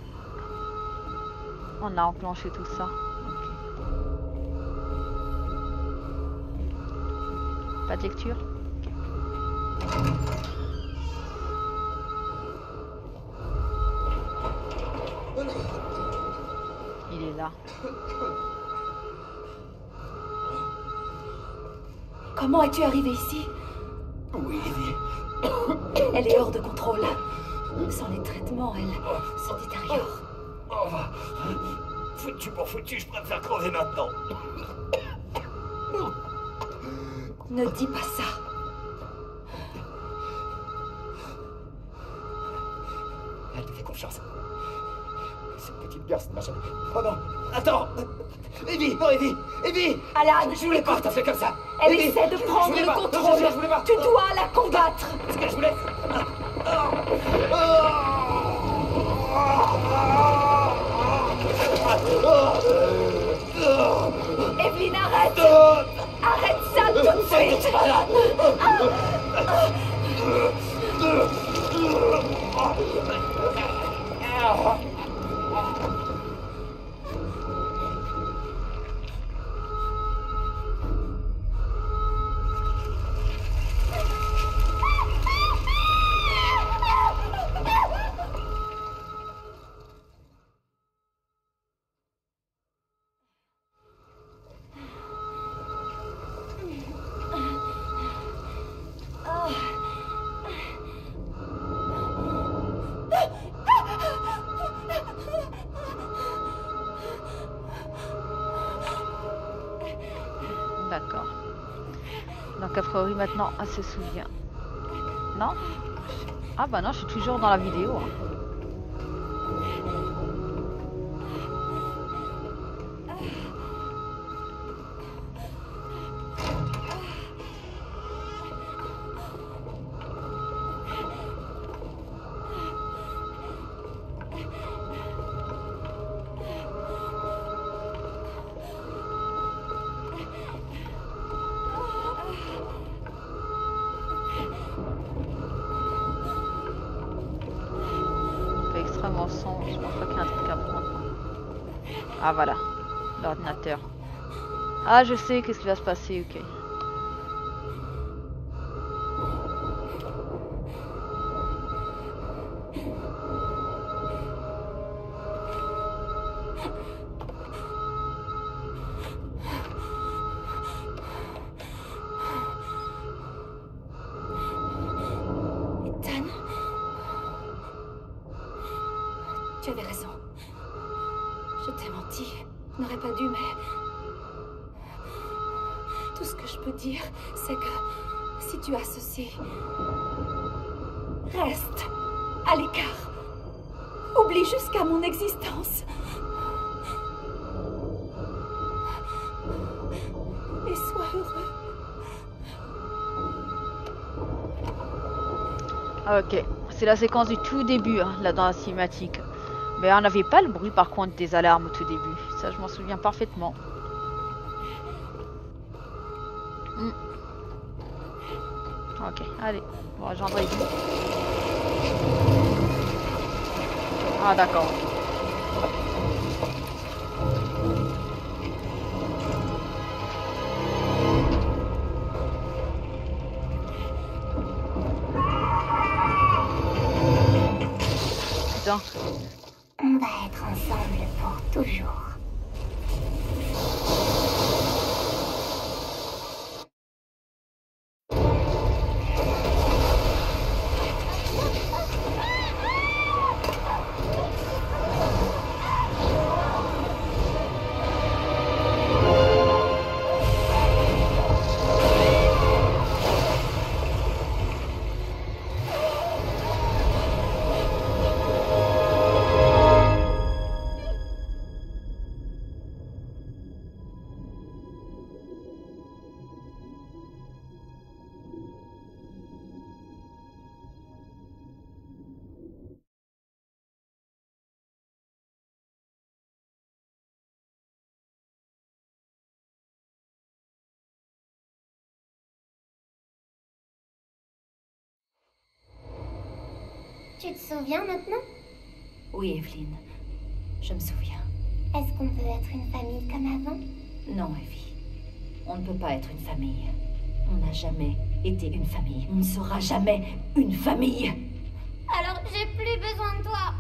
on a enclenché tout ça. Okay. Pas de lecture. Okay. Il est là. Comment es-tu arrivé ici? Oui, elle est hors de contrôle. Sans les traitements, elle se détériore. Oh, oh, foutu pour foutu, je préfère crever maintenant. Ne dis pas ça. Elle te fait confiance. Cette petite garce ne m'a jamais... Oh non, attends. Evie, non Evie, Evie. Alan, je voulais pas que t'as fait comme ça. Elle Evie, essaie de prendre le pas. contrôle. Non, je, je voulais pas. Tu dois la combattre. Ce que je voulais... Evelyn, arrête. Arrête ça tout de suite. D'accord. Donc a priori maintenant elle se souvient. Non? Ah bah non, je suis toujours dans la vidéo. ensemble. Je pense pas qu'il y a un truc à prendre. Ah voilà, l'ordinateur. Ah je sais qu'est-ce qui va se passer, ok. Tu avais raison. Je t'ai menti. Je n'aurais pas dû, mais... Tout ce que je peux dire, c'est que si tu as ceci, reste à l'écart. Oublie jusqu'à mon existence. Et sois heureux. Ah, ok, c'est la séquence du tout début, hein, là dans la cinématique. Mais on n'avait pas le bruit par contre des alarmes au tout début. Ça, je m'en souviens parfaitement. Hmm. Ok, allez, on va rejoindre Evie. Ah, d'accord. Putain. On va être ensemble pour toujours. Tu te souviens maintenant? Oui, Evelyn. Je me souviens. Est-ce qu'on peut être une famille comme avant? Non, Evie. On ne peut pas être une famille. On n'a jamais été une famille. On ne sera jamais une famille. Alors j'ai plus besoin de toi.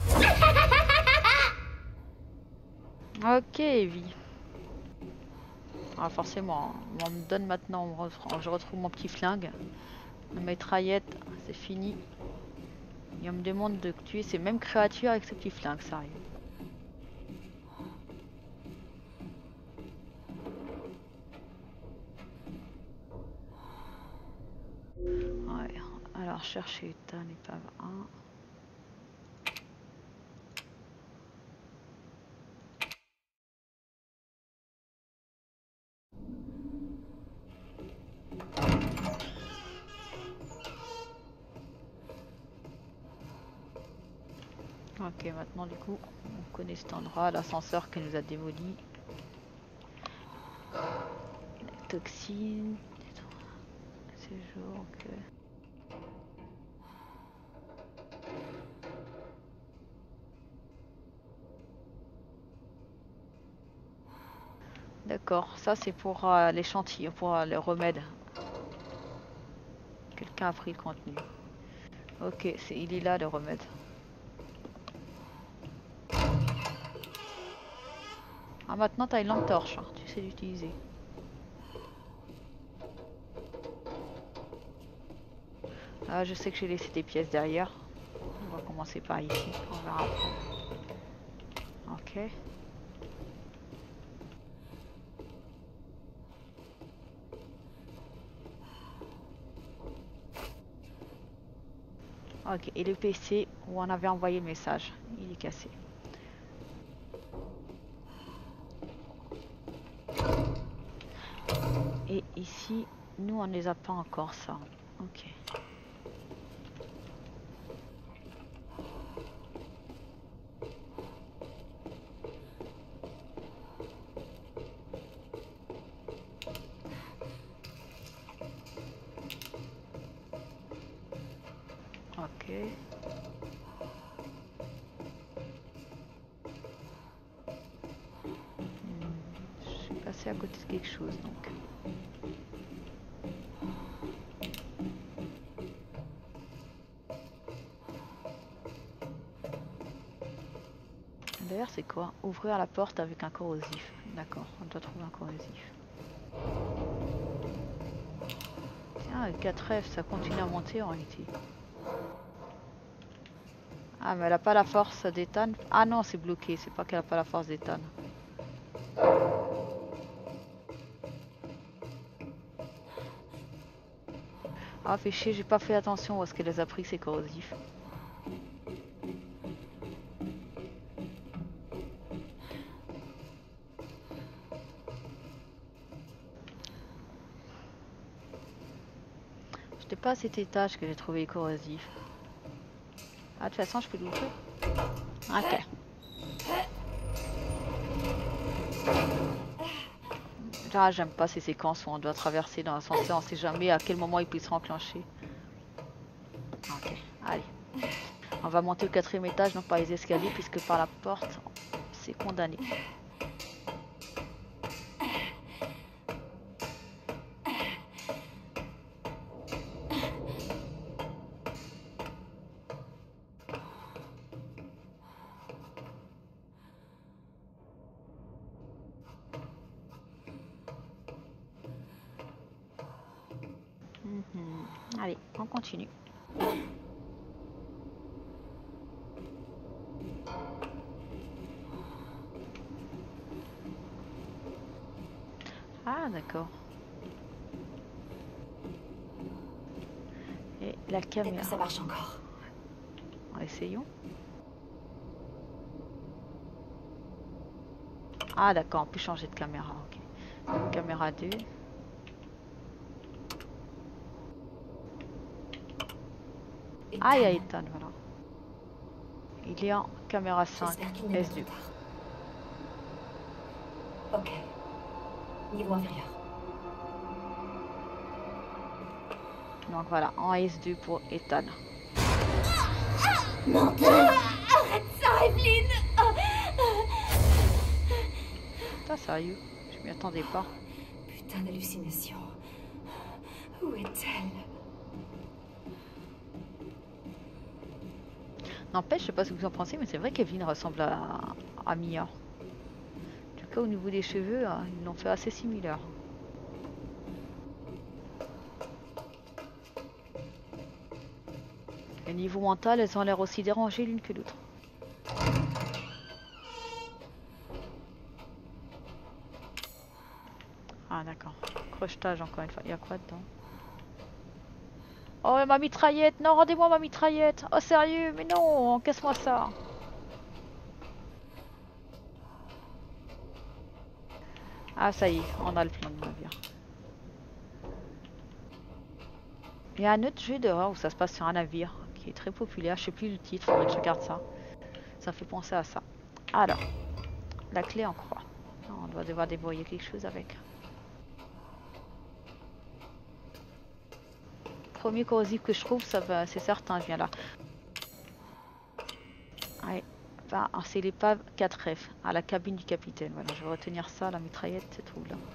Ok, Evie. Ah, forcément, on me donne maintenant, on re- je retrouve mon petit flingue. Ma mitraillette, c'est fini. Et on me demande de tuer ces mêmes créatures avec ce petit flingue, sérieux. Ouais, alors chercher état l'épave un. Ok, maintenant du coup, on connaît cet endroit, l'ascenseur qui nous a démoli. La toxine. Séjour que... D'accord, ça c'est pour euh, l'échantillon, pour euh, le remède. Quelqu'un a pris le contenu. Ok, c'est, il est là le remède. Ah, maintenant t'as une lampe torche, hein, tu sais l'utiliser. Ah, je sais que j'ai laissé des pièces derrière. On va commencer par ici, on verra après. Ok. Ok, et le P C où on avait envoyé le message, il est cassé. Et ici, nous on les a pas encore ça. Ok. Ok. passer à côté de quelque chose donc. D'ailleurs c'est quoi? Ouvrir la porte avec un corrosif. D'accord, on doit trouver un corrosif. Tiens, le quatre F ça continue à monter en réalité. Ah mais elle a pas la force d'Ethan. Ah non c'est bloqué, c'est pas qu'elle a pas la force d'Ethan. Ah fait chier, j'ai pas fait attention où est-ce qu'elle les a pris ces corrosifs. J'étais pas à cet étage que j'ai trouvé les corrosifs. Ah de toute façon je peux l'ouvrir. Ok. Ah, j'aime pas ces séquences où on doit traverser dans l'ascenseur, on sait jamais à quel moment il peut se enclencher. Ok, allez. On va monter au quatrième étage, non par les escaliers, puisque par la porte, c'est condamné. Mmh. Allez, on continue. Ah d'accord. Et la caméra. Ça marche encore. Essayons. Ah d'accord, on peut changer de caméra. Ok. Caméra deux. Ah, il y a Ethan, voilà. Il est en caméra cinq, S deux. Ok. Niveau inférieur. Donc voilà, en S deux pour Ethan. Menteur! Arrête ça, Evelyn! Putain, sérieux, je m'y attendais pas. Putain d'hallucination. Où est-elle? N'empêche, je sais pas ce que vous en pensez, mais c'est vrai qu'Evelyn ressemble à, à Mia. En tout cas, au niveau des cheveux, hein, ils l'ont fait assez similaire. Et niveau mental, elles ont l'air aussi dérangées l'une que l'autre. Ah d'accord. Crochetage encore une fois. Il y a quoi dedans? Oh ma mitraillette, non rendez-moi ma mitraillette. Oh sérieux, mais non, casse-moi ça. Ah ça y est, on a le plan de navire. Il y a un autre jeu d'horreur où ça se passe sur un navire qui est très populaire, je sais plus le titre, faudrait que je regarde ça. Ça fait penser à ça. Alors, la clé en croix. On doit devoir débrouiller quelque chose avec. Premier corrosif que je trouve, ça va, c'est certain, je viens là. Ouais, enfin, c'est l'épave quatre F, à la cabine du capitaine. Voilà, je vais retenir ça, la mitraillette se trouve là.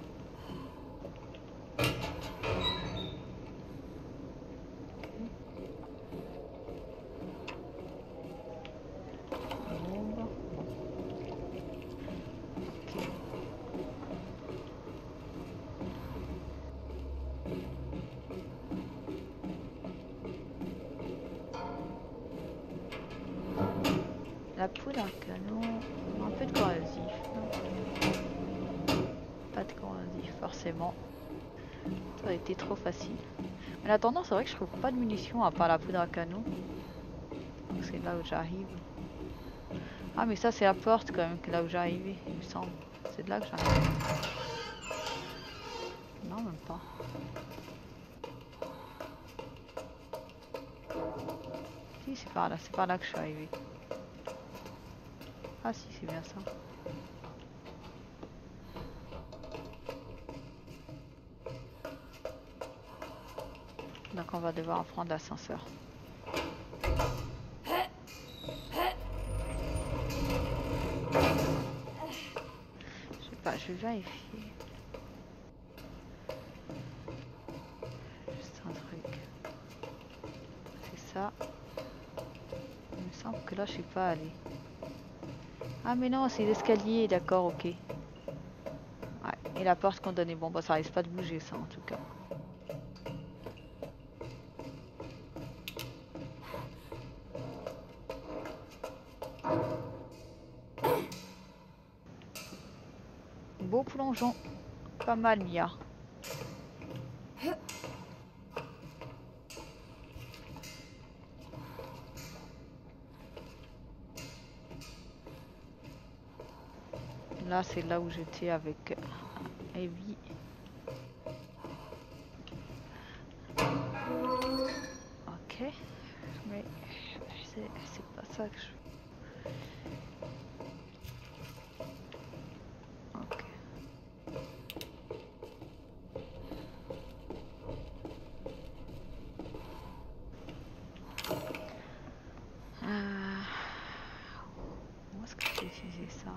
La poudre, un canon, un peu de corrosif. Pas de corrosif forcément. Ça aurait été trop facile. Mais la tendance, c'est vrai que je trouve pas de munitions à part la poudre à canon. Donc c'est là où j'arrive. Ah mais ça c'est la porte quand même, que là où j'arrivais, il me semble. C'est de là que j'arrive. Non même pas. Si c'est par là, c'est par là que je suis arrivée. Ah si, c'est bien ça. Donc on va devoir prendre l'ascenseur. Je sais pas, je vais vérifier. Juste un truc. C'est ça. Il me semble que là je suis pas allée. Ah mais non, c'est l'escalier, d'accord, ok. Ouais, et la porte qu'on donnait. Bon bah ça risque pas de bouger ça en tout cas. Beau plongeon. Pas mal Mia. Là c'est là où j'étais avec Evie. Ok. Mais c'est pas ça que je... Ok. Euh... Où est-ce que je peux utiliser ça?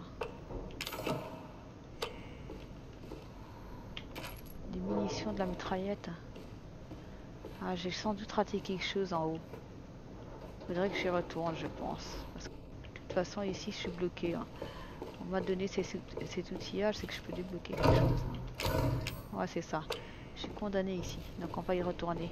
Des munitions, de la mitraillette. Ah, j'ai sans doute raté quelque chose en haut. Faudrait que j'y retourne, je pense. Parce que de toute façon, ici, je suis bloqué. Hein. On m'a donné ces, cet outillage, c'est que je peux débloquer quelque chose. Ouais, c'est ça. Je suis condamné ici, donc on va y retourner.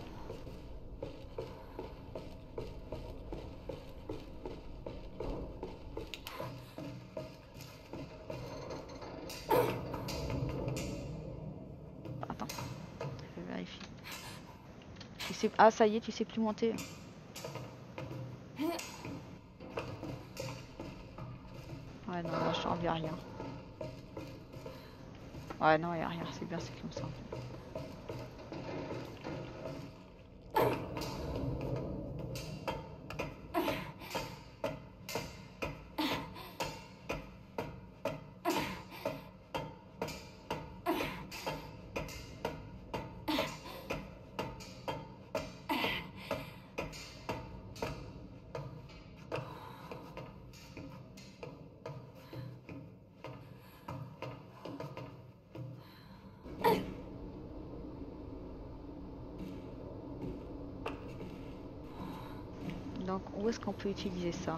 Attends, je vais vérifier. Tu sais... Ah, ça y est, tu sais plus monter. Ouais, non, là, je sens bien rien. Ouais, non, il n'y a rien, c'est bien, c'est comme ça. Donc, où est-ce qu'on peut utiliser ça?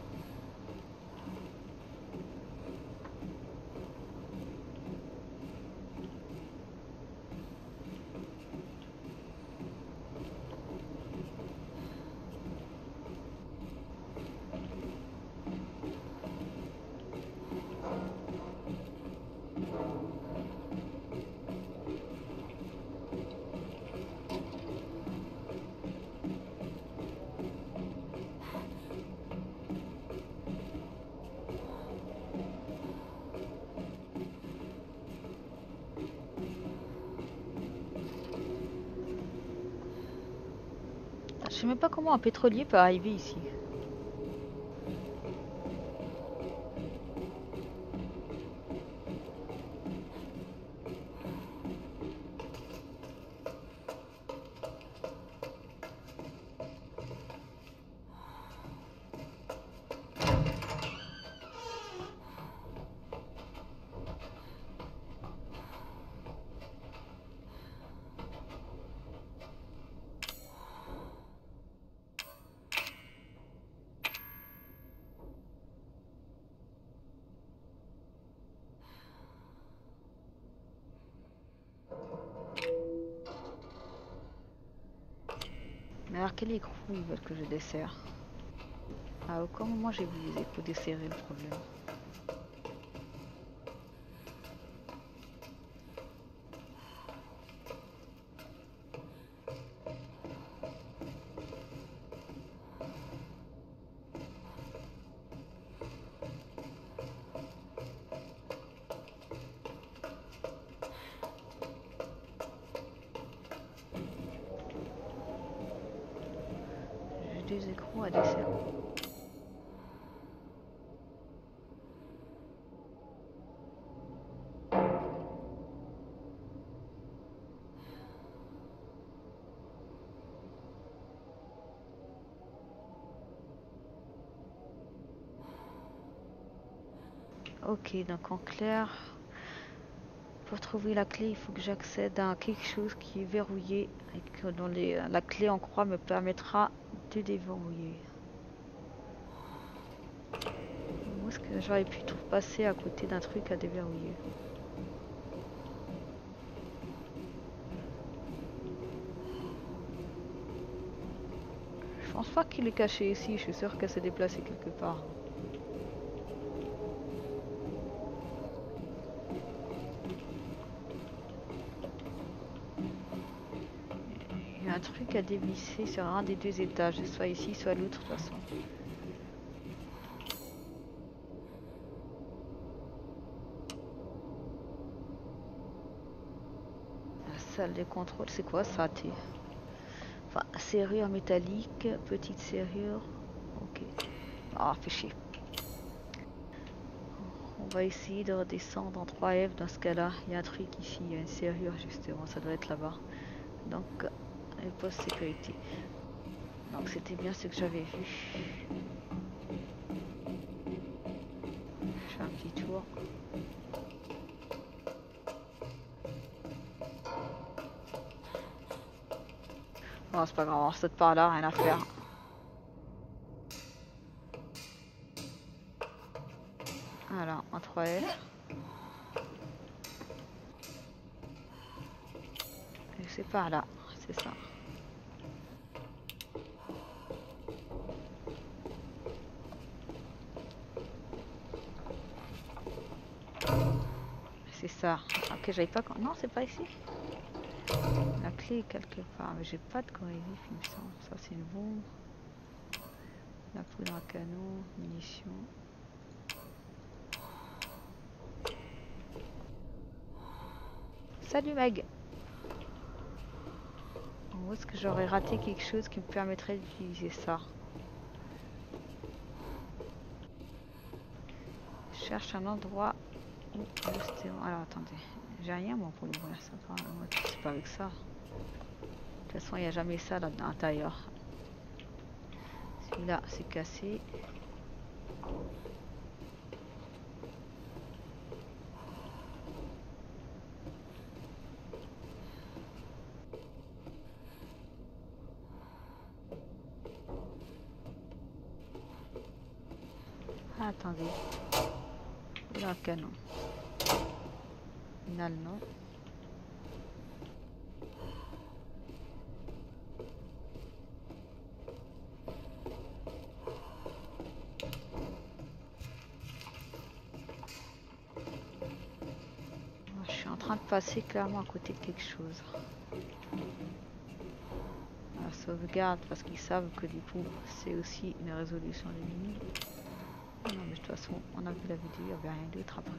Je sais même pas comment un pétrolier peut arriver ici. Mais alors quel écrou ils veulent que je desserre? À aucun moment j'ai vu les écrous desserrer le problème. J'ai des écrous à desserrer. Ok, donc en clair, pour trouver la clé, il faut que j'accède à quelque chose qui est verrouillé et que dont les, la clé en croix me permettra de déverrouiller. Où est-ce que j'aurais pu tout passer à côté d'un truc à déverrouiller? Je pense pas qu'il est caché ici, je suis sûre qu'elle s'est déplacée quelque part. Il y a un truc à dévisser sur un des deux étages, soit ici, soit l'autre de toute façon. La salle de contrôle, c'est quoi ça, T? Enfin, serrure métallique, petite serrure. Ok. Ah, fait chier. On va essayer de redescendre en trois F dans ce cas-là. Il y a un truc ici, il y a une serrure justement, ça doit être là-bas. Donc, le poste sécurité. Donc, c'était bien ce que j'avais vu. Je fais un petit tour. Oh, c'est pas grave, on saute par là, rien à faire. Voilà, en trois F. Et c'est par là, c'est ça. C'est ça. Ok, j'avais pas... Non, c'est pas ici. La clé est quelque part, mais j'ai pas de corrélif, il me semble. Ça, c'est une bombe. La poudre à canon, munitions. Salut Meg. Où est-ce que j'aurais raté quelque chose qui me permettrait d'utiliser ça? Je cherche un endroit où le stéréo... Alors attendez, j'ai rien moi pour l'ouvrir ça. C'est pas avec ça. De toute façon il n'y a jamais ça là à l'intérieur. Celui-là c'est cassé. Ah, attendez. Là, un canon. Final, non. Je suis en train de passer clairement à côté de quelque chose. La sauvegarde, parce qu'ils savent que du coup, c'est aussi une résolution de l'énigme. Non mais de toute façon on a vu la vidéo, il n'y avait rien d'autre après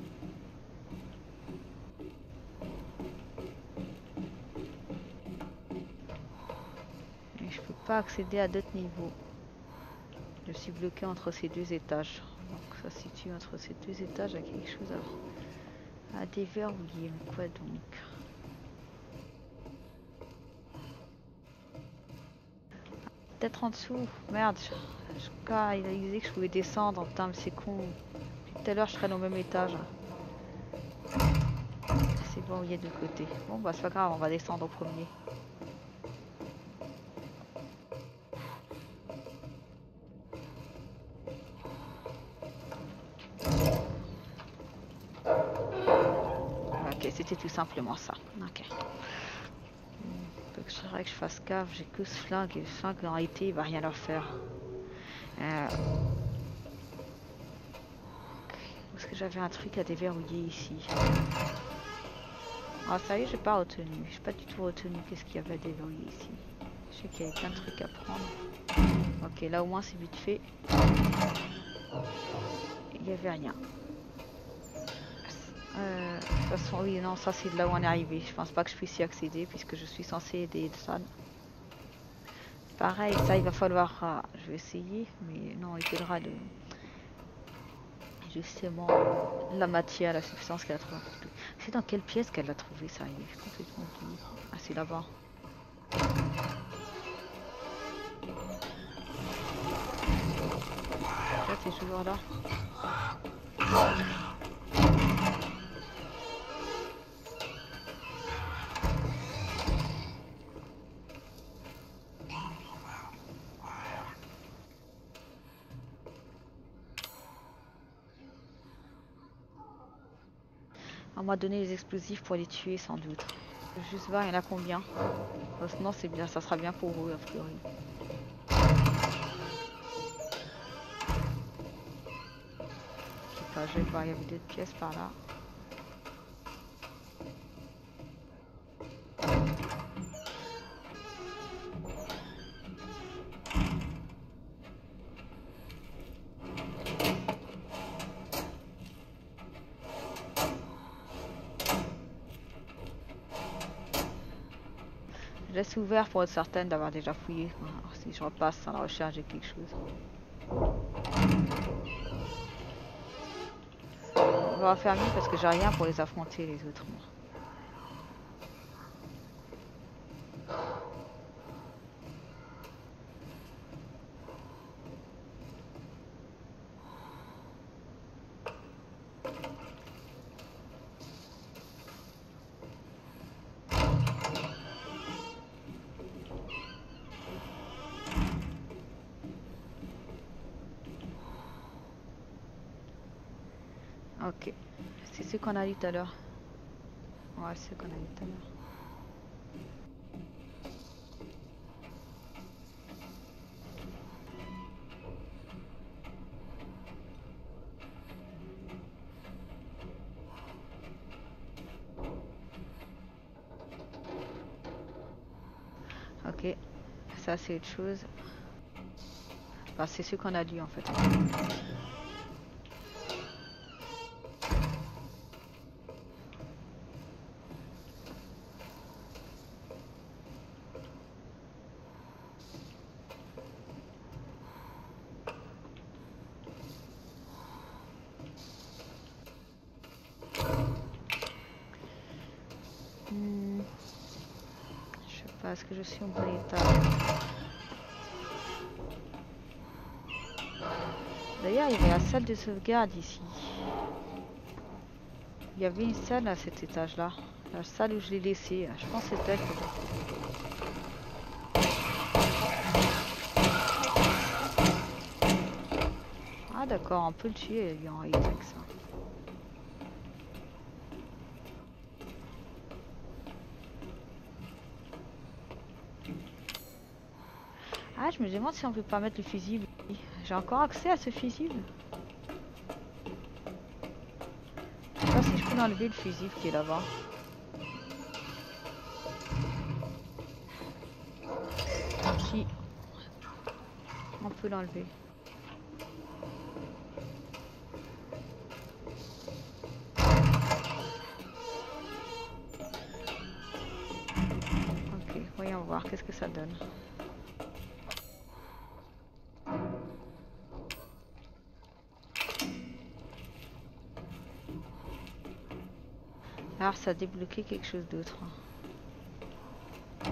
oui. Et je peux pas accéder à d'autres niveaux. Je suis bloqué entre ces deux étages. Donc ça se situe entre ces deux étages, il y a quelque chose à, à déverrouiller. Mais quoi donc? Peut-être en dessous. Merde. Je crois il a disait que je pouvais descendre. Putain mais c'est con. Tout à l'heure je serais au même étage. C'est bon, il y a deux côtés. Bon bah c'est pas grave, on va descendre au premier. Ok, c'était tout simplement ça. Ok. C'est vrai que je fasse cave, j'ai que ce flingue et le flingue en réalité il va rien leur faire. Euh... Est-ce que j'avais un truc à déverrouiller ici? Ah ça y est, j'ai pas retenu, j'ai pas du tout retenu qu'est-ce qu'il y avait à déverrouiller ici. Je sais qu'il y avait plein de trucs à prendre. Ok, là au moins c'est vite fait. Il n'y avait rien. Euh, de toute façon, oui, non, ça c'est de là où on est arrivé. Je pense pas que je puisse y accéder puisque je suis censée aider Elsan. Pareil, ça il va falloir. Euh, je vais essayer, mais non, il faudra de. Justement, la matière, la substance qu'elle a trouvée. C'est dans quelle pièce qu'elle l'a trouvé ça? Il est complètement oublié. Ah, c'est là-bas. Là, c'est toujours là. On m'a donné les explosifs pour les tuer sans doute. Je vais juste voir il y en a combien. Oh, sinon c'est bien, ça sera bien pour eux a priori. Je sais pas, je vais voir, il y avait d'autres pièces par là. Je laisse ouvert pour être certaine d'avoir déjà fouillé. Alors, si je repasse à la recherche de quelque chose. On va faire mieux parce que j'ai rien pour les affronter les autres. Ok, c'est ce qu'on a dit tout à l'heure. Ouais, c'est ce qu'on a dit tout à l'heure. Ok, ça c'est autre chose. Bah, c'est ce qu'on a dit en fait. Hmm. Je sais pas, est-ce que je suis en bon état? D'ailleurs, il y avait la salle de sauvegarde ici. Il y avait une salle à cet étage-là. La salle où je l'ai laissée. Je pense que c'était elle. Ah d'accord, on peut le tuer lui en réalité avec ça. Ah, je me demande si on peut pas mettre le fusible. J'ai encore accès à ce fusible. Je sais pas si je peux enlever le fusible qui est là-bas. Si. On peut l'enlever. Ok, voyons voir qu'est-ce que ça donne. Alors ça a débloqué quelque chose d'autre. Faut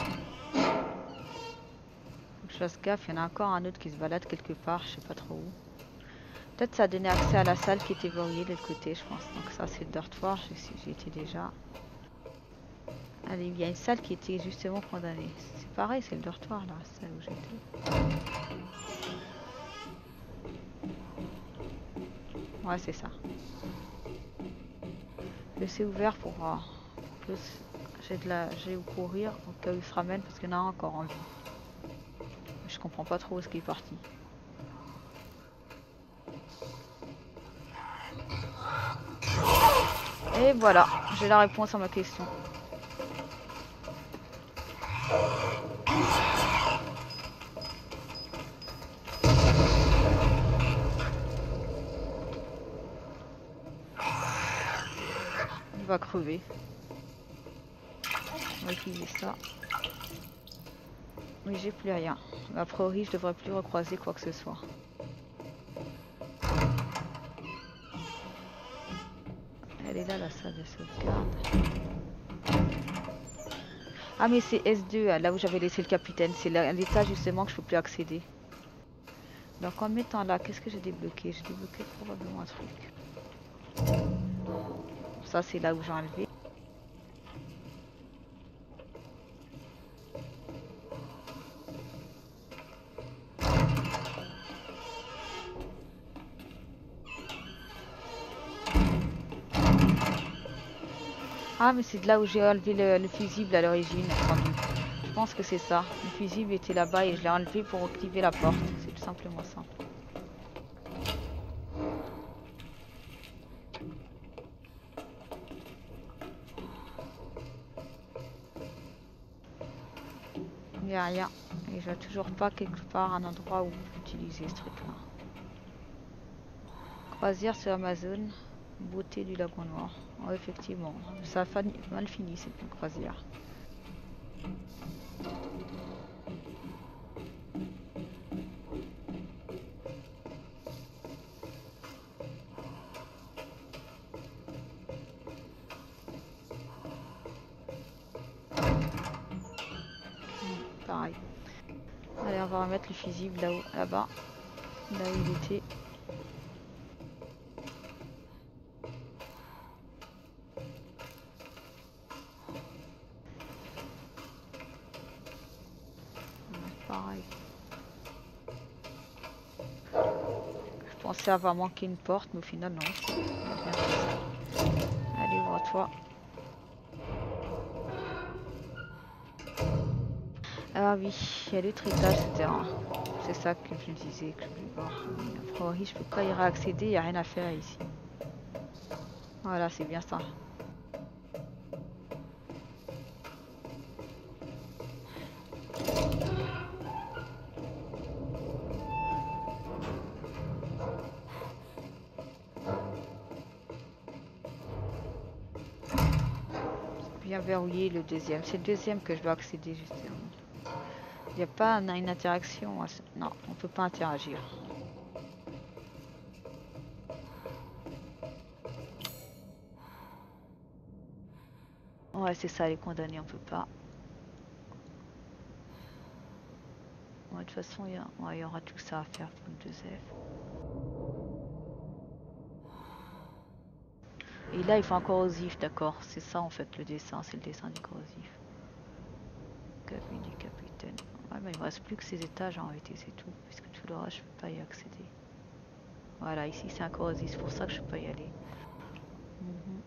que je fasse gaffe, il y en a encore un autre qui se balade quelque part, je sais pas trop où. Peut-être ça a donné accès à la salle qui était verrouillée de l'autre côté, je pense. Donc ça c'est le dortoir, j'y étais déjà. Allez, il y a une salle qui était justement condamnée. C'est pareil, c'est le dortoir là, celle où j'étais. Ouais, c'est ça. Laisser ouvert pour voir. Plus j'ai de la j'ai où courir au cas où il se ramène parce qu'il y en a un encore en vie. Je comprends pas trop où est-ce qu'il est parti. Et voilà, j'ai la réponse à ma question. Il va crever. On va utiliser ça. Oui, j'ai plus rien. A priori, je devrais plus recroiser quoi que ce soit. Elle est là, la salle de sauvegarde. Ah, mais c'est S deux, là où j'avais laissé le capitaine. C'est l'étage justement que je peux plus accéder. Donc en mettant là, qu'est-ce que j'ai débloqué? J'ai débloqué probablement un truc. Ça, c'est là où j'ai enlevé. Ah, mais c'est de là où j'ai enlevé le, le fusible à l'origine. Je pense que c'est ça. Le fusible était là-bas et je l'ai enlevé pour activer la porte. C'est tout simplement ça. Il n'y a rien. Et je vois toujours pas quelque part un endroit où utiliser ce truc-là. Croisière sur Amazon. Beauté du lagon noir. Oh, effectivement, ça a mal fini cette croisière. Pareil. Allez, on va remettre le fusible là-haut, là-bas, là où il était. Pareil. Je pensais avoir manqué une porte, mais au final non. Allez, ouvre-toi. Ah oui, il y a l'autre étage, ce terrain. C'est ça que je me disais que je voulais voir. Mais a priori, je peux pas y réaccéder, il n'y a rien à faire ici. Voilà, c'est bien ça. Bien verrouillé le deuxième. C'est le deuxième que je dois accéder justement. Il n'y a pas une interaction. Non, on peut pas interagir. Ouais, c'est ça, les condamnés, on peut pas. Ouais, de toute façon, il y, a... ouais, il y aura tout ça à faire pour le deux F. Et là, il faut un corrosif, d'accord. C'est ça en fait le dessin, c'est le dessin du corrosif. Cabine du capitaine. Ouais, mais il me reste plus que ces étages en réalité, c'est tout. Puisque tout le reste, je peux pas y accéder. Voilà, ici c'est un corrosif, c'est pour ça que je peux pas y aller. Mm-hmm.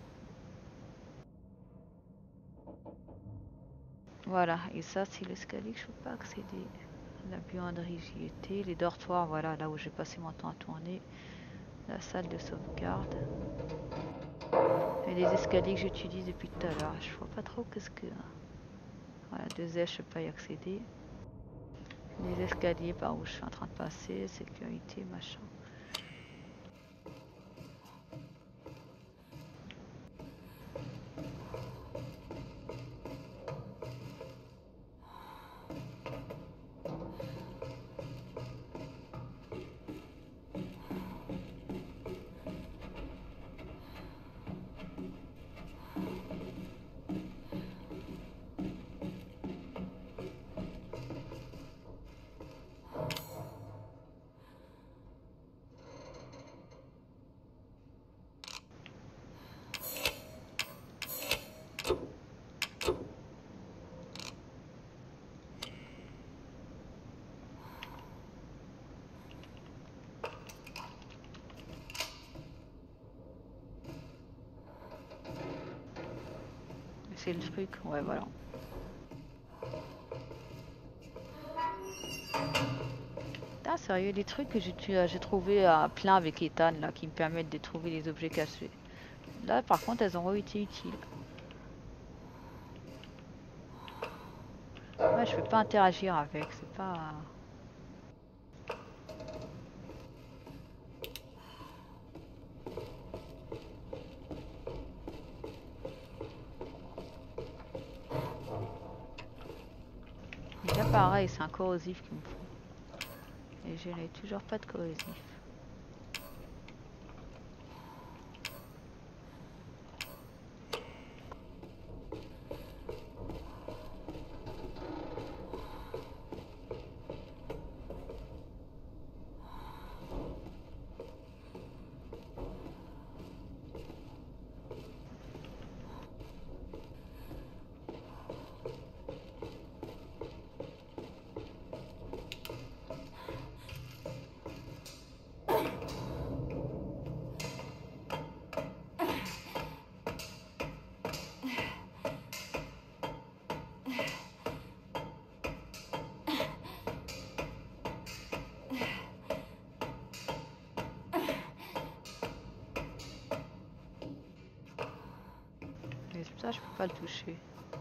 Voilà, et ça c'est l'escalier que je peux pas accéder. La buanderie, j'y étais. Les dortoirs, voilà, là où j'ai passé mon temps à tourner. La salle de sauvegarde. Et les escaliers que j'utilise depuis tout à l'heure. Je vois pas trop qu'est-ce que... Voilà, deux F, je peux pas y accéder. Les escaliers par où je suis en train de passer, sécurité, machin. C'est le truc, ouais, voilà. Ah, sérieux, des trucs que j'ai trouvé à plein avec Ethan, là, qui me permettent de trouver les objets cachés. Là, par contre, elles ont été utiles. Ouais, je peux pas interagir avec, c'est pas... Là, pareil, c'est un corrosif qu'il me faut. Et je n'ai toujours pas de corrosif. pas le toucher.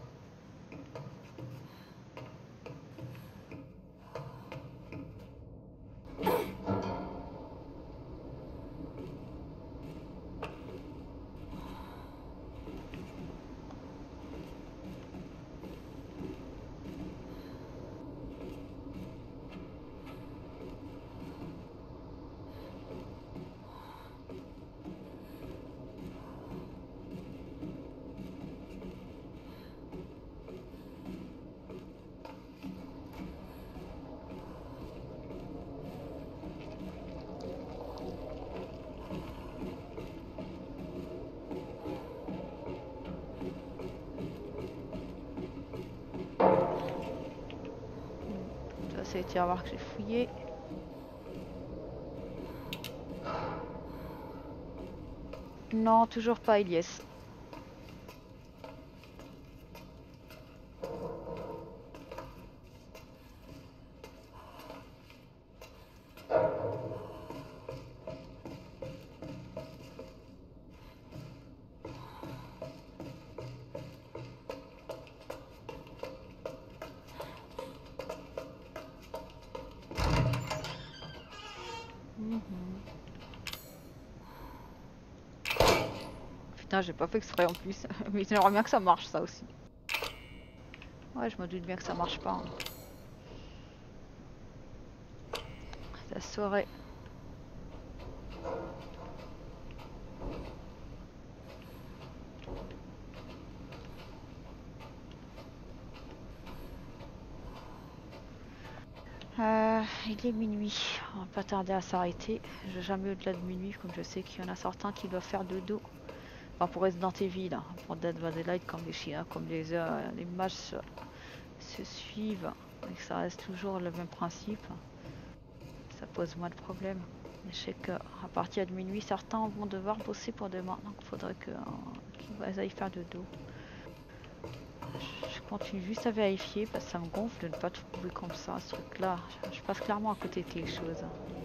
Ça, c'est les tiroirs que j'ai fouillés. Non, toujours pas, Ilyes. Putain, j'ai pas fait exprès en plus. Mais j'aimerais bien que ça marche, ça aussi. Ouais, je me doute bien que ça marche pas. Hein. Ça saurait. Euh, il est minuit, on va pas tarder à s'arrêter. Je vais jamais au-delà de minuit, comme je sais qu'il y en a certains qui doivent faire dodo. Enfin, pour Resident Evil, hein. Pour Dead by Daylight, comme les chiens, comme les, euh, les matchs se, se suivent, et que ça reste toujours le même principe, ça pose moins de problèmes. Mais je sais qu'à partir de minuit, certains vont devoir bosser pour demain, donc il faudrait que, euh, qu'ils aillent faire dodo. Je continue juste à vérifier parce que ça me gonfle de ne pas trouver comme ça ce truc là. Je passe clairement à côté de quelque chose.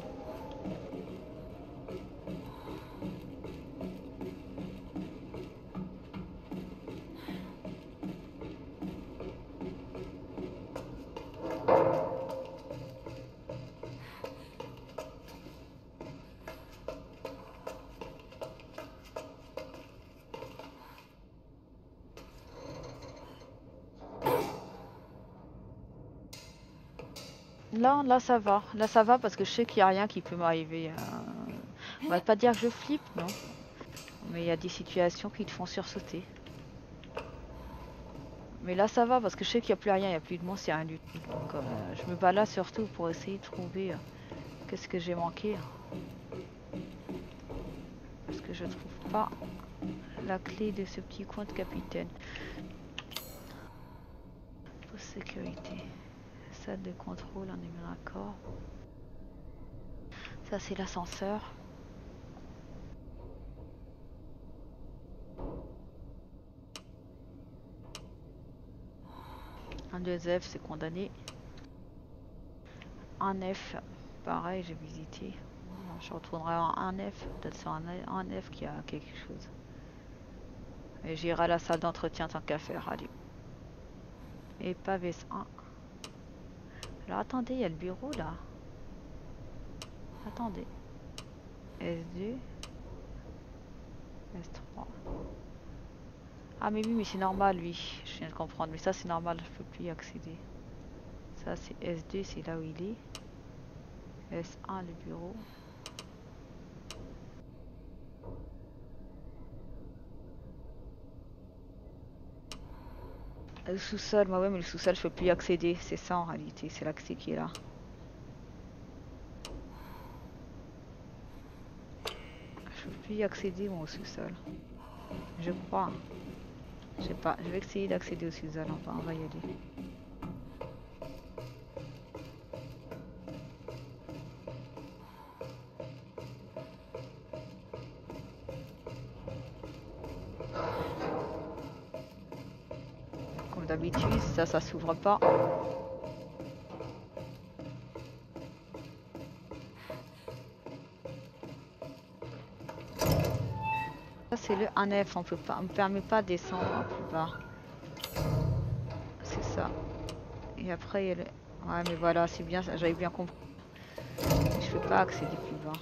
Là, là ça va, là ça va parce que je sais qu'il n'y a rien qui peut m'arriver. Euh... On va pas dire que je flippe, non. Mais il y a des situations qui te font sursauter. Mais là ça va parce que je sais qu'il n'y a plus rien, il n'y a plus de monstres, il n'y a rien du tout. Donc euh, je me bats là surtout pour essayer de trouver euh, qu'est-ce que j'ai manqué. Parce que je trouve pas la clé de ce petit coin de capitaine. Pour sécurité. Salle de contrôle, on est bien d'accord. Ça c'est l'ascenseur. Un deux F c'est condamné. Un F, pareil j'ai visité. Je retournerai en un F, peut-être sur un, un F qui a quelque chose. Et j'irai à la salle d'entretien tant qu'à faire, allez. Épave S un. Alors attendez, il y a le bureau là. Attendez. S deux. S trois. Ah mais oui, mais c'est normal lui. Je viens de comprendre. Mais ça c'est normal, je peux plus y accéder. Ça c'est S deux, c'est là où il est. S un, le bureau. Le sous-sol, bah ouais, mais le sous-sol, je peux plus y accéder. C'est ça en réalité, c'est l'accès qui est là. Je peux plus y accéder moi, au sous-sol. Je crois. Je sais pas, je vais essayer d'accéder au sous-sol, enfin, on va y aller. D'habitude, ça, ça s'ouvre pas. Ça c'est le un F, on peut pas, on me permet pas de descendre plus bas. Et après, il y a le... Ouais, mais voilà, c'est bien, j'avais bien compris. Je peux pas accéder plus bas.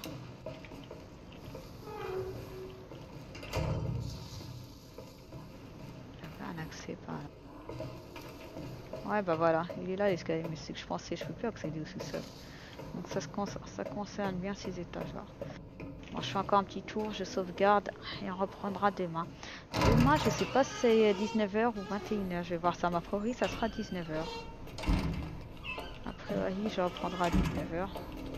J'ai pas un accès par là. Ouais, bah voilà, il est là l'escalier, mais c'est que je pensais, je peux plus accéder au sous-sol. Donc ça, se con... ça concerne bien ces étages-là. Bon, je fais encore un petit tour, je sauvegarde et on reprendra demain. Demain, je sais pas si c'est dix-neuf heures ou vingt et une heures. Je vais voir ça. Ma priori, ça sera dix-neuf heures. A priori, je reprendrai à dix-neuf heures.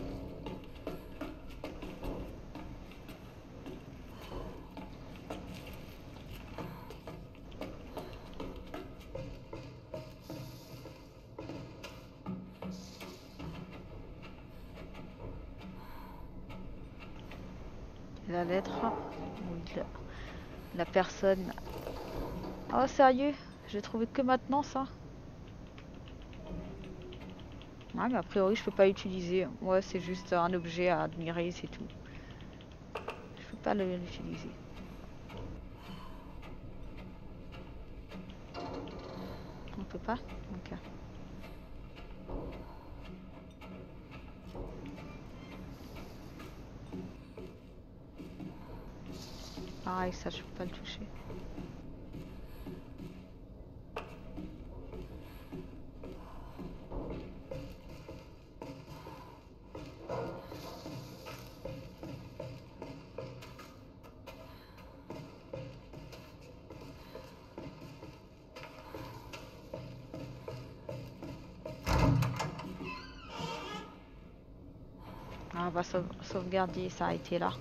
La lettre, oui, la, la personne. Oh sérieux, j'ai trouvé que maintenant ça. Ouais, mais a priori je peux pas l'utiliser. Ouais, c'est juste un objet à admirer, c'est tout. Je peux pas l'utiliser. On peut pas? Ok. Pareil, ça je peux pas le toucher. On va sauve sauvegarder, ça a été là.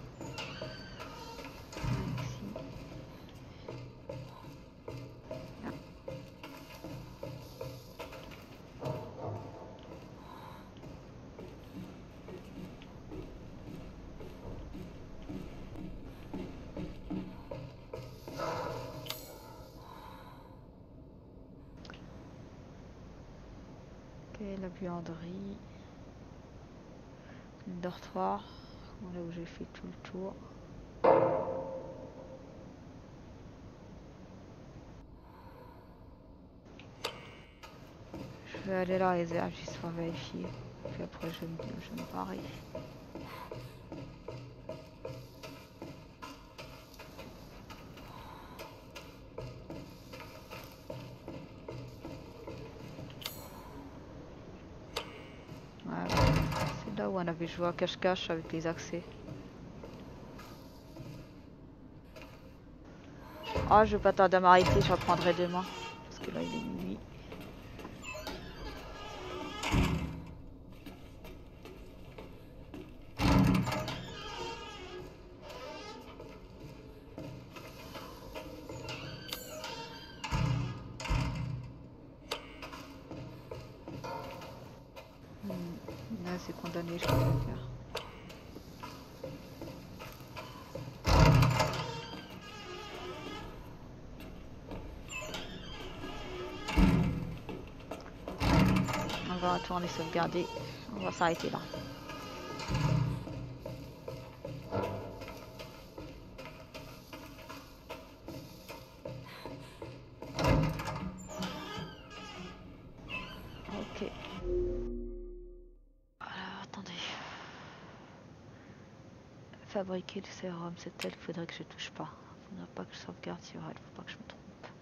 Ok, la buanderie. Le dortoir, là où j'ai fait tout le tour. Je vais aller à la réserve juste pour vérifier. Puis après je me, je me parie. Ouais, c'est là où on avait joué à cache-cache avec les accès. Ah, je vais pas tarder à m'arrêter, je reprendrai demain. Parce que là il est minuit. Là c'est condamné, je peux pas le faire. On va retourner sauvegarder. On va s'arrêter là. Ok. Alors, attendez. Fabriquer le sérum, c'est elle qu'il faudrait que je touche pas. Faudrait pas que je sauvegarde sur elle, faut pas que je me trompe.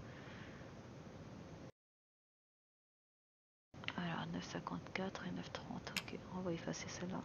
Alors neuf cinquante-quatre et neuf trente, ok, on va effacer celle-là.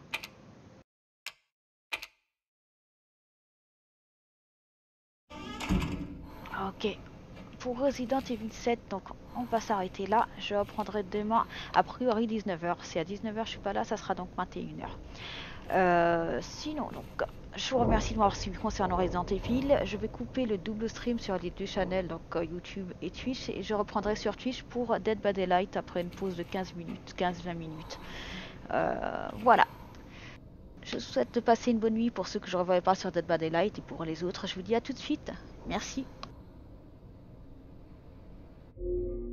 Ok, pour Resident Evil sept, donc on va s'arrêter là. Je reprendrai demain, a priori dix-neuf heures. Si à dix-neuf heures je suis pas là, ça sera donc vingt et une heures. Euh, sinon, donc, je vous remercie de m'avoir suivi concernant Resident Evil. Je vais couper le double stream sur les deux channels, donc euh, YouTube et Twitch, et je reprendrai sur Twitch pour Dead by Daylight après une pause de quinze minutes, quinze vingt minutes. Euh, voilà. Je vous souhaite de passer une bonne nuit pour ceux que je ne reverrai pas sur Dead by Daylight, et pour les autres, je vous dis à tout de suite. Merci.